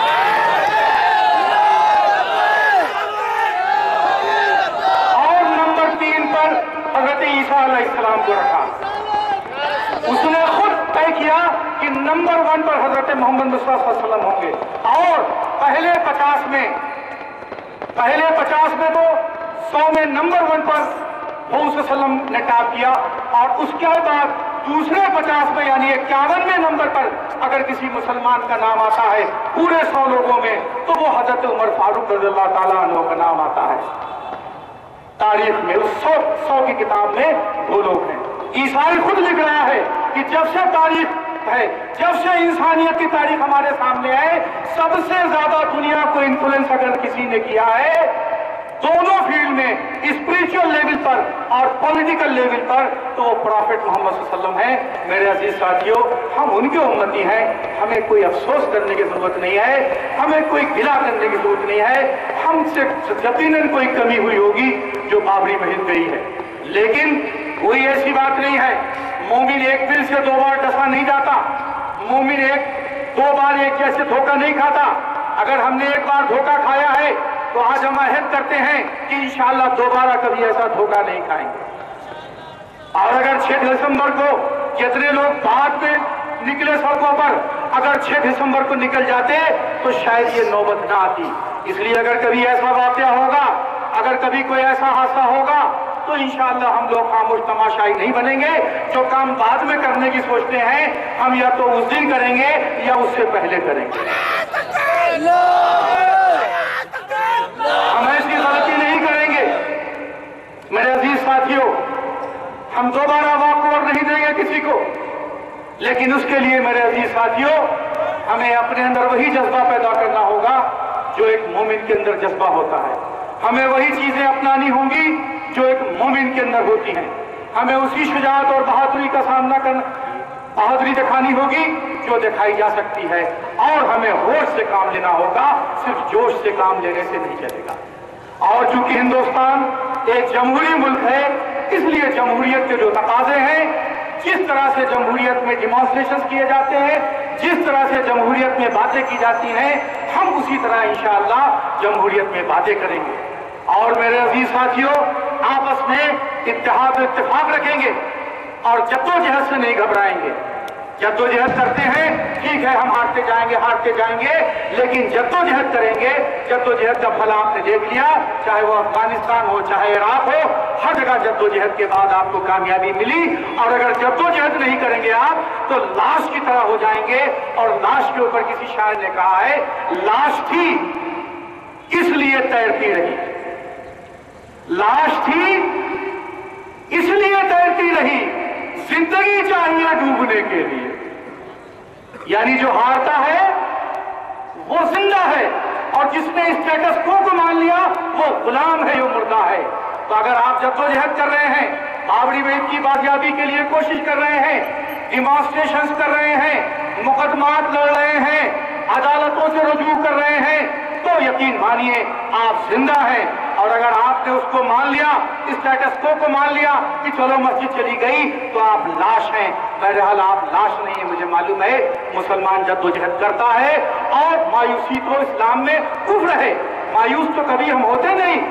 اور نمبر تین پر حضرت عیسیٰ علیہ السلام کو رکھا اس نے خود طے کیا کہ نمبر ون پر حضرت محمد مصطفیٰ صلی اللہ علیہ وسلم ہوں گے اور پہلے پچاس میں پہلے پچاس میں تو سو میں نمبر ون پر محمد صلی اللہ علیہ وسلم نے ٹاپ کیا اور اس کے بعد دوسرے پچاس میں یعنی اکیاونوے نمبر پر اگر کسی مسلمان کا نام آتا ہے پورے سو لوگوں میں تو وہ حضرت عمر فاروق رضی اللہ تعالیٰ عنہ کا نام آتا ہے تاریخ میں اس سو سو کی کتاب میں وہ لوگ ہیں عیسائی خود لکھ رہا ہے کہ جب سے تاریخ ہے جب سے انسانیت کی تاریخ ہمارے سامنے ہے سب سے زیادہ دنیا کو انفلوئنس اگر کسی نے کیا ہے دونوں فیلڈ میں اسپریچول لیول پر اور پولیٹیکل لیول پر تو وہ پرافٹ محمد صلی اللہ علیہ وسلم ہیں میرے عزیز ساتھیوں ہم ان کے امتی ہیں ہمیں کوئی افسوس کرنے کی ضرورت نہیں ہے ہمیں کوئی گلہ کرنے کی ضرورت نہیں ہے ہم سے یقیناً کوئی کمی ہوئی ہوگی جو بابری مسجد گئی ہے لیکن کوئی ایسی بات نہیں ہے مومن ایک دل سے دو بار ڈسا نہیں جاتا مومن ایک دو بار ایک جیسے دھوکہ نہیں کھاتا اگر ہم نے ایک بار دھوکہ کھایا ہے تو آج ہم عہد کرتے ہیں کہ انشاءاللہ دوبارہ کبھی ایسا دھوکہ نہیں کھائیں گے اور اگر چھ دسمبر کو جتنے لوگ بعد میں نکلے سڑکوں پر اگر چھ دسمبر کو نکل جاتے تو شاید یہ نوبت نہ آتی اس لیے اگر کبھی ایسا واقعہ ہوگا اگر کبھی کوئی ایسا حادثہ ہوگا تو انشاءاللہ ہم لوگ خاموش تماشائی نہیں بنیں گے جو کام بعد میں کرنے کی سوچتے ہیں ہم یا تو اس دن کریں گے یا اس سے پہلے کریں گے ہم ایسی غلطی نہیں کریں گے میرے عزیز ساتھیوں ہم دوبارہ واک اوور نہیں دیں گے کسی کو لیکن اس کے لیے میرے عزیز ساتھیوں ہمیں اپنے اندر وہی جذبہ پیدا کرنا ہوگا جو ایک مومن کے اندر جذبہ ہوتا ہے ہمیں وہی چیزیں اپنانی ہوں گی جو ایک مومن کے اندر ہوتی ہیں ہمیں اسی شجاعت اور بہادری کا سامنا کرنا بہادری دکھانی ہوگی جو دکھائی جا سکتی ہے اور ہمیں ہوش سے کام لینا ہوگا صرف جوش سے کام لینے سے نہیں چلے گا اور چونکہ ہندوستان ایک جمہوری ملک ہے اس لیے جمہوریت کے جو تقاضے ہیں جس طرح سے جمہوریت میں ڈیمانسٹریشن کیے جاتے ہیں جس طرح سے جمہوریت میں باتیں کی جاتی ہیں ہم اسی طرح انشاءاللہ جمہوریت میں باتیں کریں گے اور میرے عزیز ساتھیوں آپس میں اتحاد و اتفاق رکھیں گے اور جدوجہد سے نہیں گھبرائیں گے جدوجہد کرتے ہیں ٹھیک ہے ہم ہارتے جائیں گے ہارتے جائیں گے لیکن جدوجہد کریں گے جدوجہد کا پھل آپ نے دیکھ لیا چاہے وہ افغانستان ہو چاہے عراق ہو ہر جگہ جدوجہد کے بعد آپ کو کامیابی ملی اور اگر جدوجہد نہیں کریں گے آپ تو لاش کی طرح ہو جائیں گے اور لاش کے اوپر کسی شاعر نے کہا ہے لاش تھی اس لیے تیرتی رہی لاش تھی اس لیے تیرتی رہی زندگی چاہیے ڈوبنے کے لیے یعنی جو ہارتا ہے وہ زندہ ہے اور جس نے اسٹیٹس کو کو مان لیا وہ غلام ہے جو مردہ ہے تو اگر آپ جدوجہد کر رہے ہیں بابری مسجد کی بازیابی کے لیے کوشش کر رہے ہیں ڈیمانسٹریشنز کر رہے ہیں مقدمات لڑ رہے ہیں عدالتوں سے رجوع کر رہے ہیں تو یقین مانیے آپ زندہ ہیں اور اگر آپ نے اس کو مان لیا اسٹیٹس کو کو مان لیا کہ چلو مسجد چلی گئی تو آپ لاش ہیں بہرحال آپ لاش نہیں ہیں مجھے معلوم ہے مسلمان جدوجہد کرتا ہے اور مایوسی تو اسلام میں کفر ہے مایوس تو کبھی ہم ہوتے نہیں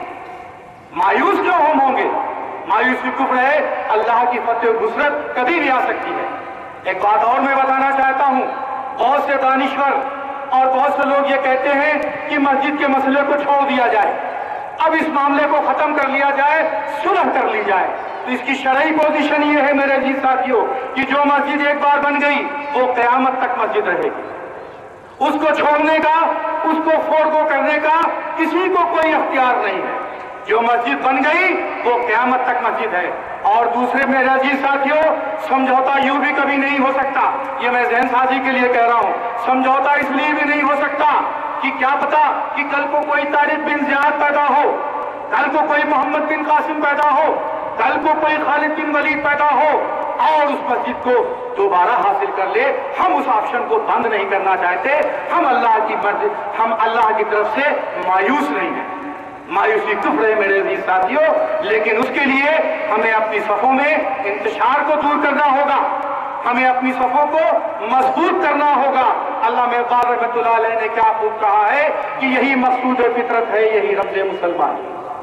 مایوس کیوں ہم ہوں گے مایوسی کفر ہے اللہ کی فتح و نصرت کبھی بھی آ سکتی ہے ایک بات اور میں بتانا چاہتا ہوں بہت سے دانشور اور بہت سے لوگ یہ کہتے ہیں کہ مسجد کے مسئلے کو چھوڑ دیا جائے اب اس معاملے کو ختم کر لیا جائے صلح کر لی جائے تو اس کی شرعی پوزیشن یہ ہے میرے عزیز ساتھیوں کہ جو مسجد ایک بار بن گئی وہ قیامت تک مسجد رہے گی اس کو چھوڑنے کا اس کو فورگو کرنے کا کسی کو کوئی اختیار نہیں ہے جو مسجد بن گئی وہ قیامت تک مسجد ہے اور دوسرے میرے عزیز ساتھیوں سمجھوتا یوں بھی کبھی نہیں ہو سکتا یہ میں ذہن سازی کے لیے کہہ رہا ہوں سمجھوتا اس لیے بھی نہیں ہو سکتا کہ کیا پتا کہ کل کو کوئی طارق بن زیاد پیدا ہو کل کو کوئی محمد بن قاسم پیدا ہو کل کو کوئی خالد بن ولید پیدا ہو اور اس مسجد کو دوبارہ حاصل کر لے۔ ہم اس آپشن کو بند نہیں کرنا چاہتے، ہم اللہ کی مرضی، ہم اللہ کی طرف سے مایوس نہیں ہیں۔ مایوسی کفر ہے میرے عزیز ساتھیوں، لیکن اس کے لیے ہمیں اپنی صفوں میں انتشار کو دور کرنا ہوگا، ہمیں اپنی صفوں کو مضبوط کرنا ہوگا۔ علامہ اقبال رحمۃ اللہ علیہ نے کیا خوب کہا ہے کہ یہی مقصود فطرت ہے، یہی رمز مسلمانی،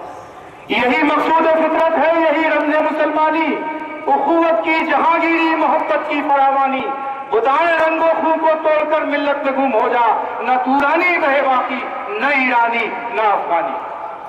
یہی مقصود فطرت ہے، یہی رمز مسلمانی، اخوت کی جہانگیری، محبت کی فراوانی، بتائیں رنگ و خون کو توڑ کر ملت میں گم ہو جا، نہ تورانی رہے باقی، نہ ایرانی نہ افغانی۔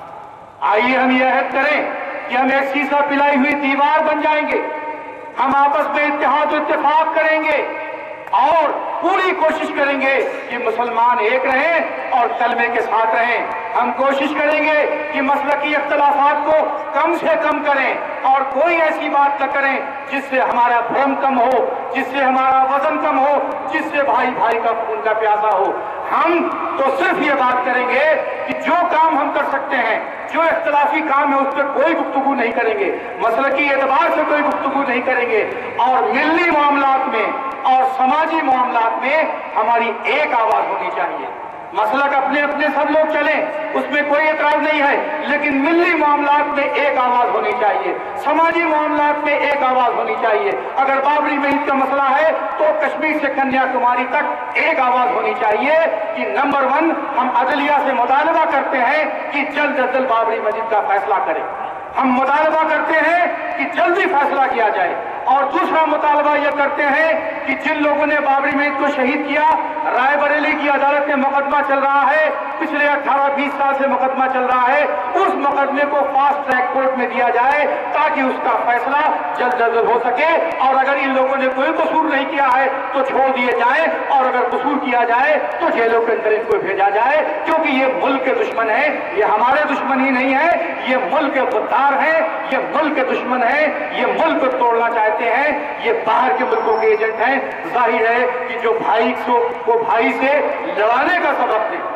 آئیے ہم یہ عہد کریں کہ ہم ایک سیسا پلائی ہوئی دیوار بن جائیں گے، ہم آپس میں اتحاد و اتفاق کریں گے اور پوری کوشش کریں گے کہ مسلمان ایک رہیں اور کلمے کے ساتھ رہیں۔ ہم کوشش کریں گے کہ مسلکی اختلافات کو کم سے کم کریں اور کوئی ایسی بات نہ کریں جس سے ہمارا بھرم کم ہو، جس سے ہمارا وزن کم ہو، جس سے بھائی بھائی کا خون کا پیاسا ہو۔ ہم تو صرف یہ بات کریں گے کہ جو کام ہم کر سکتے ہیں، جو اختلافی کام ہے اس پہ کوئی گفتگو نہیں کریں گے، مسلکی اعتبار سے کوئی گفتگو نہیں کریں گے، اور ملی معاملات میں اور سماجی معاملات میں ہماری ایک آواز ہونی چاہیے۔ مسلک اپنے اپنے سب لوگ چلیں، اس میں کوئی اعتراض نہیں ہے، لیکن ملی معاملات میں ایک آواز ہونی چاہیے، سماجی معاملات میں ایک آواز ہونی چاہیے۔ اگر بابری مسجد کا مسئلہ ہے تو کشمیر سے کنیا کماری تک ایک آواز ہونی چاہیے کہ نمبر ون ہم عدلیہ سے مطالبہ کرتے ہیں کہ جلد از جلد بابری مسجد کا فیصلہ کریں، ہم مطالبہ کرتے ہیں کہ جلدی فیصلہ کیا جائے، اور دوسرا مطالبہ یہ کرتے ہیں کہ جن لوگوں نے بابری مسجد کو شہید کیا، رائے بریلی کی عدالت میں مقدمہ چل رہا ہے، پچھلے اٹھارہ بیس سال سے مقدمہ چل رہا ہے، اس مقدمے کو فاسٹ ٹریک کورٹ میں دیا جائے تاکہ اس کا فیصلہ جلد از جلد ہو سکے، اور اگر ان لوگوں نے کوئی قصور نہیں کیا ہے تو چھوڑ دیے جائیں، اور اگر قصور کیا جائے تو جیلوں کے اندر ان کو بھیجا جائے، کیونکہ یہ ملک کے دشمن ہیں، یہ ہمارے دشمن ہی نہیں ہے، یہ ملک کے غدار ہیں، یہ ملک کے دشمن ہیں، یہ ملک کو توڑنا چاہتے ہیں، یہ باہر کے ملکوں کے ایجنٹ ہیں۔ ظاہر ہے کہ جو بھائی کو بھائی سے لڑانے کا سبب دے،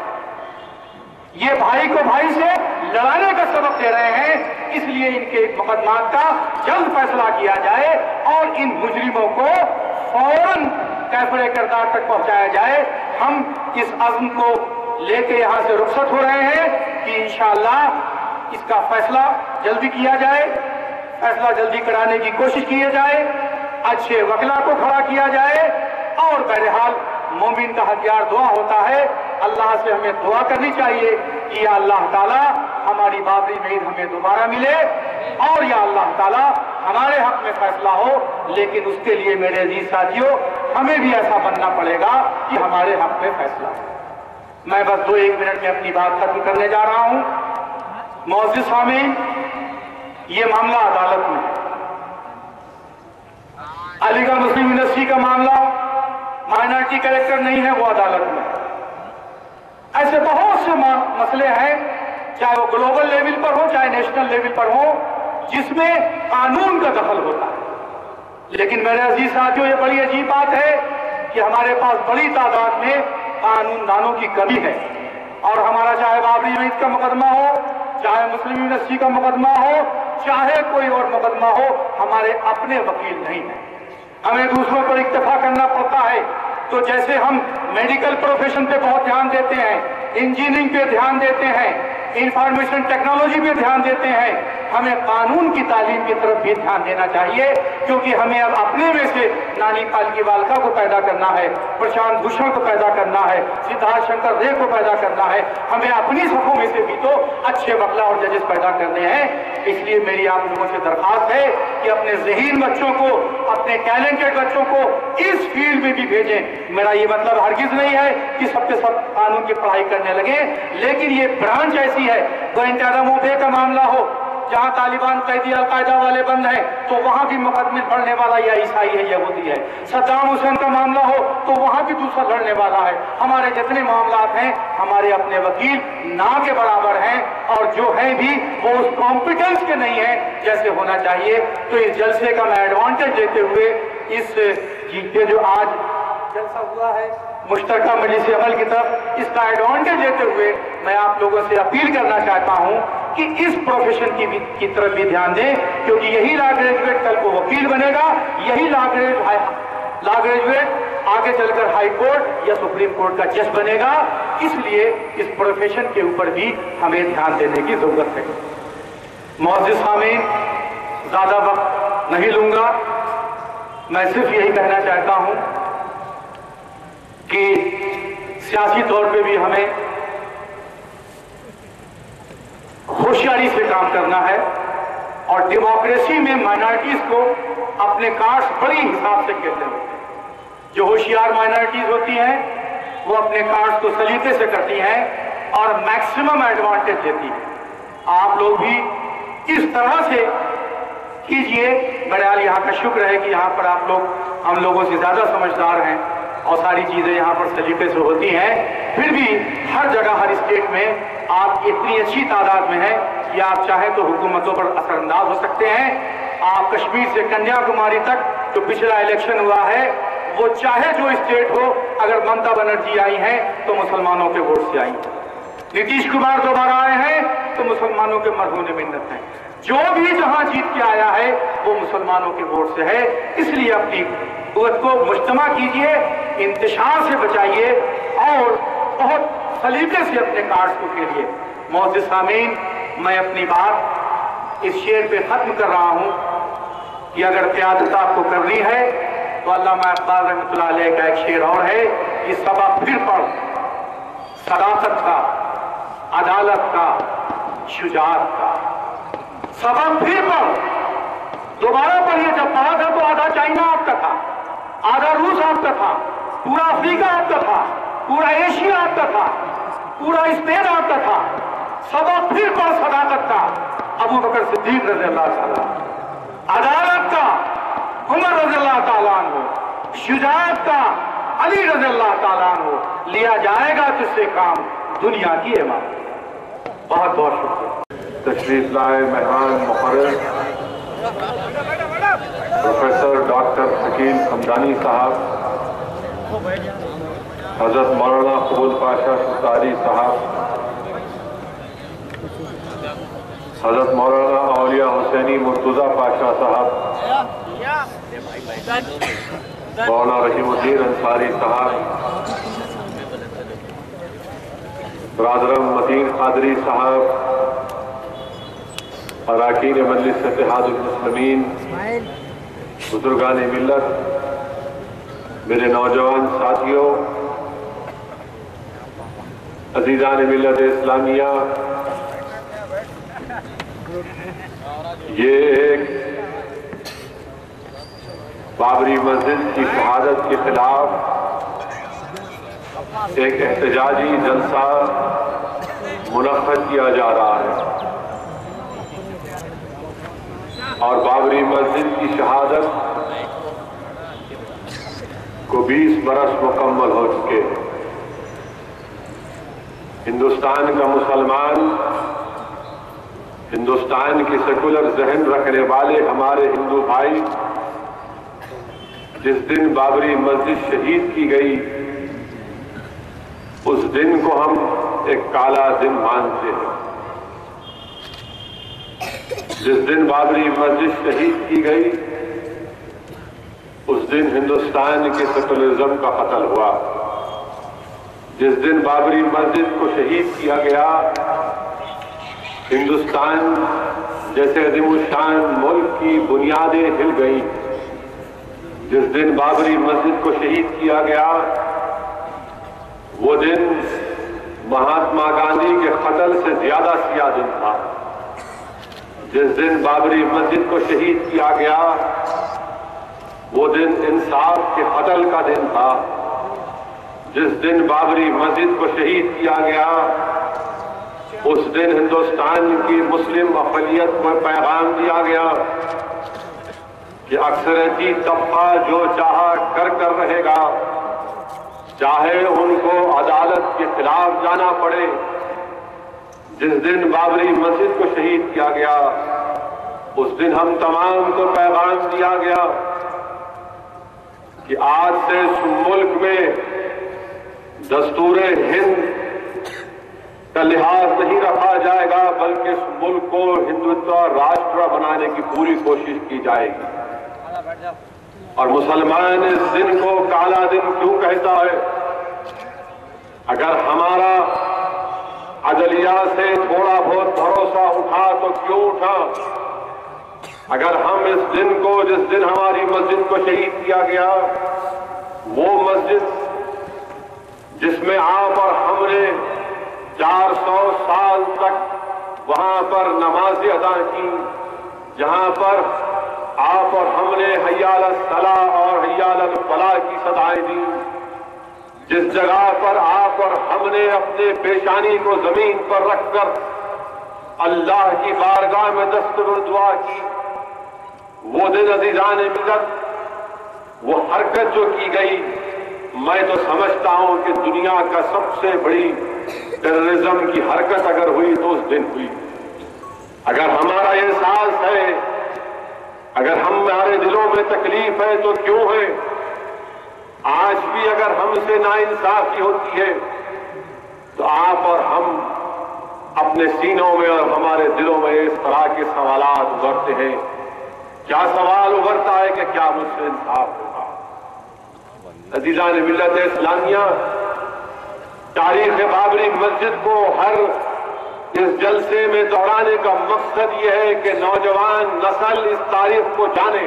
یہ بھائی کو بھائی سے لڑانے کا سبب دے رہے ہیں، اس لیے ان کے مقدمات کا جلد فیصلہ کیا جائے اور ان مجرموں کو فوراً کیفر کردار تک پہنچایا جائے۔ ہم اس عزم کو لے کے یہاں سے رخصت ہو رہے ہیں کہ انشاءاللہ اس کا فیصلہ جلدی کیا جائے، فیصلہ جلدی کرانے کی کوشش کی جائے، اچھے وکلا کو کھڑا کیا جائے، اور بہرحال مومن کا ہتھیار دعا ہوتا ہے۔ اللہ سے ہمیں دعا کرنی چاہیے کہ یا اللہ تعالیٰ ہماری بابری مسجد ہمیں دوبارہ ملے، اور یا اللہ تعالیٰ ہمارے حق میں فیصلہ ہو، لیکن اس کے لیے میرے عزیز ساتھیوں ہمیں بھی ایسا بننا پڑے گا کہ ہمارے حق میں فیصلہ ہو۔ میں بس دو ایک منٹ میں اپنی بات ختم کرنے جا رہا ہوں۔ معزز سامعین، یہ معاملہ عدالت میں ہے، علی گڑھ مسلم یونیورسٹی کا معاملہ مائنارٹی کریکٹر نہیں ہے، وہ عدالت میں ہے۔ ایسے بہت سے مسئلے ہیں، چاہے وہ گلوبل لیول پر ہو چاہے نیشنل لیول پر ہو، جس میں قانون کا دخل ہوتا ہے، لیکن میرے عزیز ساتھیوں یہ بڑی عجیب بات ہے کہ ہمارے پاس بڑی تعداد میں قانون دانوں کی کمی ہے، اور ہمارا چاہے بابری مسجد کا مقدمہ ہو، چاہے مسلم یونیورسٹی کا مقدمہ ہو، چاہے کوئی اور مقدمہ ہو، ہمارے اپنے وکیل نہیں ہیں، ہمیں دوسروں پر اکتفا کرنا پڑتا ہے۔ تو جیسے ہم میڈیکل پروفیشن پہ بہت دھیان دیتے ہیں، انجینئرنگ پہ دھیان دیتے ہیں، انفارمیشن ٹیکنالوجی پہ دھیان دیتے ہیں، ہمیں قانون کی تعلیم کی طرف بھی دھیان دینا چاہیے، کیونکہ ہمیں اب اپنے میں سے نانی پالکی والکا کو پیدا کرنا ہے، پرشانت بھوشن کو پیدا کرنا ہے، سدھارتھ شنکر رے کو پیدا کرنا ہے، ہمیں اپنی صفوں میں سے بھی تو اچھے وکلا اور ججز پیدا کرنے ہیں۔ اس لیے میری آپ لوگوں سے درخواست ہے کہ اپنے ذہین بچوں کو، اپنے ٹیلنٹڈ بچوں کو اس فیلڈ میں بھی بھیجیں۔ میرا یہ مطلب ہرگز نہیں ہے کہ سب کے سب قانون کی پڑھائی کرنے لگے، لیکن یہ برانچ ایسی ہے، گوانٹانامو بے کا معاملہ ہو، جہاں طالبان قیدی القاعدہ والے بند ہیں تو وہاں بھی مقدمے لڑنے والا یا عیسائی ہے، یہودی ہے۔ صدام حسین کا معاملہ ہو تو وہاں بھی دوسرا لڑنے والا ہے۔ ہمارے جتنے معاملات ہیں ہمارے اپنے وکیل نہ کے برابر ہیں، اور جو ہیں بھی وہ اس کمپیٹنس کے نہیں ہیں جیسے ہونا چاہیے۔ تو اس جلسے کا میں ایڈوانٹیج دیتے ہوئے، اس یہ جو آج جلسہ ہوا ہے مشترکہ مجلس عمل کی طرف، اس کا ایڈوانٹیج لیتے ہوئے میں آپ لوگوں سے اپیل کرنا چاہتا ہوں کہ اس پروفیشن کی, کی طرف بھی دھیان دیں، کیونکہ یہی لا گریجویٹ کل کو وکیل بنے گا، یہی لا گریجویٹ لا گریجویٹ آگے چل کر ہائی کورٹ یا سپریم کورٹ کا جج بنے گا۔ اس لیے اس پروفیشن کے اوپر بھی ہمیں دھیان دینے کی ضرورت ہے۔ معزز سامعین، زیادہ وقت نہیں لوں گا، میں صرف یہی کہنا چاہتا ہوں کہ سیاسی طور پہ بھی ہمیں ہوشیاری سے کام کرنا ہے، اور ڈیموکریسی میں مائنارٹیز کو اپنے کارڈز بڑی حساب سے کھیلنے ہوتے ہیں۔ جو ہوشیار مائنارٹیز ہوتی ہیں وہ اپنے کارڈز کو سلیقے سے کرتی ہیں اور میکسیمم ایڈوانٹیج دیتی ہیں۔ آپ لوگ بھی اس طرح سے کیجئے۔ بہرحال یہاں کا شکر ہے کہ یہاں پر آپ لوگ ہم لوگوں سے زیادہ سمجھدار ہیں اور ساری چیزیں یہاں پر سلیقے سے ہوتی ہیں، پھر بھی ہر جگہ ہر اسٹیٹ میں آپ اتنی اچھی تعداد میں ہیں کہ آپ چاہیں تو حکومتوں پر اثر انداز ہو سکتے ہیں۔ آپ کشمیر سے کنیا کماری تک جو پچھلا الیکشن ہوا ہے، وہ چاہے جو اسٹیٹ ہو، اگر ممتا بنرجی آئی ہیں تو مسلمانوں کے ووٹ سے آئی ہیں، نتیش کمار دوبارہ آئے ہیں تو مسلمانوں کے مرہون منت ہیں، جو بھی جہاں جیت کے آیا ہے وہ مسلمانوں کے ووٹ سے ہے۔ اس لیے اپنی قوت کو مجتمع کیجئے، انتشار سے بچائیے اور بہت سلیقے سے اپنے کارڈز کو کھیلیے۔ معزز سامعین، میں اپنی بات اس شعر پہ ختم کر رہا ہوں کہ اگر قیادت آپ کو کرنی ہے تو علامہ اقبال رحمۃ اللہ علیہ کا ایک شعر اور ہے کہ سبق پھر پڑھ، صداقت کا، عدالت کا، شجاعت کا۔ سبق پھر پڑھ، دوبارہ پڑھیے۔ جب پڑھا تھا تو آدھا چائنا آپ کا تھا، آدھا روس آپ کا تھا، پورا افریقہ آپ کا تھا، پورا ایشیا آپ کا تھا، پورا اسپین آپ کا تھا۔ سبق پھر پڑھ صداقت کا، ابو بکر صدیق رضی اللہ تعالیٰ، عدالت کا، عمر رضی اللہ تعالیٰ عنہ، شجاعت کا، علی رضی اللہ تعالیٰ عنہ، لیا جائے گا تجھ سے کام دنیا کی امامت۔ بہت بہت شکریہ۔ تشریف لائے مہمان مقرر پروفیسر ڈاکٹر حکیم حمدانی صاحب، حضرت مولانا قبول پاشا ستاری صاحب، حضرت مولانا اولیاء حسینی مرتضی پاشا صاحب، مولانا رحیم الدین انصاری صاحب، برادرم متین قادری صاحب، اراکین مجلس اتحاد المسلمین، بزرگان ملت، میرے نوجوان ساتھیوں، عزیزان ملت اسلامیہ، یہ ایک بابری مسجد کی شہادت کے خلاف ایک احتجاجی جلسہ منعقد کیا جا رہا ہے، اور بابری مسجد کی شہادت کو بیس برس مکمل ہو چکے ہیں۔ ہندوستان کا مسلمان، ہندوستان کی سیکولر ذہن رکھنے والے ہمارے ہندو بھائی جس دن بابری مسجد شہید کی گئی، اس دن کو ہم ایک کالا دن مانتے ہیں۔ جس دن بابری مسجد شہید کی گئی، اس دن ہندوستان کے سیکولرزم کا قتل ہوا۔ جس دن بابری مسجد کو شہید کیا گیا، ہندوستان جیسے عظیم الشان ملک کی بنیادیں ہل گئیں۔ جس دن بابری مسجد کو شہید کیا گیا، وہ دن مہاتما گاندھی کے قتل سے زیادہ سیاہ دن تھا۔ جس دن بابری مسجد کو شہید کیا گیا، وہ دن انصاف کے قتل کا دن تھا۔ جس دن بابری مسجد کو شہید کیا گیا، اس دن ہندوستان کی مسلم اقلیت کو پیغام دیا گیا کہ اکثریتی طبقہ جو چاہا کر کر رہے گا، چاہے ان کو عدالت کے خلاف جانا پڑے۔ جس دن بابری مسجد کو شہید کیا گیا، اس دن ہم تمام کو پیغام دیا گیا کہ آج سے ملک میں دستور ہند کا لحاظ نہیں رکھا جائے گا، بلکہ اس ملک کو ہندوتوا راشٹر بنانے کی پوری کوشش کی جائے گی۔ اور مسلمان اس دن کو کالا دن کیوں کہتا ہے؟ اگر ہمارا عدلیہ سے تھوڑا بہت بھروسہ اٹھا تو کیوں اٹھا؟ اگر ہم اس دن کو، جس دن ہماری مسجد کو شہید کیا گیا، وہ مسجد جس میں آپ اور ہم نے چار سو سال تک وہاں پر نمازیں ادا کی، جہاں پر آپ اور ہم نے حی علی الصلاۃ اور حی علی الفلاح کی صدائیں دی، جس جگہ پر آپ اور ہم نے اپنے پیشانی کو زمین پر رکھ کر اللہ کی بارگاہ میں دستور دعا کی، وہ دن عزیزان ملت، وہ حرکت جو کی گئی، میں تو سمجھتا ہوں کہ دنیا کا سب سے بڑی ٹیررزم کی حرکت اگر ہوئی تو اس دن ہوئی۔ اگر ہمارا یہ احساس ہے، اگر ہمارے دلوں میں تکلیف ہے تو کیوں ہے؟ آج بھی اگر ہم سے ناانصافی ہوتی ہے تو آپ اور ہم اپنے سینوں میں اور ہمارے دلوں میں اس طرح کے سوالات ابھرتے ہیں۔ کیا سوال ابھرتا ہے کہ کیا مجھ سے انصاف ہوگا؟ عزیزان ملت اسلامیہ، تاریخ بابری مسجد کو ہر اس جلسے میں دہرانے کا مقصد یہ ہے کہ نوجوان نسل اس تاریخ کو جانے۔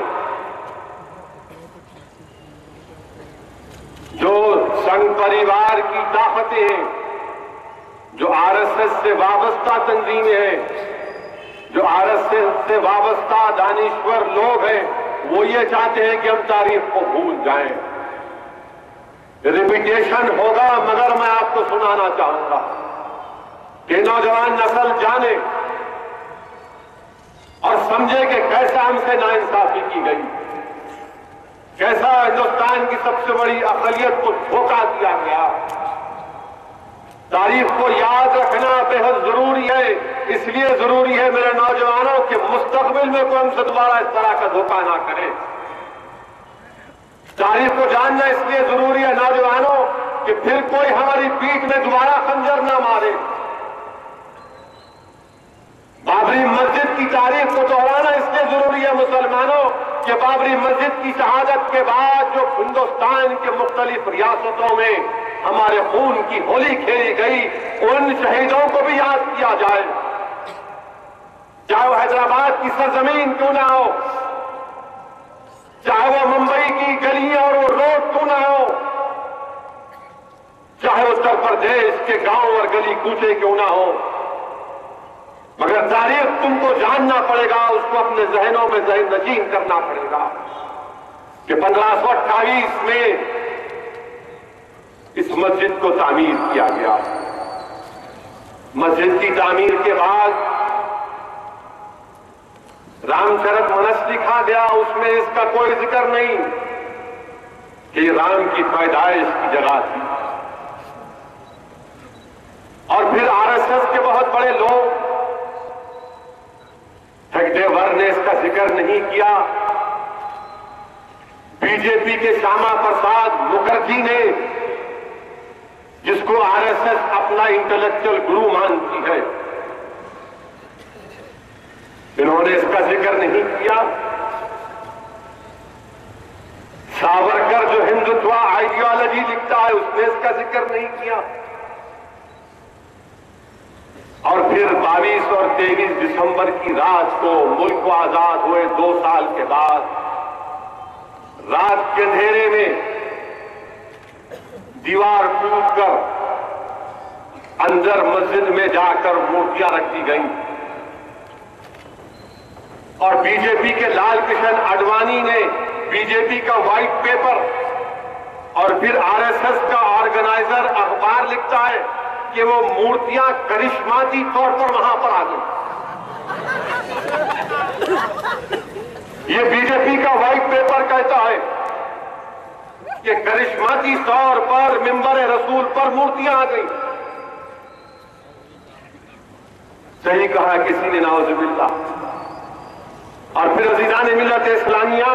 جو سنگ پریوار کی طاقتیں ہیں، جو آر ایس ایس سے وابستہ تنظیمیں ہیں، جو آر ایس ایس سے وابستہ دانشور لوگ ہیں، وہ یہ چاہتے ہیں کہ ہم تاریخ کو بھول جائیں۔ ریپیٹیشن ہوگا، مگر میں آپ کو سنانا چاہوں گا کہ نوجوان نسل جانے اور سمجھے کہ کیسا ہم سے ناانصافی کی گئی، کیسا ہندوستان کی سب سے بڑی اقلیت کو دھوکہ دیا گیا۔ تاریخ کو یاد رکھنا بے حد ضروری ہے، اس لیے ضروری ہے میرے نوجوانوں کہ مستقبل میں کوئی ہم سے دوبارہ اس طرح کا دھوکہ نہ کرے۔ تاریخ کو جاننا اس لیے ضروری ہے نوجوانوں کہ پھر کوئی ہماری پیٹھ میں دوبارہ خنجر نہ مارے۔ بابری مسجد کی تاریخ کو دہرانا اس لیے ضروری ہے مسلمانوں کہ بابری مسجد کی شہادت کے بعد جو ہندوستان کے مختلف ریاستوں میں ہمارے خون کی ہولی کھیلی گئی، ان شہیدوں کو بھی یاد کیا جائے، چاہے وہ حیدرآباد کی سرزمین کیوں نہ ہو، چاہے وہ ممبئی کی گلیاں اور وہ روڈ کیوں نہ ہو، چاہے اتر پردیش کے گاؤں اور گلی کوچے کیوں نہ ہو، مگر تاریخ تم کو جاننا پڑے گا، اس کو اپنے ذہنوں میں ذہن نشین کرنا پڑے گا کہ پندرہ سو اٹھائیس میں اس مسجد کو تعمیر کیا گیا۔ مسجد کی تعمیر کے بعد رام چرت منس لکھا گیا، اس میں اس کا کوئی ذکر نہیں کہ یہ رام کی پیدائش کی جگہ تھی۔ اور پھر آر ایس ایس کے بہت بڑے لوگ، ہیگڈے نے اس کا ذکر نہیں کیا، بی جے پی کے شیاما پرساد مکھرجی نے، جس کو آر ایس ایس اپنا انٹلیکچل گرو مانتی ہے، انہوں نے اس کا ذکر نہیں کیا۔ ساورکر جو ہندوتوا آئیڈیالوجی لکھتا ہے، اس نے اس کا ذکر نہیں کیا۔ اور پھر بائیس اور تیئیس دسمبر کی رات کو ملک کو آزاد ہوئے دو سال کے بعد رات کے اندھیرے میں دیوار ٹوٹ کر اندر مسجد میں جا کر مورتیاں رکھ دی گئیں، اور بی جے پی کے لال کرشن اڈوانی نے بی جے پی کا وائٹ پیپر اور پھر آر ایس ایس کا آرگنائزر اخبار لکھتا ہے کہ وہ مورتیاں کرشماتی طور پر وہاں پر آ گئی۔ یہ بی جے پی کا وائٹ پیپر کہتا ہے کہ کرشماتی طور پر ممبر رسول پر مورتیاں آ گئی۔ صحیح کہا کسی نے، نعوذ باللہ۔ اور پھر عزیزان ملت اسلامیہ،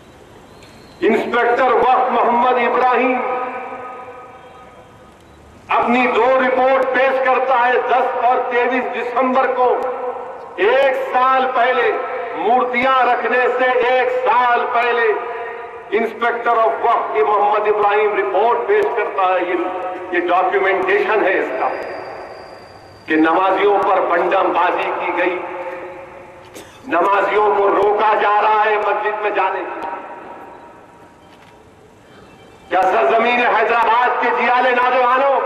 انسپیکٹر وقت محمد ابراہیم ہے دس اور تیئیس دسمبر کو ایک سال پہلے مورتیاں رکھنے سے ایک سال پہلے انسپیکٹر آف وقف محمد ابراہیم رپورٹ پیش کرتا ہے. یہ یہ ڈاکیومنٹیشن ہے اس کا کہ نمازیوں پر بنڈم بازی کی گئی, نمازیوں کو روکا جا رہا ہے مسجد میں جانے کی. کیا سرزمین حیدرآباد کے جیالے نوجوانوں,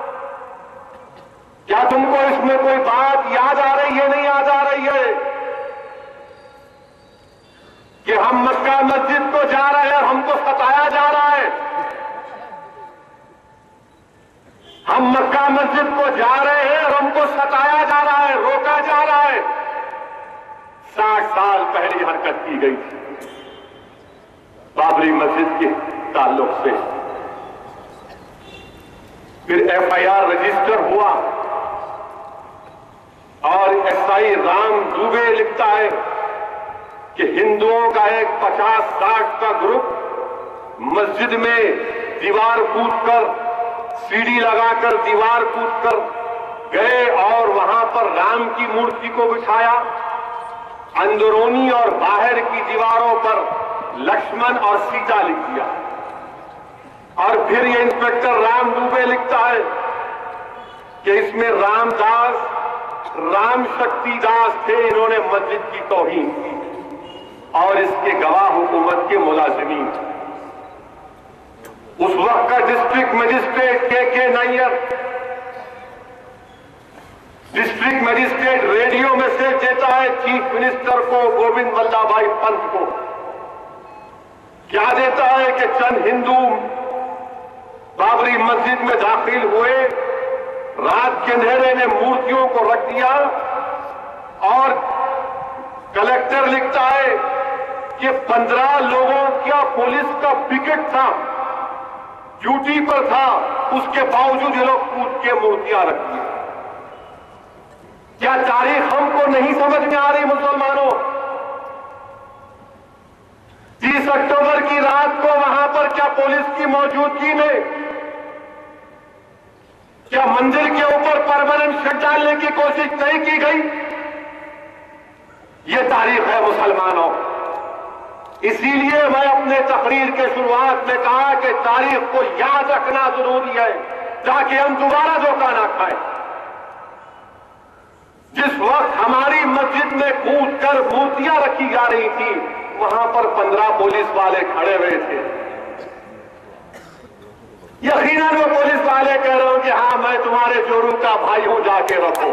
کیا تم کو اس میں کوئی بات یاد آ رہی ہے, نہیں یاد آ رہی ہے کہ ہم مکہ مسجد کو جا رہے ہیں اور ہم کو ستایا جا رہا ہے؟ ہم مکہ مسجد کو جا رہے ہیں اور ہم کو ستایا جا رہا ہے, روکا جا رہا ہے. ساٹھ سال پہلی حرکت کی گئی تھی بابری مسجد کے تعلق سے. پھر ایف آئی آر رجسٹر ہوا اور ایس آئی رام دوبے لکھتا ہے کہ ہندوؤں کا ایک پچاس ساٹھ کا گروپ مسجد میں دیوار کود کر, سیڑھی لگا کر دیوار کود کر گئے اور وہاں پر رام کی مورتی کو بٹھایا. اندرونی اور باہر کی دیواروں پر لکشمن اور سیتا لکھ دیا. اور پھر یہ انسپیکٹر رام دوبے لکھتا ہے کہ اس میں رام داس, رام شکتی داس تھے, انہوں نے مسجد کی توہین کی اور اس کے گواہ حکومت کے ملازمین. اس وقت کا district magistrate K K Nair district magistrate radio message دیتا ہے چیف منسٹر کو, گووند ولبھ بھائی پنت کو. کیا دیتا ہے کہ چند ہندو بابری مسجد میں داخل ہوئے, رات کے اندھیرے نے مورتیوں کو رکھ دیا اور کلیکٹر لکھتا ہے کہ پندرہ لوگوں کا پولیس کا پکٹ تھا, ڈیوٹی پر تھا, اس کے باوجود یہ لوگ کود کے مورتیاں رکھ دی. کیا تاریخ ہم کو نہیں سمجھ میں آ رہی مسلمانوں؟ تیس اکتوبر کی رات کو وہاں پر کیا پولیس کی موجودگی میں کیا مندر کے اوپر پرماننٹ شٹ ڈالنے کی کوشش نہیں کی گئی؟ یہ تاریخ ہے مسلمانوں. اسی لیے میں اپنے تقریر کے شروعات میں کہا کہ تاریخ کو یاد رکھنا ضروری ہے تاکہ ہم دوبارہ دھوکہ نہ کھائیں. جس وقت ہماری مسجد میں کود کر مورتیاں رکھی جا رہی تھی وہاں پر پندرہ پولیس والے کھڑے ہوئے تھے. یقیناً وہ پولیس والے کہہ رہے ہوں کہ ہاں میں تمہارے جورو کا بھائی ہوں, جا کے رکھو.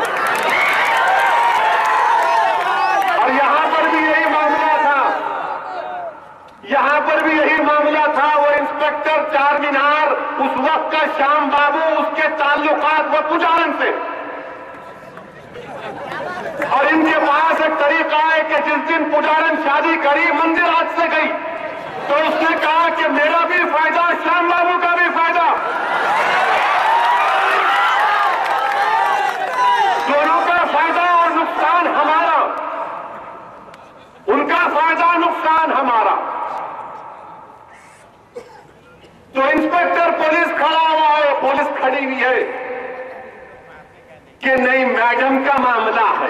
اور یہاں پر بھی یہی معاملہ تھا, یہاں پر بھی یہی معاملہ تھا. وہ انسپیکٹر چار مینار اس وقت کا شام بابو, اس کے تعلقات وہ پجارن سے, اور ان کے پاس ایک طریقہ ہے کہ جس دن پجارن شادی کری, مندر ہاتھ سے گئی, تو اس نے کہا کہ میرا بھی فائدہ, شام بابو کا بھی فائدہ, دونوں کا فائدہ اور نقصان ہمارا, ان کا فائدہ نقصان ہمارا. تو انسپیکٹر پولیس کھڑا ہوا ہے, پولیس کھڑی ہوئی ہے کہ نہیں میڈم کا معاملہ ہے,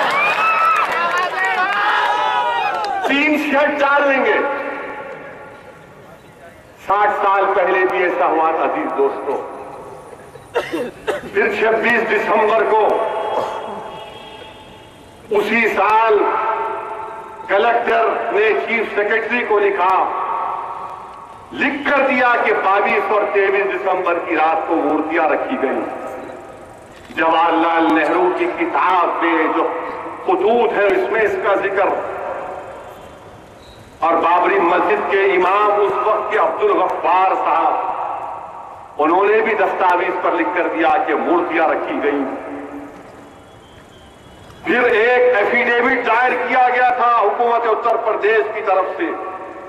تین شرٹ ڈال لیں گے. ساٹھ سال پہلے بھی ایسا ہوا تھا عزیز دوستوں. پھر چھبیس دسمبر کو اسی سال کلیکٹر نے چیف سیکرٹری کو لکھا, لکھ کر دیا کہ بائیس اور تیئیس دسمبر کی رات کو مورتیاں رکھی گئی. جواہر لال نہرو کی کتاب میں جو خطوط ہے اس میں اس کا ذکر, اور بابری مسجد کے امام اس وقت کے عبد الغفار صاحب, انہوں نے بھی دستاویز پر لکھ کر دیا کہ مورتیاں رکھی گئی. پھر ایک ایفیڈیوٹ دائر کیا گیا تھا حکومت اتر پردیش کی طرف سے.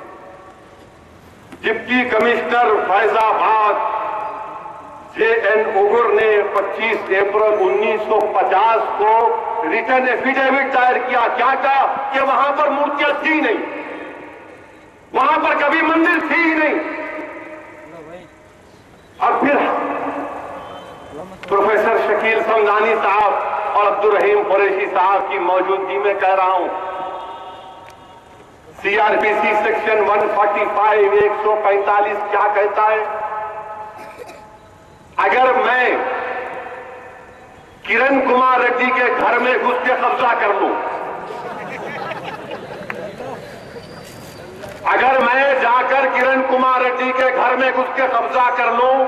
ڈپٹی کمشنر فیض آباد جے این اوگر نے پچیس اپریل انیس سو پچاس کو ریٹن ایفیڈیوٹ دائر کیا. کیا کہا کہ وہاں پر مورتیاں تھی نہیں, وہاں پر کبھی مندر تھی ہی نہیں. اور پھر प्रोफेसर शकील समदानी साहब और अब्दुल कुरैशी साहब की मौजूदगी में कह रहा हूं, सीआरपीसी सेक्शन एक सौ पैंतालीस एक सौ पैंतालीस क्या कहता है? अगर मैं किरण कुमार रेड्डी के घर में घुस के कब्जा कर लूं, अगर मैं जाकर किरण कुमार रेड्डी के घर में घुस के कब्जा कर लूं,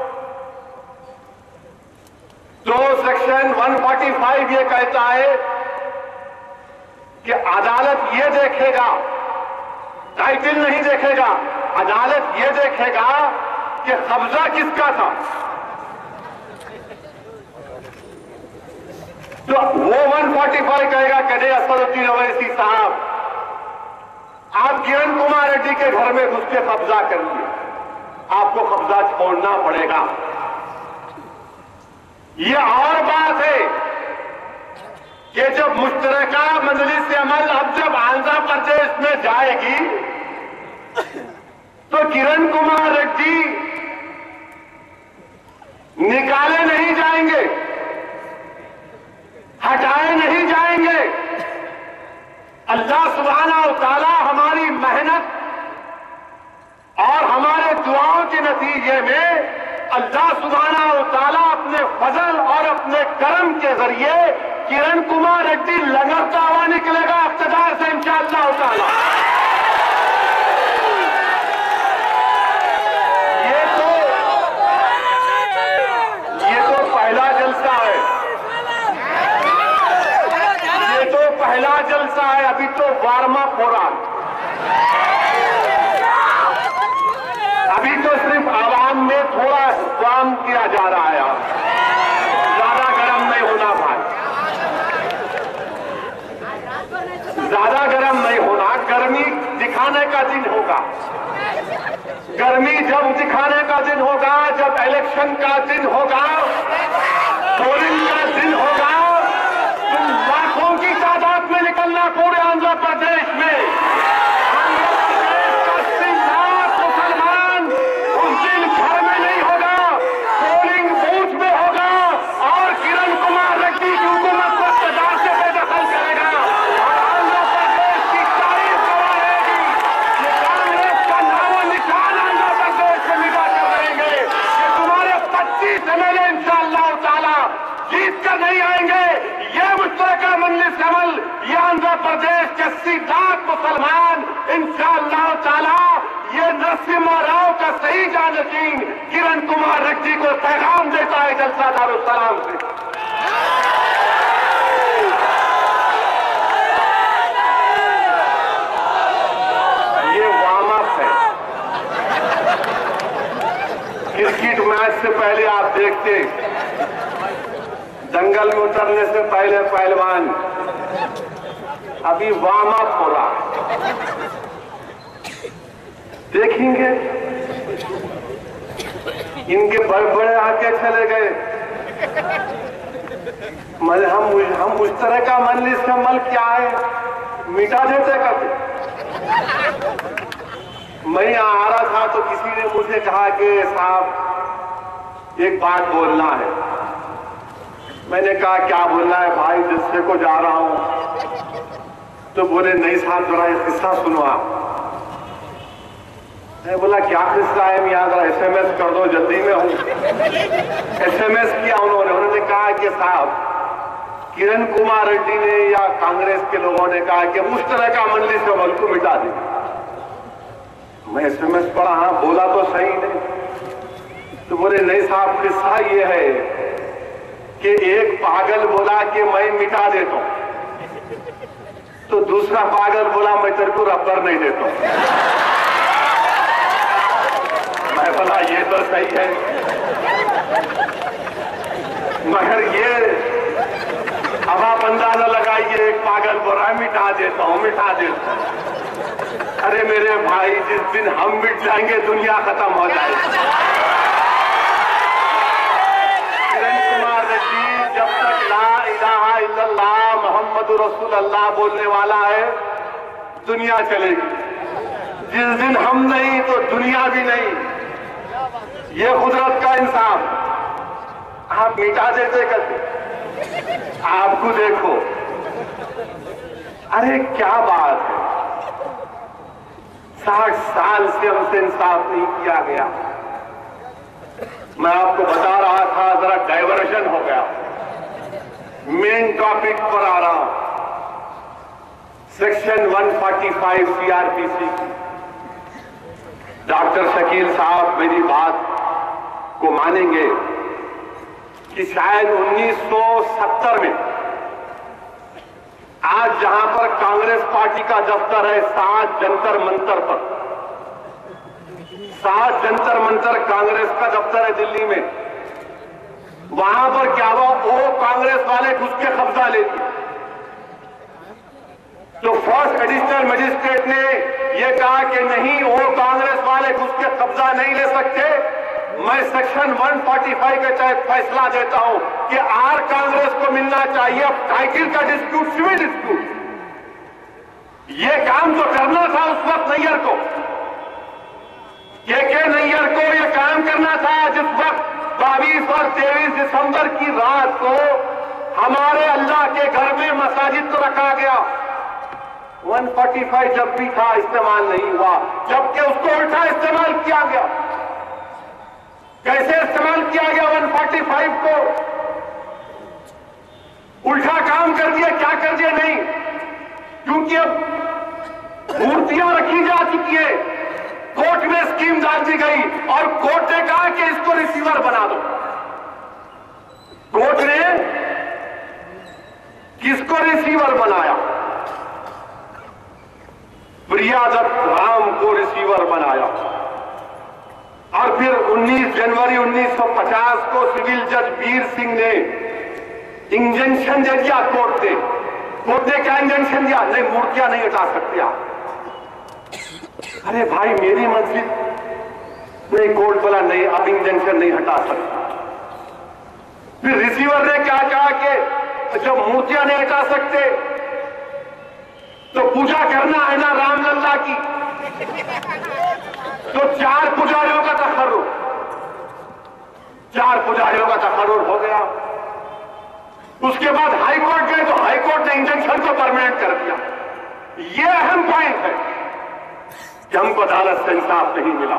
तो सेक्शन एक सौ पैंतालीस ये कहता है कि अदालत ये देखेगा, टाइटल नहीं देखेगा, अदालत ये देखेगा कि कब्जा किसका था। तो वो एक सौ पैंतालीस कहेगा कि नहीं असदुद्दीन अवैसी साहब, आप किरण कुमार रेड्डी के घर में घुस के कब्जा कर लिए, आपको कब्जा छोड़ना पड़ेगा। ये और बात है कि जब मुश्तरका मजलिस अमल अब जब आंध्र प्रदेश में जाएगी, तो किरण कुमार रेड्डी निकाले नहीं जाएंगे, हटाए नहीं जाएंगे। अल्लाह सुब्हाना व तआला हमारी मेहनत और हमारे दुआओं के नतीजे में अल्लाह सुब्हाना व तआला अपने फजल और अपने करम के जरिए किरण कुमार रेड्डी लंगरता हुआ निकलेगा इख्तिदार से इंशाअल्लाह ताला। ये तो ये तो पहला जलसा है, ये तो पहला जलसा है, अभी तो वार्म अप हो रहा है। अभी तो सिर्फ आवाम में थोड़ा वार्म किया जा रहा है, ज्यादा गर्म नहीं होना भाई, ज्यादा गर्म नहीं होना। गर्मी दिखाने का दिन होगा, गर्मी जब दिखाने का दिन होगा, जब इलेक्शन का दिन होगा, पोलिंग का दिन होगा, तुम लाखों की तादाद में निकलना पूरे आंध्र प्रदेश में। आंध्र प्रदेश का अस्सी लाख मुसलमान उस दिन घर में नहीं होगा, पोलिंग बूथ में होगा और किरण कुमार रेड्डी की हुकूमत को इक़्तिदार से बेदखल करेगा और आंध्र प्रदेश की तारीफ करवाएगी। ये कांग्रेस का नाम और निशान आंध्र प्रदेश से मिटा कर रहेंगे कि तुम्हारे पच्चीस एमएलए इंशाअल्लाह ताला जीत कर नहीं आएंगे। ये मुश्तरका मजलिस अमल, ये आंध्र प्रदेश के अस्सी लाख मुसलमान इंशाअल्लाह ताला ये नरसिम्हा राव का सही जानशीन किरण कुमार रेड्डी को पैगाम देता है जलसा दारुस्सलाम से। ये वार्म अप है। क्रिकेट मैच से पहले आप देखते, जंगल में उतरने से पहले पहलवान, अभी वार्म अप हो रहा है। देखेंगे इनके बड़े बड़े आगे चले गए, हम हम मुश्तरका मजलिस अमल क्या है मिटा देते कभी। मैं यहाँ आ रहा था तो किसी ने मुझे कहा कि साहब एक बात बोलना है। मैंने कहा क्या बोलना है भाई, जलसे को जा रहा हूं। तो बोले नहीं साहब जरा एक किस्सा सुनो आप। मैं बोला क्या किस्सा है, मैं यहाँ जरा एसएमएस कर दो, जल्दी में हूँ। एसएमएस किया उन्होंने, उन्होंने कहा कि साहब किरण कुमार रेड्डी ने या कांग्रेस के लोगों ने कहा कि मुश्तरका मजलिस अमल को मिटा दे। मैं एसएमएस पढ़ा, हाँ बोला तो सही नहीं। तो बोले नहीं साहब किस्सा ये है कि एक पागल बोला कि मैं मिटा देता हूं, तो दूसरा पागल बोला मैं तेरे को रबर नहीं देता हूं। मैं बोला ये तो सही है, मगर ये अब आप अंदाजा लगाइए, एक पागल बोला मिटा देता हूं मिटा देता हूं। अरे मेरे भाई जिस दिन हम मिट जाएंगे दुनिया खत्म हो जाएगी। किरण कुमार रेड्डी जब तक ला इलाहा इल्लल्लाह मोहम्मद रसूलुल्लाह बोलने वाला है दुनिया चलेगी। जिस दिन हम नहीं तो दुनिया भी नहीं। ये कुदरत का इंसाफ। آپ مٹا دیتے کرتے. آپ کو دیکھو, ارے کیا بات ہے, ساٹھ سال سے ہم سے انصاف نہیں کیا گیا. میں آپ کو بتا رہا تھا, ذرا ڈائیورژن ہو گیا, مین ٹاپک پر آ رہا ہوں. Section one forty five C R P C کی. ڈاکٹر شکیل صاحب میری بات کو مانیں گے کہ شاید انیس سو ستر میں آج جہاں پر کانگریس پارٹی کا دفتر ہے, سات جنتر منتر پر, سات جنتر منتر کانگریس کا دفتر ہے دلی میں, وہاں پر کیا ہوا, وہ کانگریس والے گھس کے قبضہ لے لیے. تو فرسٹ ایڈیشنل مجسٹریٹ نے یہ کہا کہ نہیں, وہ کانگریس والے گھس کے قبضہ نہیں لے سکتے. میں سیکشن ون فورٹی فائیو کے تحت فیصلہ دیتا ہوں کہ آر کانگریس کو ملنا چاہیے. اب ٹائٹل کا ڈسپیوٹ سول ڈسپیوٹ, یہ کام تو کرنا تھا اس وقت نیر کو, کے کے نیر کو یہ کام کرنا تھا جس وقت بائیس اور تیئیس دسمبر کی رات کو ہمارے اللہ کے گھر میں مساجد کو رکھا گیا. ون فورٹی فائیو جب بھی تھا استعمال نہیں ہوا, جبکہ اس کو الٹا استعمال کیا گیا. کیسے استعمال کیا گیا ون فورٹی فائیو کو؟ الٹا کام کر دیا. کیا کر دیا؟ نہیں, کیونکہ اب مورتیاں رکھی جا چکی ہے, کورٹ میں اسکیم ڈال دی گئی اور کورٹ نے کہا کہ اس کو ریسیور بنا دو. کورٹ نے کس کو ریسیور بنایا؟ پریا دت رام کو ریسیور بنایا. اور پھر انیس جنوری انیس سو پچاس کو سول جج بیر سنگھ نے انجنکشن دے دیا کورٹ نے. کورٹ نے کیا انجنکشن دیا؟ نہیں, مورتیاں نہیں ہٹا سکتے آپ. ارے بھائی میری مسجد نہیں, کورٹ بولا نہیں, اب انجنکشن نہیں ہٹا سکتا. پھر ریسیور نے کیا کہا کہ جب مورتیاں نہیں ہٹا سکتے تو پوجا کرنا ہے نا رام للا کی. تو چار پجاریوں کا تقرر, چار پجاریوں کا تقرر ہو گیا. اس کے بعد ہائی کورٹ گئے تو ہائی کورٹ نے انجنکشن کو پرماننٹ کر دیا. یہ اہم پوائنٹ ہے کہ ہم کو عدالت سے انصاف نہیں ملا,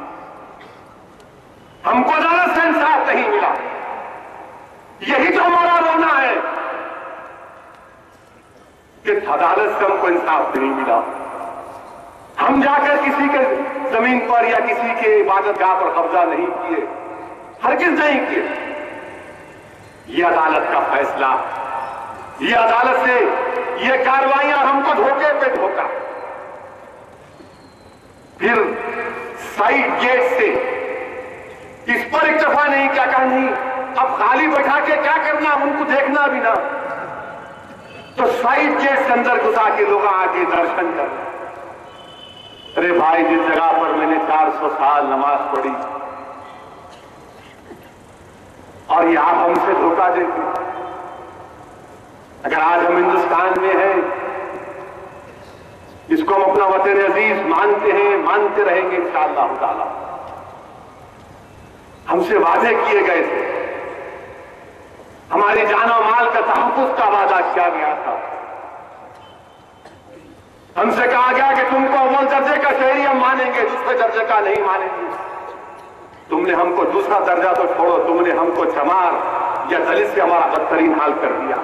ہم کو عدالت سے انصاف نہیں ملا. یہی تو ہمارا رونا ہے کہ عدالت سے ہم کو انصاف نہیں ملا. ہم جا کر کسی کے زمین پر یا کسی کے عبادت گاہ پر قبضہ نہیں کیے, ہرگز نہیں کیے. یہ عدالت کا فیصلہ, یہ عدالت سے یہ کاروائیاں ہم کو دھوکے پہ دھوکا. پھر سائیڈ گیٹ سے اس پر اکتفا نہیں کیا, کہا نہیں اب خالی بٹھا کے کیا کرنا, ان کو دیکھنا بھی نہ. تو سائیڈ گیٹ سے اندر گھسا کے لوگ آگے درشن کر. ارے بھائی, جس جگہ پر میں نے چار سو سال نماز پڑھی اور یہ آپ ہم سے دھوکہ دیتے. اگر آج ہم ہندوستان میں ہیں, اس کو ہم اپنا وطن عزیز مانتے ہیں, مانتے رہیں گے انشاءاللہ تعالی. ہم سے وعدے کیے گئے تھے, ہماری جان و مال کا تحفظ کا وعدہ کیا گیا تھا. ہم سے کہا گیا کہ تم کو اول درجے کا شہری ہم مانیں گے, دوسرے درجے کا نہیں مانیں گے. تم نے ہم کو دوسرا درجہ تو چھوڑو, تم نے ہم کو چمار یا دلت سے ہمارا بدترین حال کر دیا.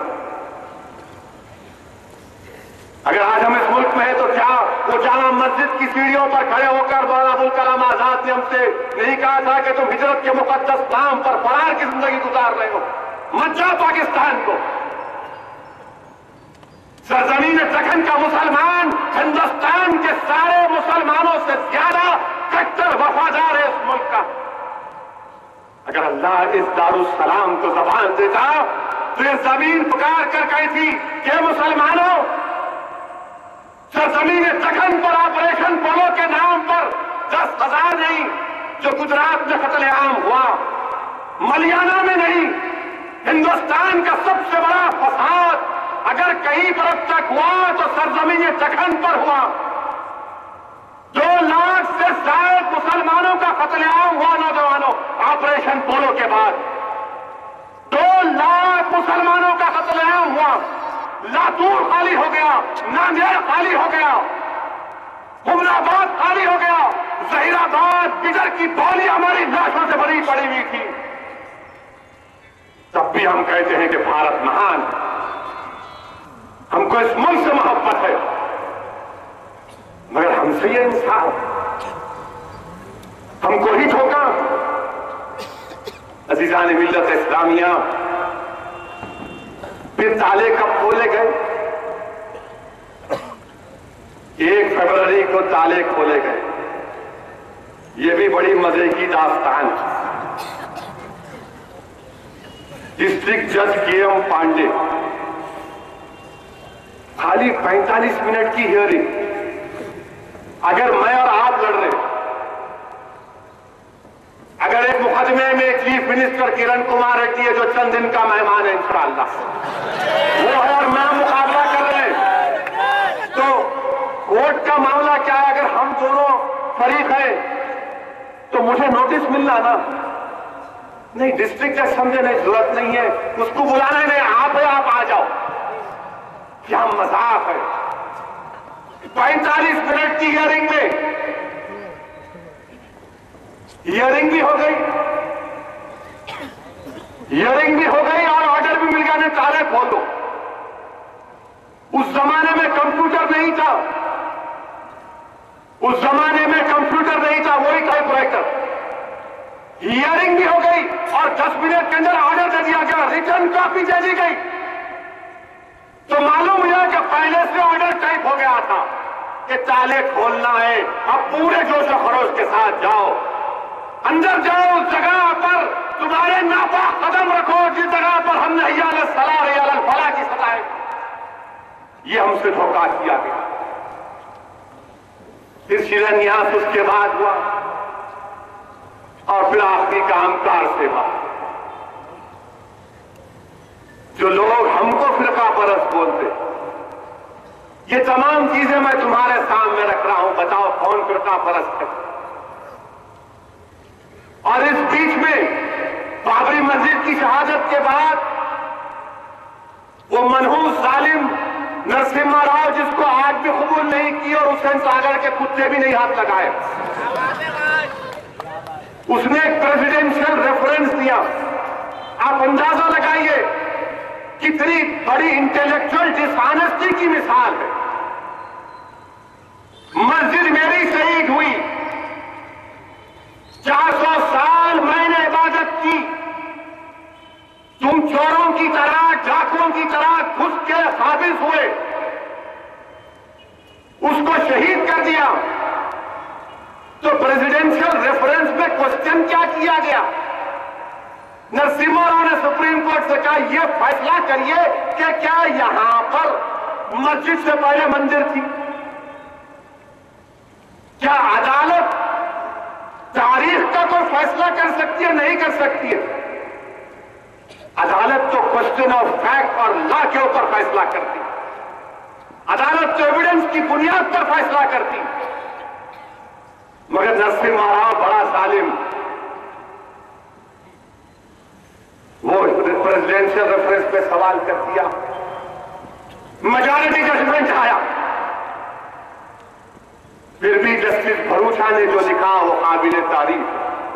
اگر آج ہم اس ملک میں ہیں تو کیا وہ جامع مسجد کی سیڑھیوں پر کھڑے ہو کر مولانا ابوالکلام آزاد نے ہم سے نہیں کہا تھا کہ تم ہجرت کے مقدس نام پر فرار کی زندگی گزار رہے ہو, مت جاؤ پاکستان کو. سرزمین دکن کا مسلمان ہندوستان کے سارے مسلمانوں سے زیادہ کٹر وفادار ہے اس ملک کا. اگر اللہ اس دارالسلام کو زبان دیتا تو یہ زمین پکار کر کہی تھی کہ مسلمانوں, سرزمین دکن پر آپریشن پولو کے نام پر دس ہزار نہیں جو گجرات میں قتل عام ہوا, ملیالہ میں نہیں, ہندوستان کا سب سے بڑا فساد اگر کہیں پر اب تک ہوا تو سرزمین دکن پر ہوا. دو لاکھ سے زائد مسلمانوں کا قتل عام ہوا نوجوانوں آپریشن پولو کے بعد. लातूर खाली हो गया, नांदेड़ खाली हो गया, हुमनाबाद खाली हो गया, जहीराबाद बिदर की बौली हमारी लाशों से भरी पड़ी हुई थी। तब भी हम कहते हैं कि भारत महान, हमको इस मुल्क से मोहब्बत है, मगर हमसे ये इंसाफ, हमको ही ठोका। अजीजान मिल्लत इस्लामिया, फिर ताले कब खोले गए? एक फरवरी को ताले खोले गए। ये भी बड़ी मजे की दास्तान। डिस्ट्रिक्ट जज के एम पांडे, खाली पैंतालीस मिनट की हियरिंग। अगर मैं और आप लड़ रहे, अगर एक मुकदमे में चीफ मिनिस्टर किरण कुमार रेड्डी है जो चंद दिन का मेहमान है इंशाअल्लाह, वो है और मैं मुकाबला कर रहे हैं, तो कोर्ट का मामला क्या है? अगर हम दोनों फरीक हैं तो मुझे नोटिस मिलना ना, नहीं डिस्ट्रिक्ट जज समझने की जरूरत नहीं है, उसको बुलाना नहीं, आप है आप आ जाओ। क्या मजाक है? पैंतालीस मिनट की हियरिंग में हियरिंग भी हो गई, हियरिंग भी हो गई और ऑर्डर भी मिल गया, ने ताले खोल दो। उस जमाने में कंप्यूटर नहीं था, उस जमाने में कंप्यूटर नहीं था, वही टाइपराइटर। हियरिंग भी हो गई और दस मिनट के अंदर ऑर्डर दे दिया गया, रिटर्न कॉपी दे दी गई। तो मालूम हुआ कि पहले से ऑर्डर टाइप हो गया था कि ताले खोलना है। अब पूरे जोश और खरोश के साथ जाओ, अंदर जाओ, उस जगह पर तुम्हारे नापाक कदम रखो जिस जगह पर हमने हिया अल सलाह हिया अल फलाह की सलाह, ये हमसे धोखा किया गया। फिर शिलान्यास उसके बाद हुआ और फिर आखिरी काम कार सेवा। जो लोग हमको फिरका परस्त बोलते, ये तमाम चीजें मैं तुम्हारे सामने रख रहा हूं, बताओ कौन फिरका परस्त है? और इस बीच में बाबरी मस्जिद की शहादत के बाद वो मनहूस जालिम नरसिम्हा राव, जिसको आज भी कबूल नहीं की और हुसैन सागर के कुत्ते भी नहीं हाथ लगाए, उसने एक प्रेसिडेंशियल रेफरेंस दिया। आप अंदाजा लगाइए कितनी बड़ी इंटेलेक्चुअल डिसऑनेस्टी की मिसाल है। मस्जिद मेरी शहीद हुई, चार सौ साल मैंने इबादत की, तुम चोरों की तरह डाकुओं की तरह घुस के काबिज हुए, उसको शहीद कर दिया। तो प्रेसिडेंशियल रेफरेंस में क्वेश्चन क्या किया गया? नरसिम्हा राव ने सुप्रीम कोर्ट से कहा यह फैसला करिए कि क्या यहां पर मस्जिद से पहले मंदिर थी? क्या अदालत तारीख का कोई फैसला कर सकती है? नहीं कर सकती है। अदालत तो क्वेश्चन ऑफ फैक्ट और लॉ के ऊपर फैसला करती, अदालत तो एविडेंस की बुनियाद पर फैसला करती। मगर नरसिम्हा राव बड़ा जालिम, वो प्रेसिडेंशियल रेफरेंस पे सवाल कर दिया, मेजॉरिटी जजमेंट आया, फिर भी जस्टिस भरूचा ने जो लिखा वो काबिल तारीफ।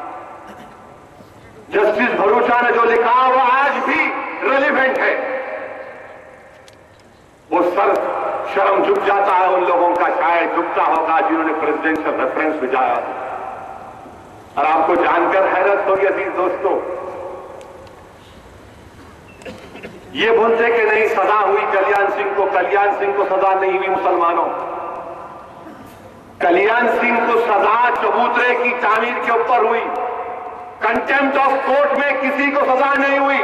जस्टिस भरूचा ने जो लिखा वो आज भी रेलिवेंट है। वो सर शर्म झुक जाता है उन लोगों का, शायद झुकता होगा जिन्होंने प्रेसिडेंशियल रेफरेंस भिजाया। और आपको जानकर हैरत होगी अजीज दोस्तों, ये बोलते कि नहीं सजा हुई कल्याण सिंह को, कल्याण सिंह को सजा नहीं हुई। मुसलमानों, कल्याण सिंह को सजा चबूतरे की तामीर के ऊपर हुई, कंटेम्प्ट ऑफ कोर्ट में किसी को सजा नहीं हुई।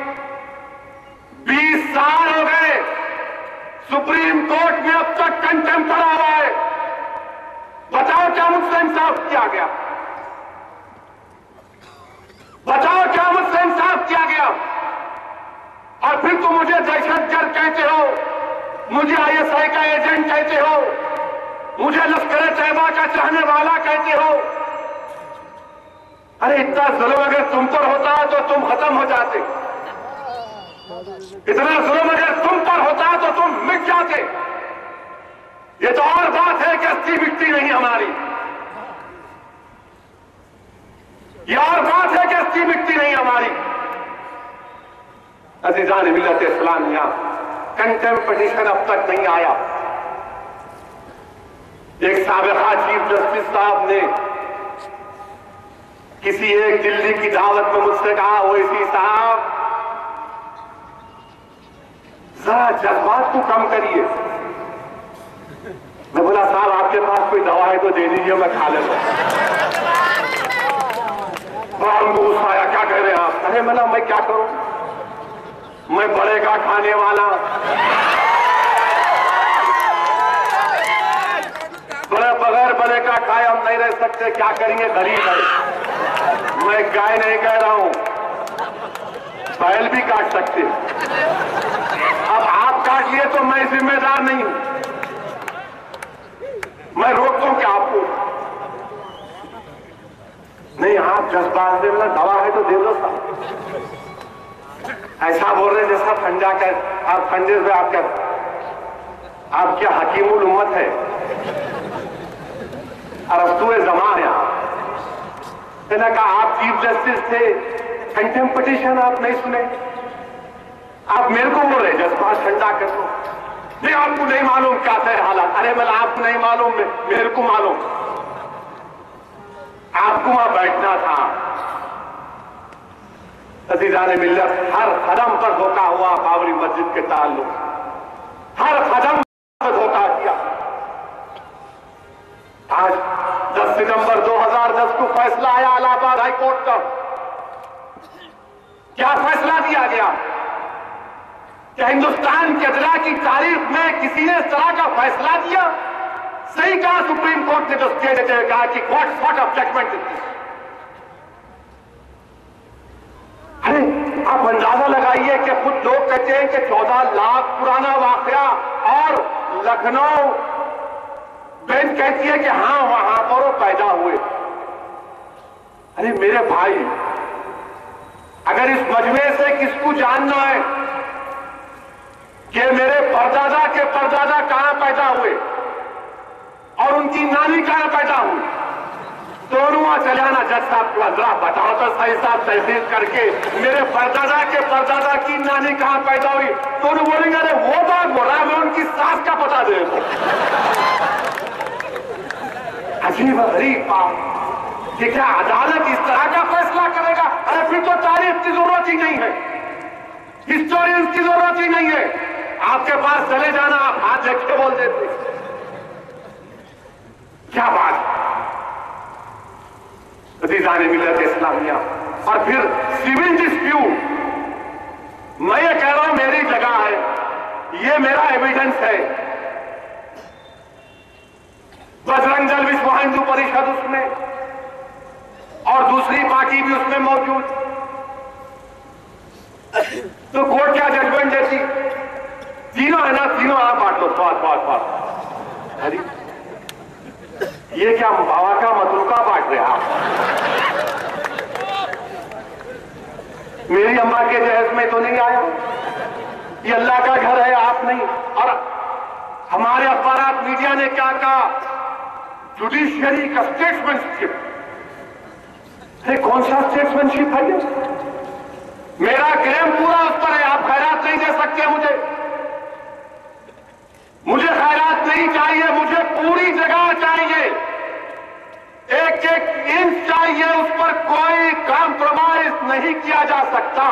बीस साल हो गए, सुप्रीम कोर्ट में अब तक कंटेम्प्ट पड़ा हुआ है। बताओ क्या मुझसे इंसाफ किया गया? बताओ क्या मुझसे इंसाफ किया गया? और फिर तुम मुझे दहशतगर्द कहते हो, मुझे आईएसआई का एजेंट कहते हो, मुझे लश्कर तैयबा का चाहने वाला कहते हो। अरे इतना जुल्म अगर तुम पर होता तो तुम खत्म हो जाते। اتنا ظلم اگر تم پر ہوتا تو تم مٹ جاتے. یہ تو اور بات ہے کہ اسی مٹی نہیں ہماری. یہ اور بات ہے کہ اسی مٹی نہیں ہماری. عزیزان ملت اسلامیہ، کنٹمپٹیشن اب تک نہیں آیا. ایک سابقہ چیف جسٹس صاحب نے کسی ایک دلی کی دعوت میں مجھ سے کہا، اویسی صاحب ذرا جذبات کو کم کریے. میں بولا صاحب آپ کے پاس کوئی دوا ہے تو دے دیجیے، میں کھا لیتا ہوں. ان کو غصہ آیا، کیا کہہ رہے ہیں آپ؟ ارے میں میں کیا کروں، میں بڑے کا کھانے والا، بڑے بغیر بڑے کا کھائے ہم نہیں رہ سکتے، کیا کریں گے، غریب ہے. میں گائے نہیں کہہ رہا ہوں، بیل بھی کاٹ سکتے. اب آپ کاٹ لیے تو میں ذمہ دار نہیں ہوں، میں روکتا ہوں کہ آپ کو نہیں. آپ جذبات سے ملا دوا ہے تو دے دو صاحب. ایسا بول رہے جیسا پھنجا کر آپ پھنجے سے آپ کیا آپ کیا حکیم الامت ہے، ارسطو زمان ہے. آپ نے کہا آپ چیف جسٹس تھے، کنٹمپٹیشن آپ نہیں سنے، آپ میرے کو بول رہے جذبات ٹھنڈا کر دو. نہیں آپ کو نہیں معلوم کیا تھے حالات. ارے میں آپ کو نہیں معلوم، میرے کو معلوم. آپ کو وہاں بیٹھنا تھا. عزیزان ملت، ہر قدم پر دھوکہ ہوا بابری مسجد کے تعلق، ہر قدم پر دھوکہ کیا. آج دس ستمبر دو ہزار دس کو فیصلہ آیا الہ آباد ہائی کورٹ کا. کیا فیصلہ دیا گیا کہ ہندوستان کے عدلیہ کی تاریخ میں کسی نے اس طرح کا فیصلہ دیا؟ صحیح کہا سپریم کورٹ نے جو اسٹے دیتے ہوئے کہا کہ what sort of judgement is this. ارے آپ اندازہ لگائیے کہ خود لوگ کہتے ہیں کہ چودہ لاکھ پرانا واقعہ، اور لکھنؤ بینچ کہتی ہے کہ ہاں وہاں پر وہ پیدا ہوئے. ارے میرے بھائی، اگر اس مجمع سے کس کو جاننا ہے کہ میرے پردادا کے پردادا کہاں پیدا ہوئے اور ان کی نانی کہاں پیدا ہوئی، دونوں چلے آنا. جج صاحب کو ذرا بتاؤ تو صحیح صاحب تحقیق کر کے میرے پردادا کے پردادا کی نانی کہاں پیدا ہوئی. دونوں بولیں گے ارے وہ بات بول رہا ہے، میں ان کی ساس کا پتا دے دوں. عجیب غریب بات کہ کیا عدالت اس طرح کا فیصلہ کرے گا؟ ارے پھر تو تاریخ کی ضرورت ہی نہیں ہے، ہسٹورینز کی ضرورت ہی نہیں ہے. آپ کے پاس چلے جانا، آپ ہاتھ دیکھ کے بول دیتے. کیا بات عزیزان ملت اسلامیہ. اور پھر سیول ڈسپیوٹ، میں یہ کہہ رہا ہوں میری جگہ ہے، یہ میرا ایویڈنس ہے. بجرنگ دل وشو ہندو پریشد اس میں، اور دوسری پارٹی بھی اس میں موجود. تو کورٹ کیا ججمنٹ دیتی؟ تینوں ہے نا، تینوں آپ بانٹ لو. بات بات بات یہ کیا بابا کا متروکہ بانٹ رہے آپ؟ میری اماں کے جہیز میں تو نہیں آیا. یہ اللہ کا گھر ہے، آپ نہیں. اور ہمارے اخبارات میڈیا نے کیا کہا؟ جوڈیشری کا اسٹیٹسمین شپ. کون سا اسٹیٹسمین شپ ہے یہ؟ میرا کلیم پورا اس پر ہے. آپ خیرات نہیں دے سکتے مجھے، مجھے خیرات نہیں چاہیے، مجھے پوری جگہ چاہیے، ایک ایک انچ چاہیے، اس پر کوئی کمپرومائز نہیں کیا جا سکتا.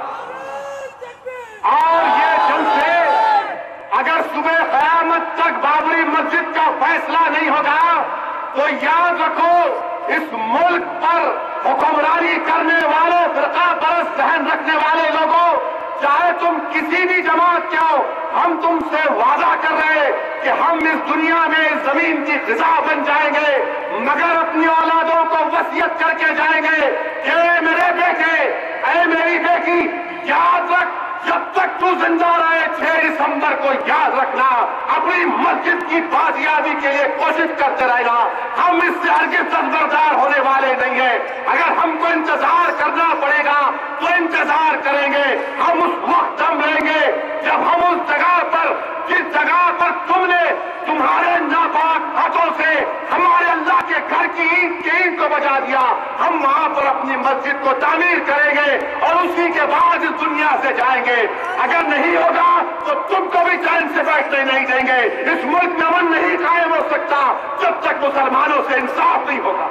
اور یہ جلسے اگر صبح قیامت تک بابری مسجد کا فیصلہ نہیں ہوگا تو یاد رکھو اس ملک پر حکمرانی کرنے والے، فرقہ پرست ذہن رکھنے والے لوگوں، چاہے تم کسی بھی جماعت کے ہو، ہم تم سے وعدہ کر رہے ہیں کہ ہم اس دنیا میں اس زمین کی غذا بن جائیں گے، مگر اپنی اولادوں کو وصیت کر کے جائیں گے کہ اے میرے بیٹے، اے میری بیٹی، یاد رکھ جب تک تو زندہ رہے چھ دسمبر کو یاد رکھنا، اپنی مسجد کی بازیابی کے لیے کوشش کرتے رہنا. ہم اس سے ہرگز دستبردار ہونے والے نہیں ہیں. اگر ہم کو انتظار کرنا پڑے گا تو انتظار انتظار کریں گے، ہم اس وقت دم لیں گے جب ہم اس جگہ پر، جس جگہ پر تم نے تمہارے ناپاک ہاتھوں سے ہمارے اللہ کے گھر کی اینٹ کی اینٹ کو بجا دیا، ہم وہاں پر اپنی مسجد کو تعمیر کریں گے اور اسی کے بعد اس دنیا سے جائیں گے۔ اگر نہیں ہوگا تو تم کو بھی چین سے بیٹھنے نہیں دیں گے۔ اس ملک میں امن نہیں قائم ہو سکتا جب تک مسلمانوں سے انصاف نہیں ہوگا۔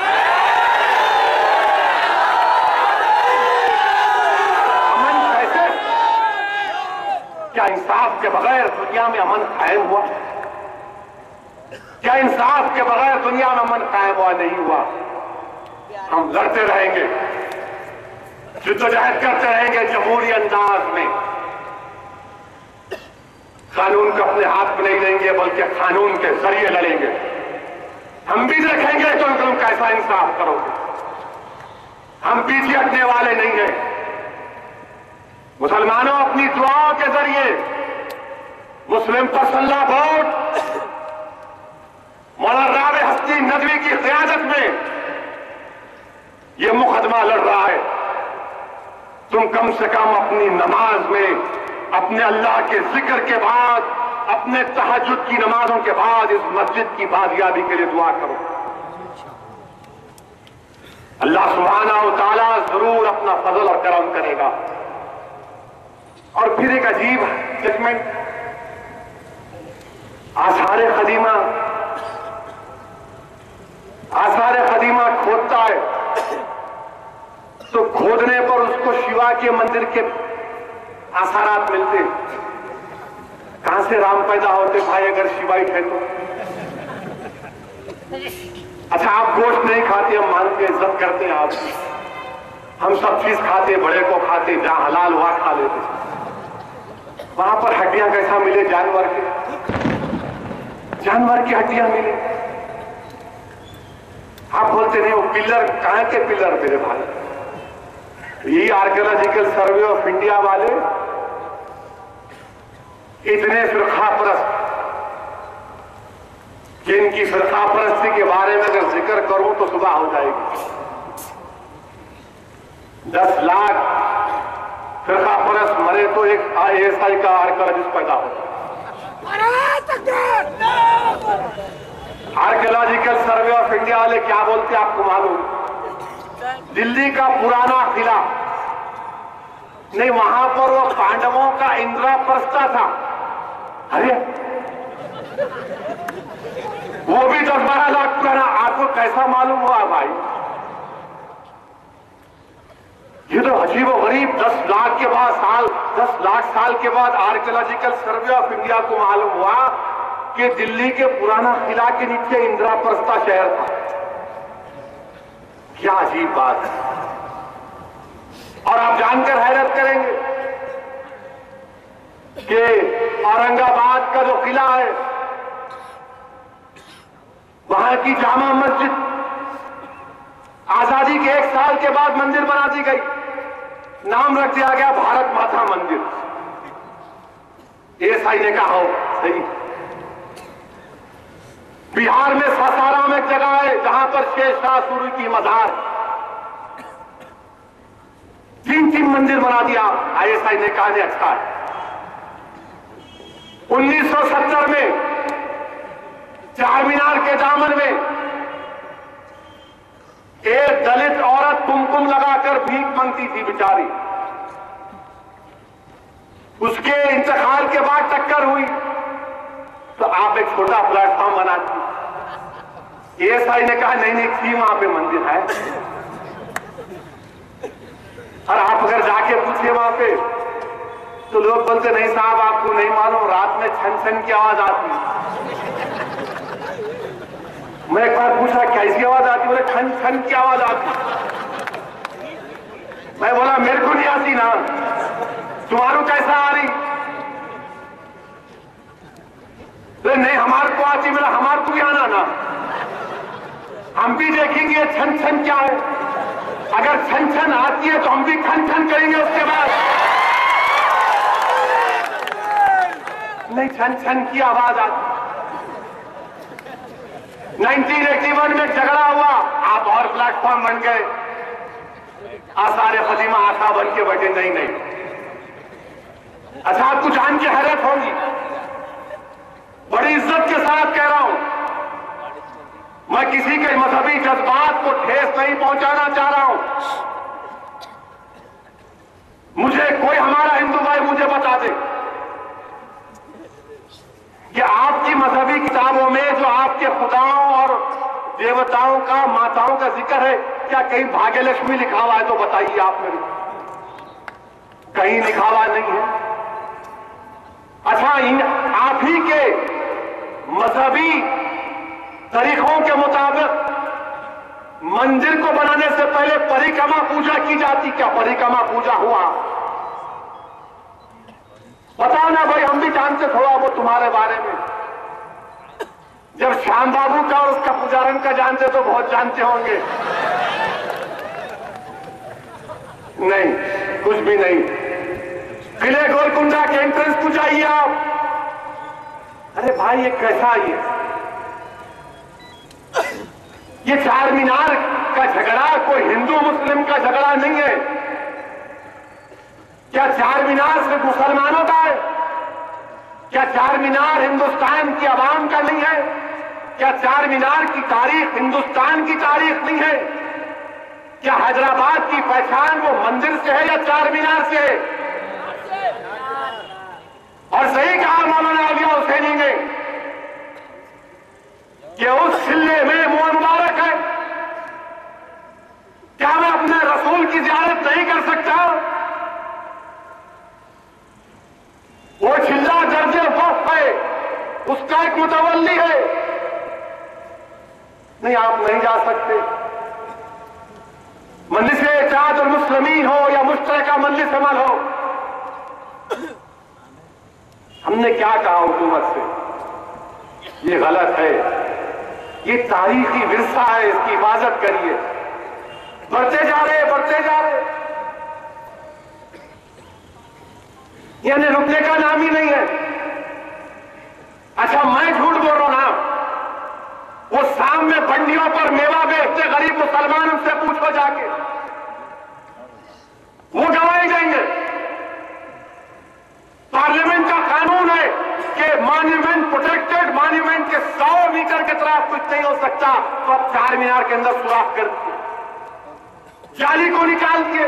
امن کیسے؟ کیا انصاف کے بغیر دنیا میں امن قائم ہوا؟ کیا انصاف کے بغیر دنیا میں امن قائم ہوا؟ نہیں ہوا۔ ہم لڑتے رہیں گے، جدوجہد کرتے رہیں گے جمہوری انداز میں۔ قانون کو اپنے ہاتھ میں نہیں لیں گے بلکہ قانون کے ذریعے لڑیں گے۔ ہم بھی دیکھیں گے تو تم کیسا انصاف کرو گے۔ ہم پیچھے ہٹنے والے نہیں ہیں۔ مسلمانوں اپنی دعا کے ذریعے مسلم پرسنل بورڈ مولانا رابع ہستی ندوی کی قیادت میں یہ مقدمہ لڑ رہا ہے۔ تم کم سے کم اپنی نماز میں اپنے اللہ کے ذکر کے بعد، اپنے تہجد کی نمازوں کے بعد اس مسجد کی بازیابی کے لیے دعا کرو۔ اللہ سبحانہ و تعالیٰ ضرور اپنا فضل اور کرم کرے گا۔ اور پھر ایک عجیب ججمنٹ، آثار قدیمہ آثار قدیمہ کھودتا ہے تو کھودنے پر اس کو شیوا کے مندر کے آثارات ملتے۔ کہاں سے رام پیدا ہوتے بھائی اگر شیوائی تھے تو؟ اچھا آپ گوشت نہیں کھاتے، ہم مانتے عزت کرتے ہیں آپ کی، ہم سب چیز کھاتے، بڑے کو کھاتے، جہاں حلال ہوا کھا لیتے۔ وہاں پر ہڈیاں کیسا ملے؟ جانور کے جانور کی ہڈیاں ملے۔ آپ بولتے نہیں وہ پلر کہاں کے پلر میرے بھائی؟ یہ آرکیولوجیکل سروے آف انڈیا والے اتنے فرقہ پرست کہ ان کی فرقہ پرستی کے بارے میں اگر ذکر کروں تو صبح ہو جائے گی۔ دس لاکھ فرقہ پرست مرے تو ایک آئی ایس آئی کا آرکیولوجسٹ پیدا ہوتا۔ آرکیولوجیکل سروے آف انڈیا والے کیا بولتے آپ کو معلوم؟ دلی کا پرانا قلعہ نہیں، وہاں پر وہ پانڈووں کا اندرا پرستھا تھا۔ ارے وہ بھی دس بارہ لاکھ پرانا، آپ کو کیسا معلوم ہوا بھائی؟ یہ تو عجیب و غریب، دس لاکھ کے بعد سال دس لاکھ سال کے بعد آرکیولوجیکل سروے آف انڈیا کو معلوم ہوا کہ دلی کے پرانا قلعہ کے نیچے اندرا پرستھا شہر تھا۔ کیا عجیب بات ہے! اور آپ جان کر حیرت کریں گے کہ اورنگ آباد کا جو قلعہ ہے وہاں کی جامع مسجد آزادی کے ایک سال کے بعد مندر بنا دی گئی، نام رکھ دیا گیا بھارت ماتا مندر۔ ایس آئی نے کہا ہو صحیح۔ بہار میں ساسارا میں ایک جگہ ہے جہاں پر شیر شاہ سوری کی مزار، تین تین مندر بنا دیا۔ آئی ایس آئی نے کہا نہیں اچھا ہے۔ انیس سو ستر میں چار مینار کے دامن میں ایک دلت عورت کمکم لگا کر بھیک مانگتی تھی بیچاری، اس کے انتقال کے بعد ٹکر ہوئی تو آپ ایک چھوٹا پلیٹ فارم بناتی۔ ایس آئی نے کہا نہیں نہیں تھی وہاں پہ مندر ہے، اور آپ اگر جا کے پوچھے وہاں پہ تو لوگ بولتے نہیں صاحب آپ کو نہیں معلوم، رات میں چھن چھن کی آواز آتی۔ میں ایک بار پوچھا کیسی آواز آتی؟ بولے چھن چھن کی آواز آتی۔ میں بولا میرے کو نہیں آتی نا، تمہارو کیسا آ رہی؟ نہیں ہمارے کو آتی، میرا ہمارے کو بھی آنا نا، ہم بھی دیکھیں گے چھن چھن کیا ہے۔ اگر چھن چھن آتی ہے تو ہم بھی کھن کھن کریں گے اس کے بعد۔ نہیں چھن چھن کی آواز آتی۔ نائنٹین ایٹی ون میں جھگڑا ہوا، آپ اور پلیٹ فارم بن گئے، آثار قدیمہ آقا بن کے بیٹھے. نہیں نہیں. اچھا آپ کو جان کی حیرت ہوگی, بڑی عزت کے ساتھ کہہ رہا ہوں, میں کسی کے مذہبی جذبات کو ٹھیس نہیں پہنچانا چاہ رہا ہوں. مجھے کوئی ہمارا ہندو بھائی مجھے بتا دے کہ آپ کی مذہبی کتابوں میں جو آپ کے خداؤں اور دیوتاؤں کا, ماتاؤں کا ذکر ہے, کیا کہیں بھاگیہ لکشمی لکھا ہوا ہے؟ تو بتائیے آپ میرے. کہیں لکھا ہوا نہیں ہے. اچھا آپ ہی کے مذہبی طریقوں کے مطابق مندر کو بنانے سے پہلے پریکرما پوجا کی جاتی, کیا پریکرما پوجا ہوا؟ بتاؤ نا بھائی, ہم بھی جانتے تھوڑا وہ تمہارے بارے میں. جب شام بابو کا اور اس کا پجارن کا جانتے تو بہت جانتے ہوں گے. نہیں, کچھ بھی نہیں. قلعے گولکنڈا کے انٹرنس کو جائیے آپ. ارے بھائی یہ کیسا, یہ یہ چار مینار کا جھگڑا کوئی ہندو مسلم کا جھگڑا نہیں ہے. کیا چار مینار صرف مسلمانوں کا ہے؟ کیا چار مینار ہندوستان کی عوام کا نہیں ہے؟ کیا چار مینار کی تاریخ ہندوستان کی تاریخ نہیں ہے؟ کیا حیدرآباد کی پہچان وہ مندر سے ہے یا چار مینار سے ہے؟ اور صحیح کہا مولانا اولیاء حسینی نے کہ اس چلے میں منہ مبارک ہے. کیا میں اپنے رسول کی زیارت نہیں کر سکتا؟ وہ چلہ درج وقف ہے, اس کا ایک متولی ہے. نہیں, آپ نہیں جا سکتے. مجلس اتحاد المسلمین ہو یا مشترکہ مجلس عمل ہو, ہم نے کیا کہا حکومت سے؟ یہ غلط ہے, یہ تاریخی ورثہ ہے, اس کی حفاظت کریے. بڑھتے جا رہے بڑھتے جا رہے یعنی رکنے کا نام ہی نہیں ہے. اچھا میں جھوٹ بول رہا ہوں نا, وہ شام میں بنڈیوں پر میوہ بیچتے غریب مسلمان, ان سے پوچھو جا کے, وہ گواہی دیں گے. پارلیمنٹ کا قانون ہے کہ مانیومنٹ پروٹیکٹڈ مانیومنٹ کے سو میٹر کی طرف کچھ نہیں ہو سکتا, تو اب چار مینار کے اندر سوراخ کر دیے, جالی کو نکال کے,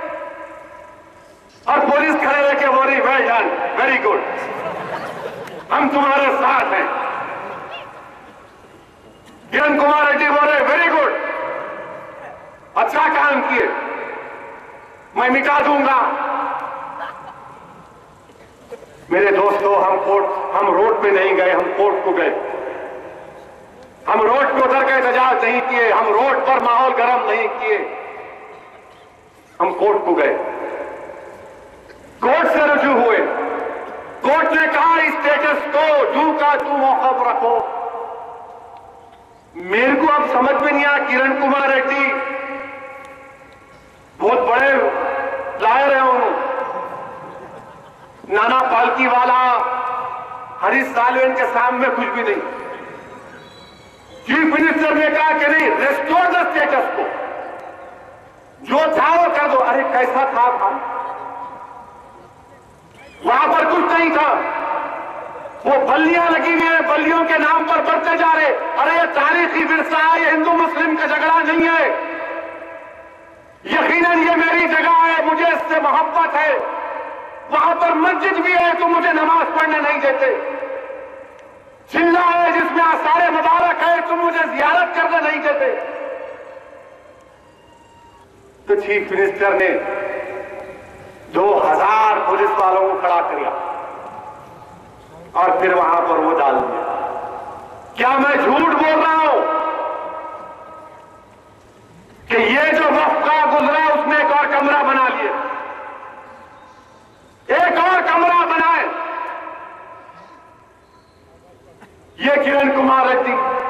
اور پولیس کھڑے رہے کہ very well done, very good, ہم تمہارے ساتھ ہیں. کرن کمار ریڈی بول رہے ویری گڈ, اچھا کام کیے, میں مٹا دوں گا. میرے دوستو, ہم کورٹ ہم روڈ پہ نہیں گئے, ہم کورٹ کو گئے. ہم روڈ پہ اتر کے احتجاج نہیں کیے, ہم روڈ پر ماحول گرم نہیں کیے, ہم کورٹ کو گئے. کورٹ سے رجوع ہوئے. کورٹ نے کہا اسٹیٹس کو جو کا تو موقف رکھو. میرے کو اب سمجھ میں نہیں آیا, کرن کمار ریڈی بہت بڑے لائر ہیں, انہوں نانا پالکی والا, ہریش سالوین کے سامنے کچھ بھی نہیں. چیف منسٹر نے کہا کہ نہیں, ریسٹور دا اسٹیٹس کو, جو تھا وہ کر دو. ارے کیسا تھا بھائی, وہاں پر کچھ نہیں تھا, وہ بلیاں لگی ہوئی ہیں, بلیوں کے نام پر بڑھتے جا رہے. ارے یہ تاریخی ورثہ ہے, یہ ہندو مسلم کا جھگڑا نہیں ہے. یقیناً یہ میری جگہ ہے, مجھے اس سے محبت ہے. وہاں پر مسجد بھی ہے تو مجھے نماز پڑھنے نہیں دیتے. چلہ ہے جس میں آثار مبارک ہے, تم مجھے زیارت کرنے نہیں دیتے. تو چیف منسٹر نے دو ہزار پولیس والوں کو کھڑا کیا اور پھر وہاں پر وہ ڈال دیا. کیا میں جھوٹ بول رہا ہوں کہ یہ جو وقت کا گزرا اس میں ایک اور کمرہ بنا لیے, ایک اور کمرہ بنائے. یہ کرن کمار ریڈی,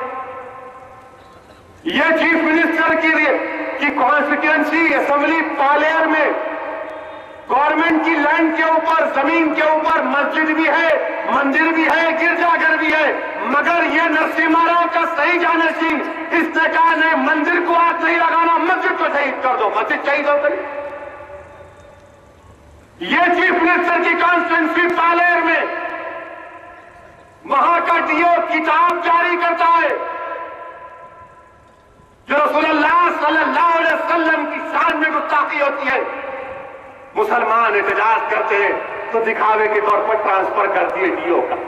یہ چیف منسٹر کی کی کانسٹیٹوئنسی اسمبلی پالیر میں گورنمنٹ کی لینڈ کے اوپر، زمین کے اوپر مسجد بھی ہے، مندر بھی ہے، گرجا گھر بھی ہے، مگر یہ نرسمہا راؤ کا صحیح جانشین اس نے کہا نہیں، مندر کو ہاتھ نہیں لگانا، مسجد کو شہید کر دو، مسجد شہید ہو گئی۔ یہ چیف منسٹر کی کانسٹیٹوئنسی پالیر میں وہاں کا ڈی او کتاب جاری کرتا ہے جو رسول اللہ صلی اللہ علیہ وسلم کی شان میں گستاخی ہوتی ہے، مسلمان احتجاج کرتے ہیں تو دکھاوے کے طور پر ٹرانسفر کرتی ہے ڈی او کا۔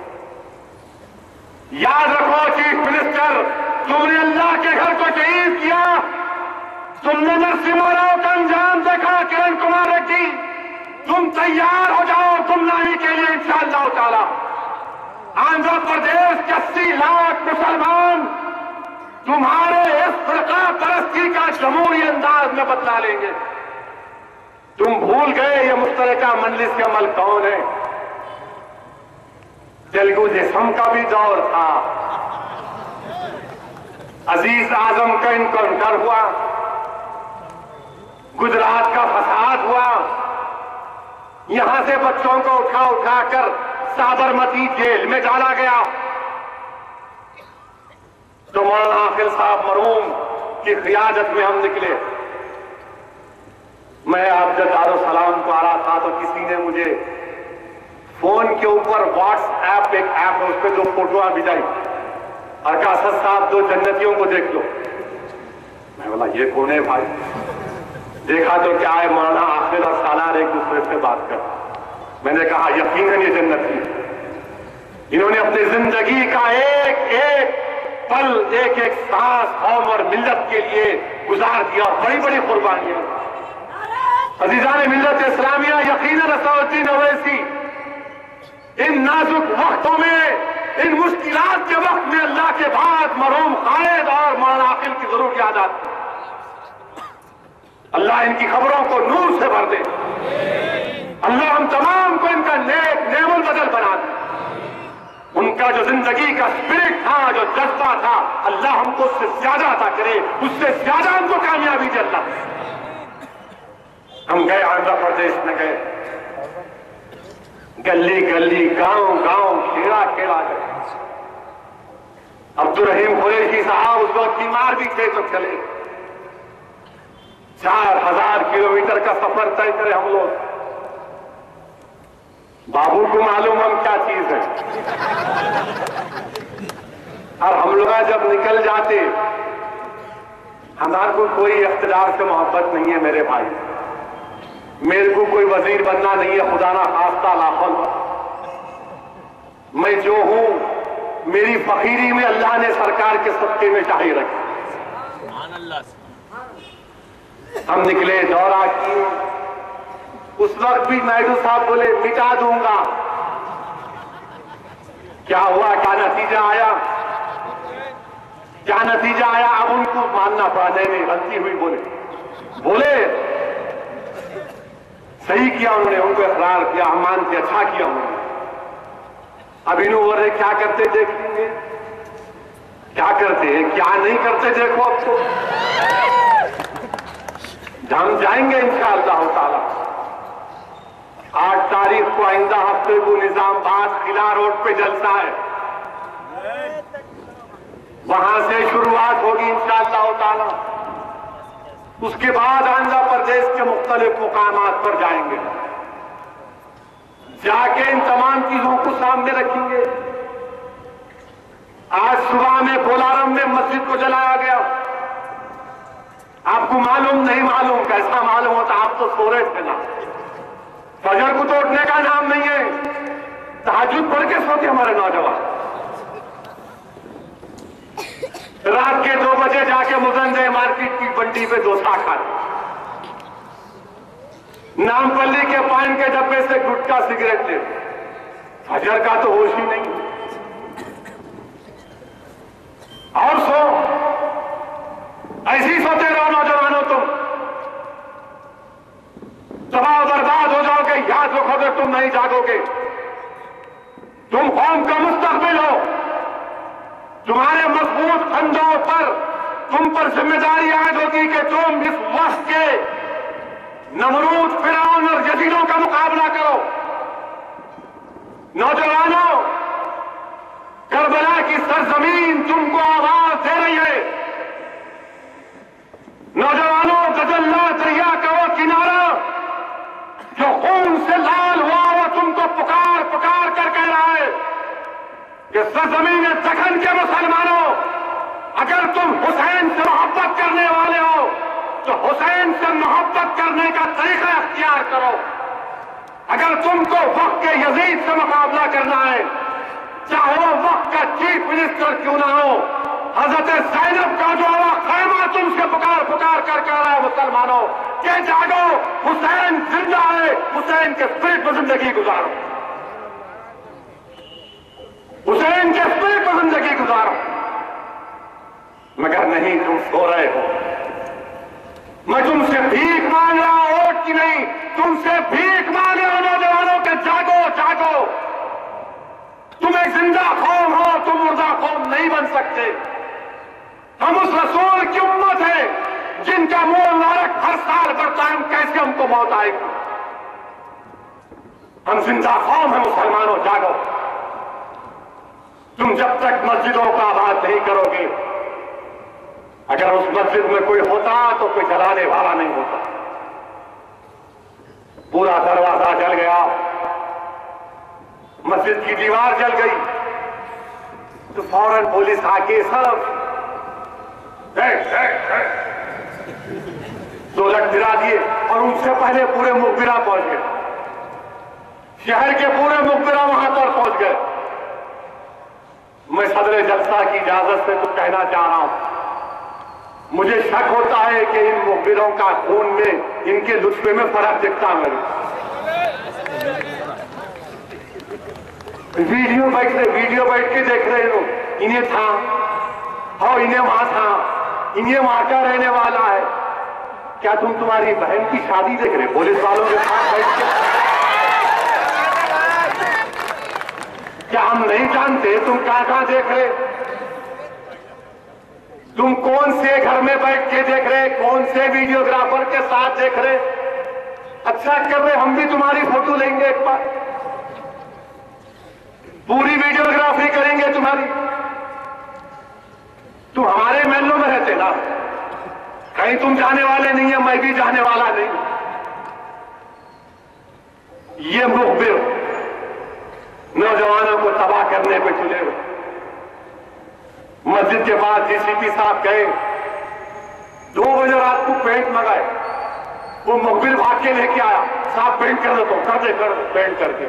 یاد رکھو چیف منسٹر، تم نے اللہ کے گھر کو شہید کیا، تم نے نرسمہا راؤ کا انجام دیکھا، کرن کمار ریڈی، تم تیار ہو جاؤ گمنامی کے لیے انشاءاللہ تعالی۔ آندھرا پردیش کے اسی لاکھ مسلمان تمہارے اس فرقہ پرستی کا جمہوری انداز میں بدلا لیں گے۔ تم بھول گئے یہ مشترکہ مجلس کے عمل کون ہے؟ تیلگو دیشم کا بھی دور تھا، عزیز اعظم کا انکاؤنٹر ہوا، گجرات کا فساد ہوا، یہاں سے بچوں کو اٹھا اٹھا کر سابرمتی جیل میں ڈالا گیا، تو مولانا عاقل صاحب مرحوم کی قیادت میں ہم نکلے۔ میں آپ جب دارالسلام کو آ رہا تھا تو کسی نے مجھے فون کے اوپر واٹس ایپ ایک ایپ ہے، اس پہ دو فوٹو بھیجائی اور کہا اسد صاحب دو جنتیوں کو دیکھ لو۔ میں بولا یہ کون ہے بھائی؟ دیکھا تو کیا ہے، مولانا عاقل اور سالار ایک دوسرے سے بات کر۔ میں نے کہا یقیناً یہ جنتی، انہوں نے اپنی زندگی کا ایک ایک پل، ایک ایک سانس قوم اور ملت کے لیے گزار دیا، بڑی بڑی قربانیاں۔ عزیزان ملت اسلامیہ، یقیناً اسد الدین اویسی ان نازک وقتوں میں، ان مشکلات کے وقت میں اللہ کے بعد مرحوم قائد اور مولانا عاقل کی ضرور یاد آتی۔ اللہ ان کی خبروں کو نور سے بھر دے، اللہ ہم تمام کو ان کا نیک نعم البدل بنا دے۔ ان کا جو زندگی کا اسپرٹ تھا، جو جذبہ تھا، اللہ ہم کو اس سے زیادہ عطا کرے، اس سے زیادہ ہم کو کامیابی دے اللہ۔ ہم گئے آندھرا پردیش میں، گئے گلی گلی، گاؤں گاؤں، کھیڑا کھیڑا گئے۔ عبدالرحیم قریشی صاحب اس وقت بیمار بھی تھے تو چلے، چار ہزار کلومیٹر کا سفر طے کرے ہم لوگ۔ بابو کو معلوم ہم کیا چیز ہے، اور ہم لوگ جب نکل جاتے، ہمارے کو کوئی اقتدار سے محبت نہیں ہے میرے بھائی، میرے کو کوئی وزیر بننا نہیں ہے، خدا نہ خواستہ لاحول۔ میں جو ہوں میری فقیری میں اللہ نے سرکار کے صدقے میں شاہی رکھی۔ ہم نکلے، دورہ کیے، اس وقت بھی نائیڈو صاحب بولے مٹا دوں گا۔ کیا ہوا، کیا نتیجہ آیا؟ کیا نتیجہ آیا؟ اب ان کو ماننا پڑا، نہیں نہیں غلطی ہوئی، بولے بولے صحیح کیا انہوں نے، ان کو اقرار کیا، ہم مانتے، اچھا کیا انہوں نے۔ اب انہوں وہ کیا کرتے دیکھیں گے، کیا کرتے ہیں کیا نہیں کرتے دیکھو اب تو۔ ہم جائیں گے انشاءاللہ تعالی۔ آٹھ تاریخ کو آئندہ ہفتے کو نظام آباد قلعہ روڈ پہ جلسہ ہے، وہاں سے شروعات ہوگی انشاءاللہ تعالی۔ اس کے بعد آندھرا پردیش کے مختلف مقامات پر جائیں گے، جا کے ان تمام چیزوں کو سامنے رکھیں گے۔ آج صبح میں بولارم میں مسجد کو جلایا گیا، آپ کو معلوم نہیں معلوم، کیسا معلوم ہوتا، آپ تو سو رہے تھے نا، فجر کو تو اٹھنے کا نام نہیں ہے، تہجد پڑھ کے سوتے ہمارے نوجوان۔ رات کے دو بجے جا کے مزنجے مارکیٹ کی بنڈی پہ ڈوسا کھاتے، نام پلی کے پان کے ڈبے سے گٹکا سگریٹ لیتے، فجر کا تو ہوش ہی نہیں۔ اور سو ایسی سوتے رہو نوجوانوں، تم تباہ و برباد ہو جاؤ گے، یاد رکھو گے تم نہیں جاگو گے، تم قوم کا مستقبل ہو، تمہارے مضبوط کندھوں پر تم پر ذمہ داری عائد ہوگی کہ تم اس وقت کے نمرود، فرعون اور मस्जिदों का मुकाबला करो। नौजवानों, करबला की सरजमीन तुमको आवाज दे रही है। नौजवानों, गजल्ला दरिया का वो किनारा जो खून से लाल हुआ, वो तुमको पुकार पुकार कर कह रहा है कि सरजमीन दखन के मुसलमानों, अगर तुम हुसैन से मोहब्बत करने वाले हो तो हुसैन से मोहब्बत करने का तरीका अख्तियार करो। अगर तुमको वक्त के यजीद से मुकाबला करना है, चाहे वो वक्त का चीफ मिनिस्टर क्यों ना हो, हजरत ज़ैनब का जो खैमा तुमसे पुकार पुकार कर कह रहा है मुसलमानों के जागो, हुसैन जिंदा है, हुसैन के स्पिरिट में जिंदगी गुजारो, हुसैन के स्पिरिट में जिंदगी गुजारो। मगर नहीं, तुम सो रहे हो। मैं तुमसे भीख मांग रहा हूं, वोट की नहीं, तुमसे भीख मांग रहा हूं नौजवानों के, जागो जागो। तुम एक जिंदा कौम हो, तुम मुर्दा कौम नहीं बन सकते। हम उस रसूल की उम्मत है जिनका मुंह मुबारक हर साल बढ़ता है, कैसे हमको मौत आएगी। हम जिंदा कौम है मुसलमानों, जागो। तुम जब तक मस्जिदों का आबाद नहीं करोगे, अगर उस मस्जिद में कोई होता तो कोई जलाने वाला नहीं होता। पूरा दरवाजा जल गया, मस्जिद की दीवार जल गई, तो फौरन पुलिस आके सब दो लट गिरा दिए और उनसे पहले पूरे मुखबिरा पहुंच गए, शहर के पूरे मुखबिरा वहां पर पहुंच गए। मैं सदर जलसा की इजाजत से तो कहना चाह रहा हूं, मुझे शक होता है कि इन मुखबिरों का खून में, इनके लुत्फे में फर्क दिखता है। वीडियो बैठ रहे वीडियो बैठ के देख रहे हो, इन्हें था और इन्हें वहां था, इन्हें वहां का रहने वाला है। क्या तुम तुम्हारी बहन की शादी देख रहे पुलिस वालों के साथ बैठ के? क्या हम नहीं जानते तुम कहां कहां देख रहे? तुम कौन से घर में बैठ के देख रहे, कौन से वीडियोग्राफर के साथ देख रहे? अच्छा कर रहे, हम भी तुम्हारी फोटो लेंगे एक बार, पूरी वीडियोग्राफी करेंगे तुम्हारी। तुम हमारे महलों में रहते ना, कहीं तुम जाने वाले नहीं है, मैं भी जाने वाला नहीं। ये मुखबिर नौजवानों को तबाह करने पे तुले हुए। मस्जिद के बाद डीसीपी साहब गए, दो बजे रात को पेंट मंगाए, वो मुखबिर भाग के लेके आया, साहब पेंट कर दो, तो कर दे कर पेंट करके।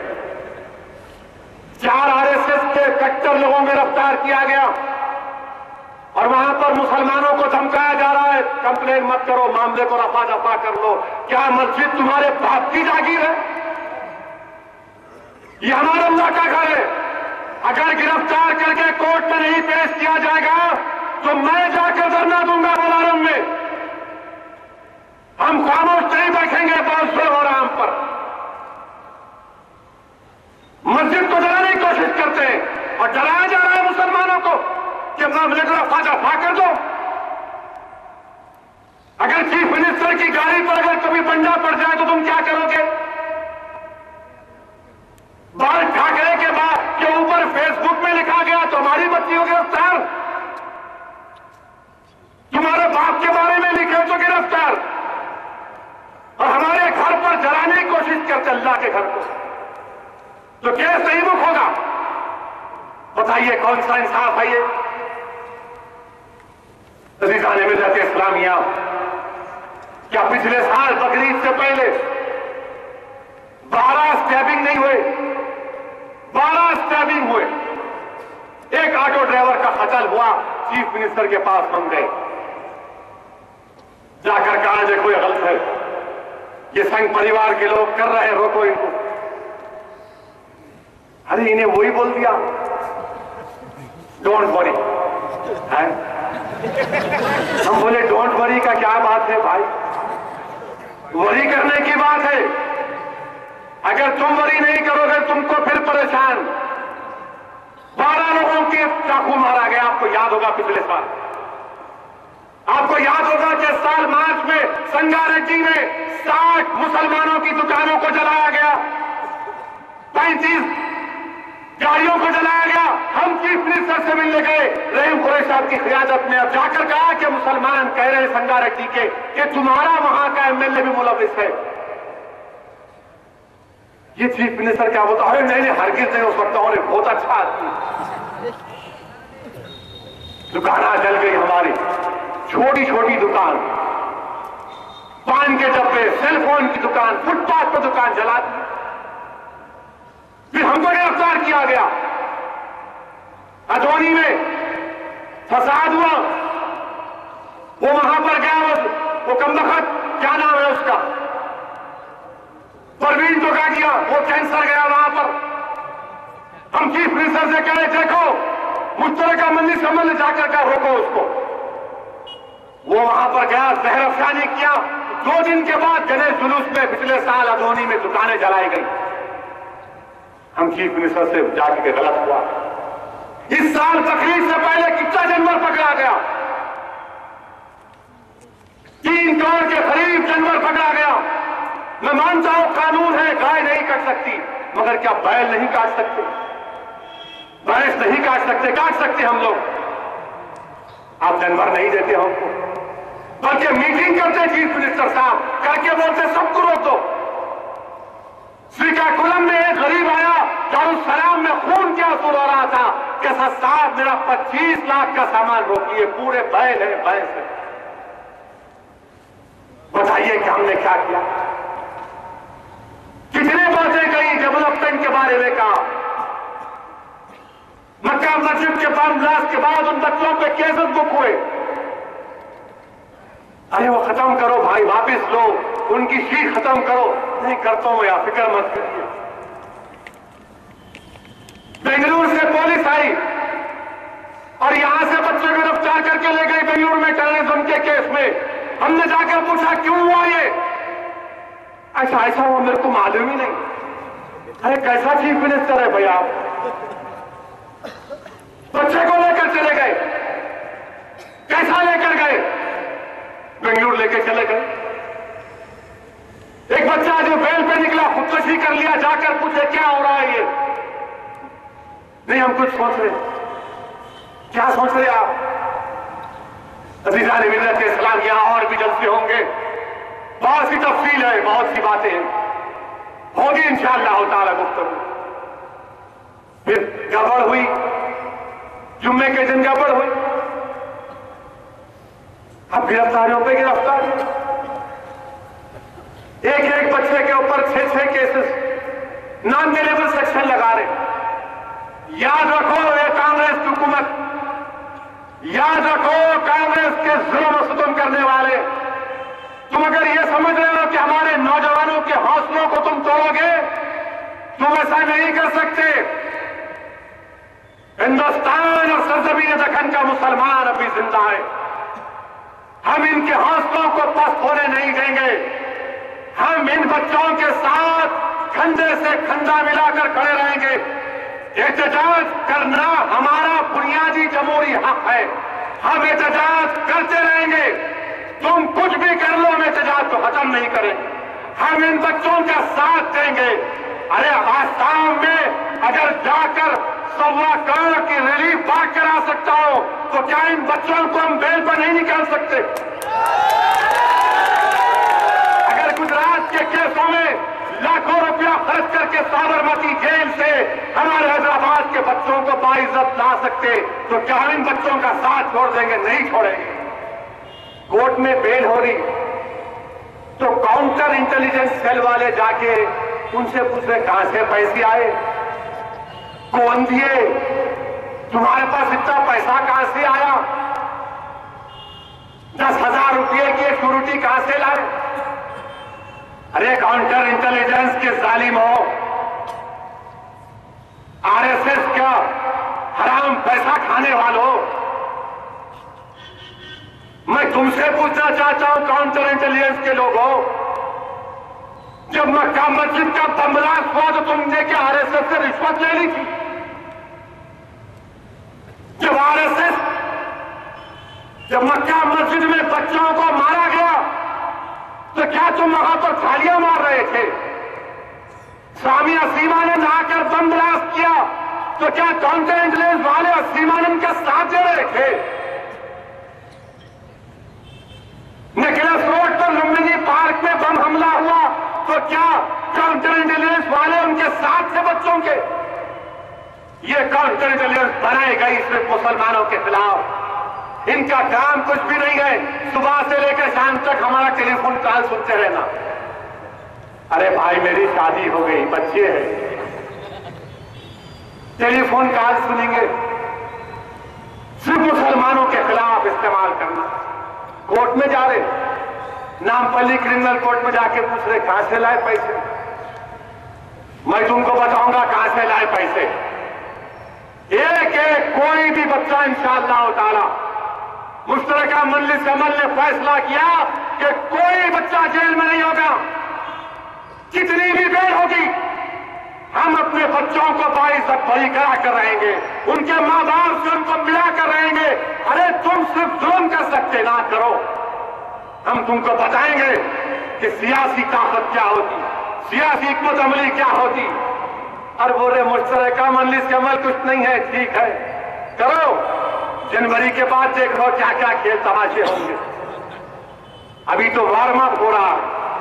चार आरएसएस के कट्टर लोगों को गिरफ्तार किया गया और वहां पर मुसलमानों को धमकाया जा रहा है, कंप्लेन मत करो, मामले को रफा दफा कर लो। क्या मस्जिद तुम्हारे बाप की जागीर है? ये हमारे अल्लाह का घर है। अगर गिरफ्तार करके कोर्ट में नहीं पेश किया जाएगा तो मैं जाकर धरना दूंगा बोलारम में। हम खामोश नहीं बैठेंगे बहुत से हो रहा हम पर। मस्जिद को डराने की कोशिश करते हैं और डराया जा रहा है मुसलमानों को कि मामले को रफा दफा कर दो। अगर चीफ मिनिस्टर की गाड़ी पर अगर कभी बंदा पड़ जाए तो तुम क्या करोगे? बाल ठाकरे के बाद के ऊपर फेसबुक में लिखा गया तो हमारी बच्ची हो गिरफ्तार, तुम्हारे बाप के बारे में लिखे तो गिरफ्तार, और हमारे घर पर जलाने की कोशिश करते अल्लाह के घर को, तो केस नहीं मुख होगा। बताइए कौन सा इंसाफ है ये? रिजाने में जाते इस्लामिया, क्या पिछले साल बकरीद से पहले बारह स्टैबिंग नहीं हुए? बारह स्टैबिंग हुए। एक ऑटो ड्राइवर का कत्ल हुआ, चीफ मिनिस्टर के पास हम गए, जाकर कहा देखो ये गलत है, ये संघ परिवार के लोग कर रहे हैं, रोको इनको। अरे इन्हें वही बोल दिया, डोंट वरी। हम बोले डोंट वरी का क्या बात है भाई? वरी करने की बात है। अगर तुम वरी नहीं करोगे तुमको फिर परेशान। बारह लोगों के चाकू मारा गया, आपको याद होगा पिछले साल। आपको याद होगा कि साल मार्च में संगारेड्डी में साठ मुसलमानों की दुकानों को जला सारी चीज गाड़ियों को जलाया गया। हम चीफ मिनिस्टर से मिलने गए, रहीम कुरैशी साहब की क़ियादत में, अब जाकर कहा कि मुसलमान कह रहे हैं संगारेड्डी के कि तुम्हारा वहां का एमएलए भी मुलविस है। ये चीफ मिनिस्टर क्या बोलता है? नहीं नहीं हरगिज नहीं हो सकता, और बहुत अच्छा आदमी। दुकाना जल गई हमारी, छोटी छोटी दुकान, पान के डब्बे, सेल फोन की दुकान, फुटपाथ पर दुकान जला दी। फिर हमको गिरफ्तार किया गया। अधोनी में फसाद हुआ, वो वहां पर गया, वो, वो कमबख्त क्या नाम है उसका, परवीन तो क्या किया, वो कैंसर गया वहां पर। हम चीफ मिनिस्टर से कहे देखो मुश्तरका मंदिर संबंध जाकर का रोको उसको। वो वहां पर गया, जहर अफसानी किया। दो दिन के बाद गणेश जुलूस में पिछले साल अधोनी में दुकानें जलाई गई। हम चीफ मिनिस्टर से जाके गलत हुआ। इस साल तकरीब से पहले कितना जानवर पकड़ा गया? तीन करोड़ के करीब जानवर पकड़ा गया। मैं मानता हूं कानून है, गाय नहीं काट सकती, मगर क्या बैल नहीं काट सकते? भैंस नहीं काट सकते? काट सकते हम लोग। आप जानवर नहीं देते हमको, बल्कि मीटिंग करते चीफ मिनिस्टर साहब, करके बोलते सबको रोक दो। श्रीकाकुलम में एक गरीब आया, दारुसलाम में खून के आंसू रो रहा था कि साहब मेरा पच्चीस लाख का सामान रोकिए, पूरे बैल है, भैंस है। बताइए कि हमने क्या किया? कितने बातें कही, डेवलपमेंट के बारे में कहा। मक्का मस्जिद के बम ब्लास्ट के बाद उन बच्चों पे केसेस बुक हुए। अरे वो खत्म करो भाई, वापिस लो, उनकी शीख खत्म करो। नहीं करता हूं या फिक्र मत करिए। बेंगलुरु से पुलिस आई और यहां से बच्चे को गिरफ्तार करके ले गई बेंगलुरु में टेररिज्म के केस में। हमने जाकर पूछा क्यों हुआ ये? अच्छा ऐसा हुआ, मेरे को मालूम ही नहीं। अरे कैसा चीफ मिनिस्टर है भाई आप? बच्चे को लेकर चले गए। कैसा लेकर गए? बेंगलुरु लेकर चले गए। एक बच्चा जो बेल पे निकला, खुदकुशी कर लिया, जाकर पूछे क्या हो रहा है ये? नहीं हम कुछ सोच रहे। क्या सोच रहे आप? अज़ीज़ान मिल्लत इस्लाम, यहां और भी जलसे होंगे, बहुत सी तफसील है, बहुत सी बातें हैं, होगी इंशाअल्लाह ताला गुफ्तगू। फिर गड़बड़ हुई, जुम्मे के दिन गड़बड़ हुई। अब गिरफ्तारियों पे गिरफ्तारी, एक एक बच्चे के ऊपर छह छह केसेस, नॉन डिलेबल सेक्शन लगा रहे। याद रखो ये कांग्रेस की हुकूमत, याद रखो कांग्रेस के जुल्म और सितम करने वाले। तुम अगर ये समझ रहे हो कि हमारे नौजवानों के हौसलों को तुम तोड़ोगे, तुम ऐसा नहीं कर सकते। हिंदुस्तान और सरजमीन दक्कन का मुसलमान अभी जिंदा है। हम इनके हौसलों को पस्त होने नहीं देंगे। हम इन बच्चों के साथ कंधे से कंधा मिलाकर खड़े रहेंगे। एहतजाज करना हमारा बुनियादी जमहूरी हक है। हम एहतजाज करते रहेंगे। तुम कुछ भी कर लो, हम एहतजाज को खत्म नहीं करेंगे। हम इन बच्चों का साथ देंगे। अरे आसाम में अगर जाकर सवा करोड़ की रिलीफ बांट कर आ सकता हो, तो क्या इन बच्चों को हम बेल पर नहीं निकाल सकते? अगर गुजरात के केसों में लाखों रुपया खर्च करके साबरमती जेल से हमारे हैदराबाद के बच्चों को बाइज्जत ला सकते, तो क्या हम इन बच्चों का साथ छोड़ देंगे? नहीं छोड़ेंगे। कोर्ट में बेल हो रही तो काउंटर इंटेलिजेंस सेल वाले जाके उनसे पूछ रहे कहां से पैसे आए, कौन दिए, तुम्हारे पास इतना पैसा कहां से आया, दस हजार रुपये की सिक्योरिटी कहां से लाए? अरे काउंटर इंटेलिजेंस के जालिम हो, आरएसएस का हराम पैसा खाने वालों, मैं तुमसे पूछना चाहता हूं काउंटर इंटेलिजेंस के लोगों, जब मक्का मस्जिद का बम ब्लास्ट हुआ तो तुमने क्या आरएसएस से रिश्वत ले ली थी? जब आरएसएस जब मक्का मस्जिद में बच्चों को मारा गया तो क्या तुम वहां पर थालियां मार रहे थे? स्वामी असीमानंद आकर बम ब्लास्ट किया तो क्या काउंटर इंटेलिजेंस वाले असीमानंद के साथ दे रहे थे? नेकलेस रोड पर लुम्बिनी पार्क में बम हमला हुआ तो क्या काउंटर इंटेलिजेंस वाले उनके साथ थे बच्चों के? ये काउंटर इंटेलिजेंस बनाई गई सिर्फ मुसलमानों के खिलाफ। इनका काम कुछ भी नहीं है, सुबह से लेकर शाम तक हमारा टेलीफोन कॉल सुनते रहना। अरे भाई मेरी शादी हो गई, बच्चे हैं, टेलीफोन कॉल सुनेंगे, सिर्फ मुसलमानों के खिलाफ इस्तेमाल करना। कोर्ट में जा रहे, नामपल्ली क्रिमिनल कोर्ट में जाके पूछ रहे कहां से लाए पैसे। मैं तुमको बताऊंगा कहां से लाए पैसे। एक एक कोई भी बच्चा इंशाअल्लाह ताला, मुश्तरका मजलिस अमल ने फैसला किया कि कोई बच्चा जेल में नहीं होगा। कितनी भी देर होगी, हम अपने बच्चों को बाइज्जत बरी करा कर रहेंगे, उनके माँ बाप से उनको मिला कर रहेंगे। अरे तुम सिर्फ जुल्म कर सकते, ना करो। हम तुमको बताएंगे कि सियासी ताकत क्या होती, सियासी हिकमत अमली क्या होती। और बोले मुश्तरका मजलिस के अमल कुछ नहीं है, ठीक है करो, जनवरी के बाद देख लो क्या क्या खेल तमाशे होंगे। अभी तो वार्म अप हो रहा,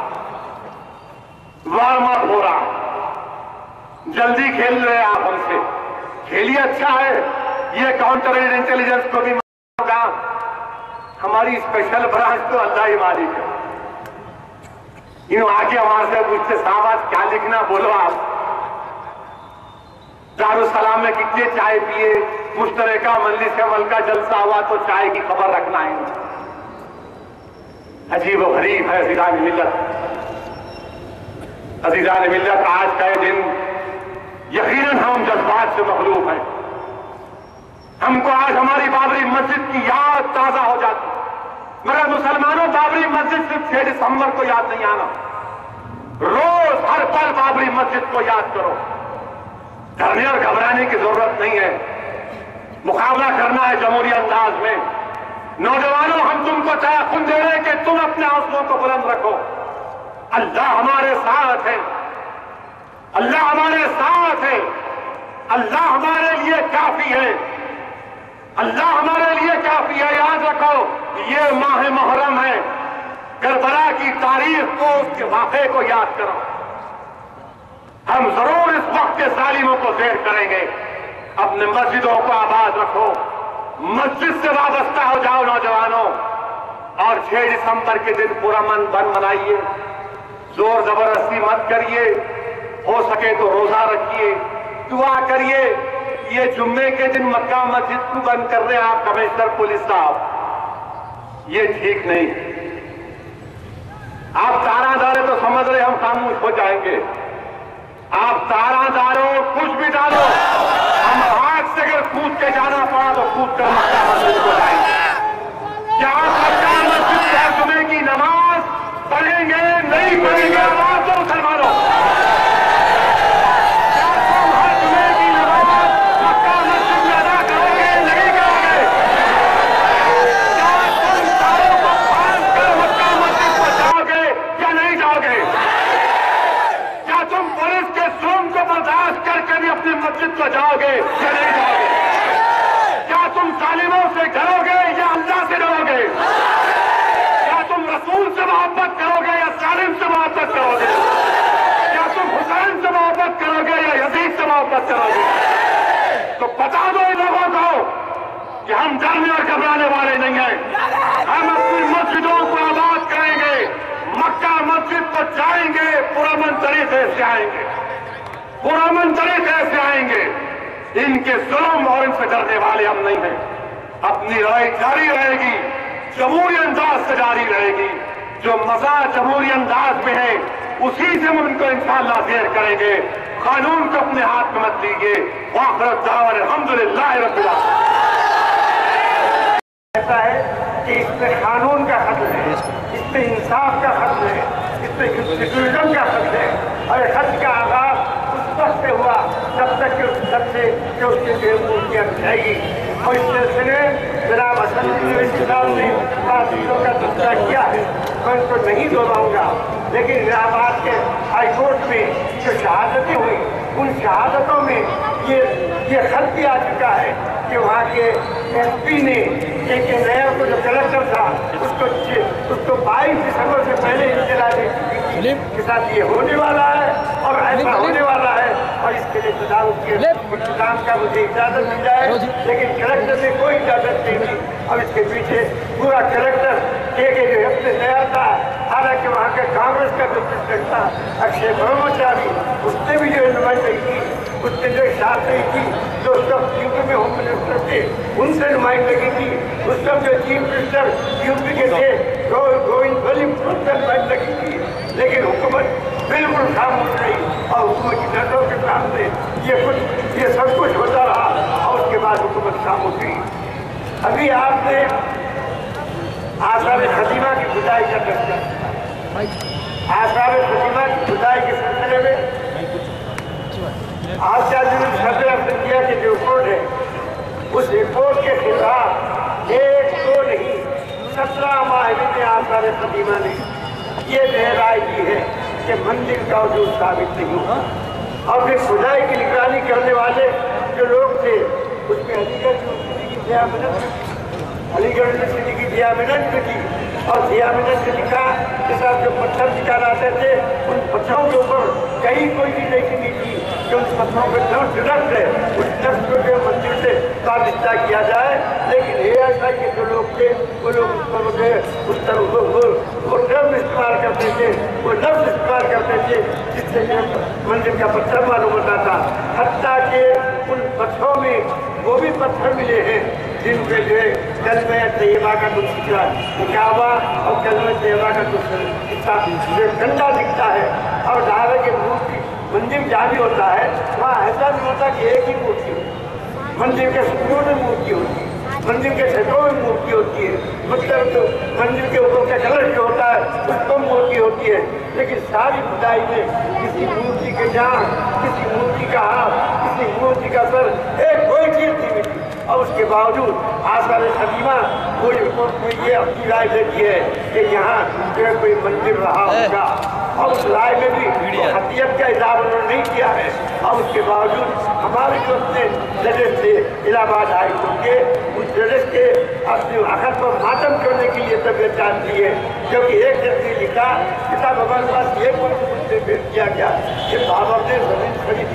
वार्म अप हो रहा, जल्दी खेल रहे आप हमसे, खेलिए, अच्छा है। ये काउंटर इंटेलिजेंस को भी होगा, हमारी स्पेशल ब्रांच तो अल्लाह ही मालिक है। इन आके वहां से पूछते साहब आज क्या लिखना, बोलो आप। दारुसलाम में कितने चाय पिए, मुश्तरका मजलिस अमल का जलसा हुआ तो चाय की खबर रखना है। अजीब व गरीब है अज़ीज़ान मिल्लत। अज़ीज़ान मिल्लत, आज का ये दिन यकीनन हम जज्बात से मखलूक हैं। हमको आज हमारी बाबरी मस्जिद की याद ताजा हो जाती। मगर मुसलमानों, बाबरी मस्जिद सिर्फ छह दिसंबर को याद नहीं आना, रोज हर पल बाबरी मस्जिद को याद करो। डरने और घबराने की जरूरत नहीं है, मुकाबला करना है जमहूरी अंदाज में। नौजवानों, हम तुमको तयक़ुन दे रहे हैं कि तुम अपने हौसलों को बुलंद रखो। अल्लाह हमारे साथ है, अल्लाह हमारे साथ है, अल्लाह हमारे लिए काफी है, अल्लाह हमारे लिए काफी है। याद रखो, ये माह मुहर्रम है, करबला की तारीख को, उसके वाक़े को याद करो। हम जरूर इस वक्त के जालिमों को ज़ेर करेंगे। अपने मस्जिदों को आबाद रखो, मस्जिद से वाबस्ता हो जाओ नौजवानों, और छह दिसंबर के दिन पूरा मन बन मनाइए, जोर जबरदस्ती मत करिए, हो सके तो रोजा रखिए, दुआ करिए। ये जुम्मे के दिन मक्का मस्जिद को बंद कर रहे हैं आप कमिश्नर पुलिस साहब, ये ठीक नहीं। आप तारा डाले तो समझ रहे हम खामोश हो जाएंगे। आप तारा डालो, कुछ भी डालो, हम हाथ से अगर कूद के जाना पड़ा तो कूद कर मक्का मस्जिद को जाएंगे। क्या मक्का मस्जिद से जुम्मे की नमाज पढ़ेंगे, नहीं पढ़ेंगे? आवाज दो मुसलमानों, क्या तुम हर जुम्मे की नमाज मक्का मस्जिद में अदा करोगे, नहीं करोगे? क्या तुम तारों को बांध कर मक्का मस्जिद को जाओगे या नहीं जाओगे? क्या तुम पुलिस के जुल्म को बर्दाश्त करके भी अपनी मस्जिद को जाओगे या नहीं जाओगे? क्या तुम जालिमों से डरोगे या अल्लाह से डरोगे? क्या तुम रसूल से मोहब्बत करोगे या जालिम से मोहब्बत करोगे? क्या तुम हुसैन से मोहब्बत करोगे या यजीद से मोहब्बत करोगे? तो बता दो इन लोगों को कि हम डरने और घबराने वाले नहीं हैं। हम अपनी मस्जिदों को आबाद करेंगे, मक्का मस्जिद को जाएंगे, पुरअमन तरीके से आएंगे, पुरअमन तरीके से आएंगे। इनके जुल्म और इनसे डरने वाले हम नहीं हैं। अपनी लड़ाई जारी रहेगी, जमहूरी अंदाज से जारी रहेगी। जो मजा जमहूरी अंदाज में है उसी से हम उनको इंशाअल्लाह शेयर करेंगे। कानून को अपने हाथ में मत लीजिए। वाखिर दावा अल्हम्दुलिल्लाह रब्बिल आलमीन। ऐसा है कि इसमें कानून का खतरा है, इसमें इंसाफ का खतरा है, इसमें सेक्युलरिज्म का खतरा है। और खत का आगाज उस वक्त से हुआ जब तक कि उस खत से कि उसके देह मूर्तियाँ जाएगी। और इस सिलसिले जनाब हसन साहब ने बातों का तस्करा किया है, मैं उनको नहीं दोहराऊंगा। लेकिन इलाहाबाद के हाईकोर्ट में जो शहादतें उन शहादतों में ये ये खत भी आ चुका है कि वहाँ के एस पी ने एक नया को जो कलेक्टर था उसको उसको बाईस दिसंबर से पहले इतला दे चुकी थी के साथ ये होने वाला है और ऐसा होने वाला है और इसके लिए चुनाव के इंतजाम का मुझे इजाजत दी जाए, लेकिन कलेक्टर ने कोई इजाजत नहीं दी। अब इसके पीछे पूरा कलेक्टर के के जो हफ्ते नया था, हालांकि वहाँ के कांग्रेस का जो प्रेसिडेंट था अक्षय ब्रह्मचारी, उसने भी जो नुमाइंदगी की, उसने जो शास्त्री की, जो सब यूपी में होम मिनिस्टर थे उनसे नुमाइंदगी की, उस सब जो चीफ मिनिस्टर यूपी के थे गो, गोविंद वली उनसे नुमाइंदगी की, लेकिन हुकूमत बिल्कुल खामोश रही और हुकूमत की नजरों के सामने ये कुछ ये सब कुछ होता रहा और उसके बाद हुकूमत खामोश रही। अभी आपने आसार खदीमा की खुदाई का दर्जा, आसार खदीमा की खुदाई के सिलसिले में आज का दिन सदर ऑफ इंडिया की जो रिपोर्ट है उस रिपोर्ट के खिलाफ एक दो नहीं सत्रह माहिरीन आसार खदीमा ने ये राय की है कि मंदिर का वजूद साबित नहीं होगा और फिर खुदाई की निगरानी करने वाले जो लोग थे उसमें अलीगढ़ यूनिवर्सिटी की जियामिनत अलीगढ़ यूनिवर्सिटी की जियामिनत की और जियामिनत के लिखा के साथ जो पत्थर निकाल आते थे उन पत्थरों के ऊपर कहीं कोई भी नहीं थी कि उन पत्थरों पे दरख्त है उस दरख्त को जो मंदिर से वाबस्ता किया जाए, लेकिन ए एस आई के जो लोग थे वो लोग उस पर मुझे उस तरह वो लफ्ज इस्तेमाल करते थे वो लफ्ज इस्तेमाल करते थे जिससे मंदिर का पत्थर मालूम होता था। हत्ता के उन पत्थरों में वो भी पत्थर मिले हैं जिन पे जो है कलमे तैयबा का कुछ दिखा निकाबा और कलमे तैयबा का कुछ हिस्सा जो ठंडा दिखता है और धारा के मूर्ति मंदिर जहाँ भी होता है वहाँ ऐसा नहीं होता कि एक ही मूर्ति हो, मंदिर के सुकून में मूर्ति होती है, मंदिर के छतों में मूर्ति होती है, मतलब तो मंदिर के ऊपर का कलर जो होता है उसको मूर्ति होती है, लेकिन सारी खुदाई में किसी मूर्ति के जान, किसी मूर्ति का हाथ, किसी मूर्ति का सर, एक कोई चीज नहीं मिली और उसके बावजूद आसार खदीमा कोई रिपोर्ट में ये अपनी राय देती है कि यहाँ जो कोई मंदिर रहा होगा और उस राय में भी हकीकत का इजाफा उन्होंने नहीं किया है और उसके बावजूद हमारे जो अपने जजेस थे इलाहाबाद हाई कोर्ट के उस जजेस के अपने हक पर मातम करने के लिए तबियत चाहती है, क्योंकि एक जज ने लिखा किताब हमारे पास ये मुद्दे पेश किया गया कि बाबर ने जमीन खरीदी,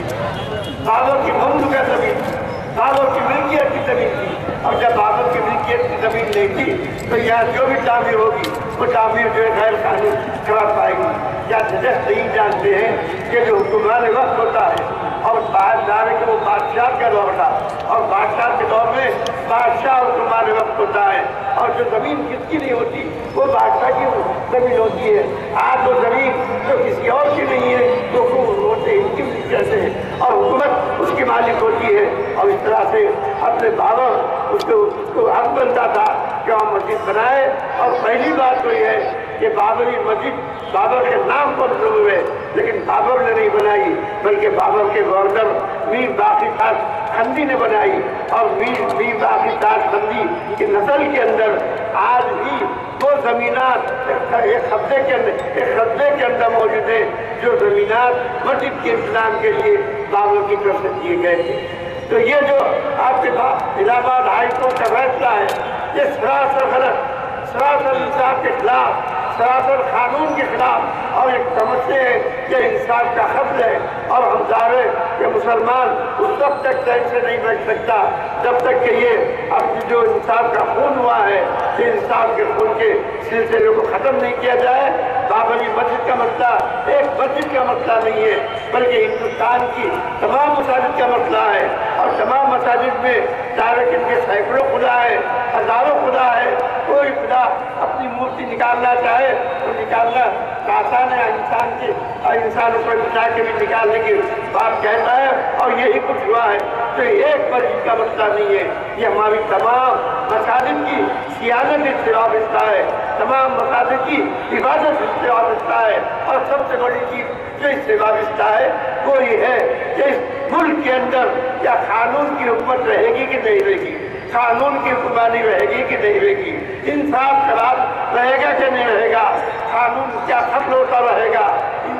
बाबर की ममलूका जमीन, बाबर की मिल्कियत की जमीन थी और जब बाबर की मिल्कियत की जमीन नहीं थी तो यहाँ जो भी तामीर होगी वो तामीर जो है गैर कानून करा पाएगी। क्या जजेस नहीं जानते हैं कि जो हुक्मरान वक्त होता है और बाहर जा रहे कि वो बादशाह का दौर था और बादशाह के दौर में बादशाह हुक्मरान वक्त होता है और जो जमीन किसकी नहीं होती वो बादशाह की जमीन होती है। आज वो जमीन जो किसी और की नहीं है तो होते इनकी कैसे है और हुकूमत उसकी मालिक होती है और इस तरह से अपने बाबर उसको उसको हक बनता था कि वहाँ मस्जिद बनाए। और पहली बात तो ये है कि बाबरी मस्जिद बाबर के नाम पर शुरू हुए, लेकिन बाबर ने नहीं बनाई बल्कि बाबर के गवर्नर मीर बाकी खास खंदी ने बनाई और मीर मीर बाकी खास खंदी की नस्ल के अंदर आज भी वो जमीनात एक कब्जे के अंदर एक कब्जे के अंदर मौजूद है जो जमीनात मस्जिद के इंतजाम के लिए बाबर की तरफ से दिए गए थे। तो ये जो आपके पास इलाहाबाद हाई कोर्ट का फैसला है ये सरासर गलत, सरासर इंसाफ के खिलाफ, सरासर कानून के खिलाफ और एक समझते हैं कि इंसाफ का खत्म है और हम चाहे कि मुसलमान उस वक्त तक चैन से नहीं बैठ सकता जब तक कि ये अब जो इंसाफ का खून हुआ है ये इंसाफ के खून के सिलसिले को खत्म नहीं किया जाए। बाबरी मस्जिद का मसला एक मस्जिद का मसला नहीं है बल्कि हिंदुस्तान की तमाम मसाजिद का मसला है और तमाम मसाजिद में तारकिन के सैकड़ों खुदा है, हजारों खुदा है। कोई खुदा अपनी मूर्ति निकालना चाहे तो निकालना आसान है, इंसान की इंसान ऊपर बिछा के भी निकालने की बात कहता है और यही कुछ हुआ है। तो एक मस्जिद का मसला नहीं है, ये हमारी तमाम मसाजिद की सियासत इससे वाबस्ता है, तमाम मसाजिद की इबादत इससे वाबस्ता है और सबसे बड़ी चीज जो इससे वाबस्ता है वो ये है कि इस मुल्क के अंदर क्या कानून की हुकूमत रहेगी कि नहीं रहेगी, कानून की हुक्मरानी रहेगी कि नहीं रहेगी, इंसाफ का राज रहेगा कि नहीं रहेगा, कानून क्या खत्म होता रहेगा,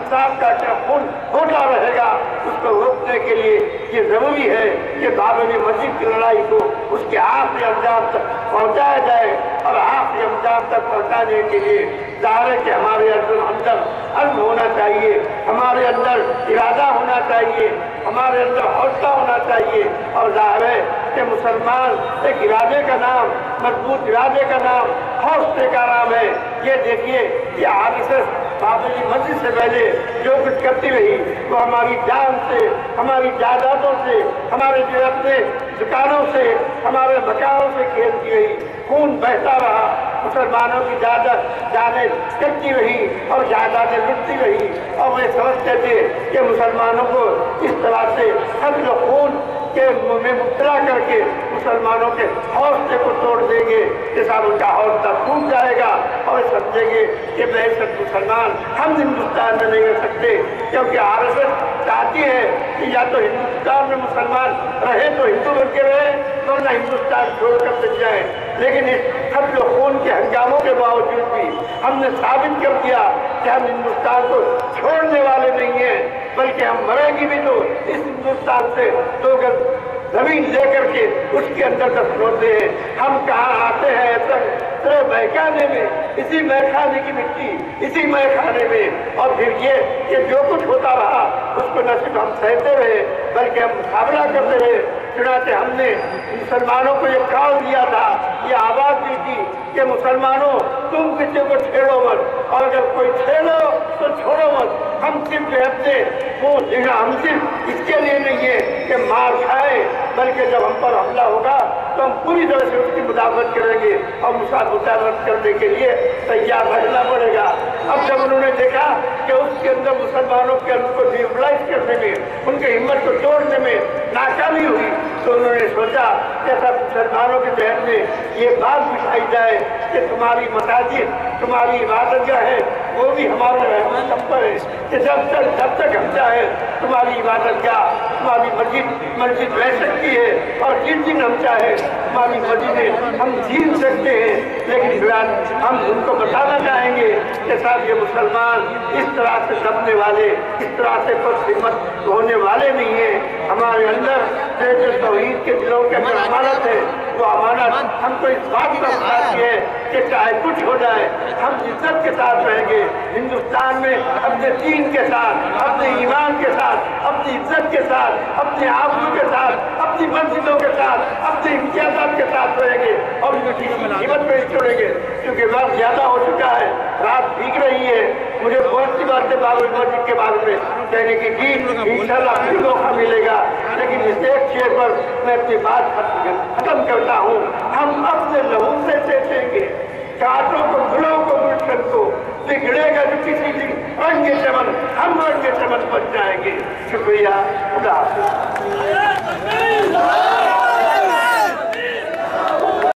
इंसाफ का क्या खून होता रहेगा, उसको रोकने के लिए ये जरूरी है कि बाबरी मस्जिद की लड़ाई को उसके आखिरी अंजाम तक पहुंचाया जाए। और आखिरी अंजाम तक पहुंचाने के लिए जाहिर है कि हमारे अंदर अंदर अज़्म होना चाहिए, हमारे अंदर इरादा होना चाहिए, हमारे अंदर हौसला होना चाहिए। और जाहिर है कि मुसलमान एक इरादे का नाम, मजबूत इरादे का नाम, हौसले का नाम है। ये देखिए ये आरएसएस बाबरी मस्जिद से पहले जो कुछ करती रही वो हमारी जान से, हमारी जायदादों से, हमारे जो अपने दुकानों से, हमारे मकानों से खेलती रही, खून बहता रहा, मुसलमानों की जायदाद जाने करती रही और जायदादें लुटती रही। और वे समझते थे कि मुसलमानों को इस तरह से कत्ल खून के में मुब्तला करके मुसलमानों के हौसले को तोड़ देंगे, जैसा उनका हौसला टूट जाएगा और समझेंगे कि बेशक मुसलमान हम हिंदुस्तान में नहीं रह सकते, क्योंकि आरएसएस चाहती है कि या तो हिंदुस्तान में मुसलमान रहे तो हिंदू बन के रहे, वरना हिंदुस्तान छोड़कर चल जाए। लेकिन इस कत्ल खून के हंगामों के बावजूद भी हमने साबित कर दिया कि हम हिंदुस्तान को छोड़ने वाले नहीं हैं, बल्कि हम मरेंगे भी तो इस हिंदुस्तान से दो गज जमीन लेकर के उसके अंदर दफन होते हैं। हम कहाँ आते हैं तक महखाने में, इसी महखाने की मिट्टी, इसी महखाने में, और फिर ये कि जो कुछ होता रहा उसको न सिर्फ हम सहते रहे बल्कि हम मुकाबला करते रहे। चुनाचे हमने मुसलमानों को ये कॉल दिया था, ये आवाज दी थी कि मुसलमानों तुम किसी को छेड़ो मत, और अगर कोई छेड़ो तो छोड़ो मत। हम सिर्फ अपने वो हम सिर्फ इसके लिए नहीं है कि मार खाए, बल्कि जब हम पर हमला होगा तो हम पूरी तरह से उसकी मुदावत करेंगे और मुदावत करने के लिए तैयार रहना पड़ेगा। अब जब उन्होंने देखा कि उसके अंदर मुसलमानों के उनको डिमोरलाइज करने में, उनके हिम्मत को तोड़ने में नाकामी हुई, तो उन्होंने सोचा कि सब मुसलमानों के जहन में ये बात बिठाई जाए कि तुम्हारी मसाजिद, तुम्हारी इबादतगाह है, वो भी हमारे रहमत पर है कि जब तक जब तक हम चाहे तुम्हारी इबादतगाह, तुम्हारी मस्जिद मस्जिद रह सकती है, और जिन दिन हम चाहे हमारी मस्जिदें हम छीन सकते हैं। लेकिन फिलहाल हम उनको बताना चाहेंगे कि साहब ये मुसलमान इस तरह से दबने वाले, इस तरह से कुछ हिम्मत होने वाले नहीं है। हमारे अंदर जो तौहीद के दिलों के अंदर अमानत है, वो अमानत हमको इस बात पर बताती है कि चाहे कुछ हो जाए हम इज्जत के साथ रहेंगे हिंदुस्तान में, अपने दीन के साथ, अपने ईमान के साथ, अपनी इज्जत के साथ, अपने आबरू के साथ, अपनी मस्जिदों के साथ, अपने इम्तियाजात के साथ रहेंगे और उनको कीमत पे छोड़ेंगे। क्योंकि वक्त ज्यादा हो चुका है, रात भीग रही है, मुझे बहुत सी बातें बाबरी मस्जिद के बारे में कहने की थी, इंशाल्लाह फिर मौका मिलेगा। लेकिन इस एक शेर पर मैं अपनी बात खत्म करता हूँ। हम अपने लहू से सेचेंगे कांटों को, गुलों को, गुलशन को, बिगड़ेगा जो किसी दिन रंगे चमन, हम रंगे चमन बन जाएंगे। शुक्रिया, खुदा हाफिज़।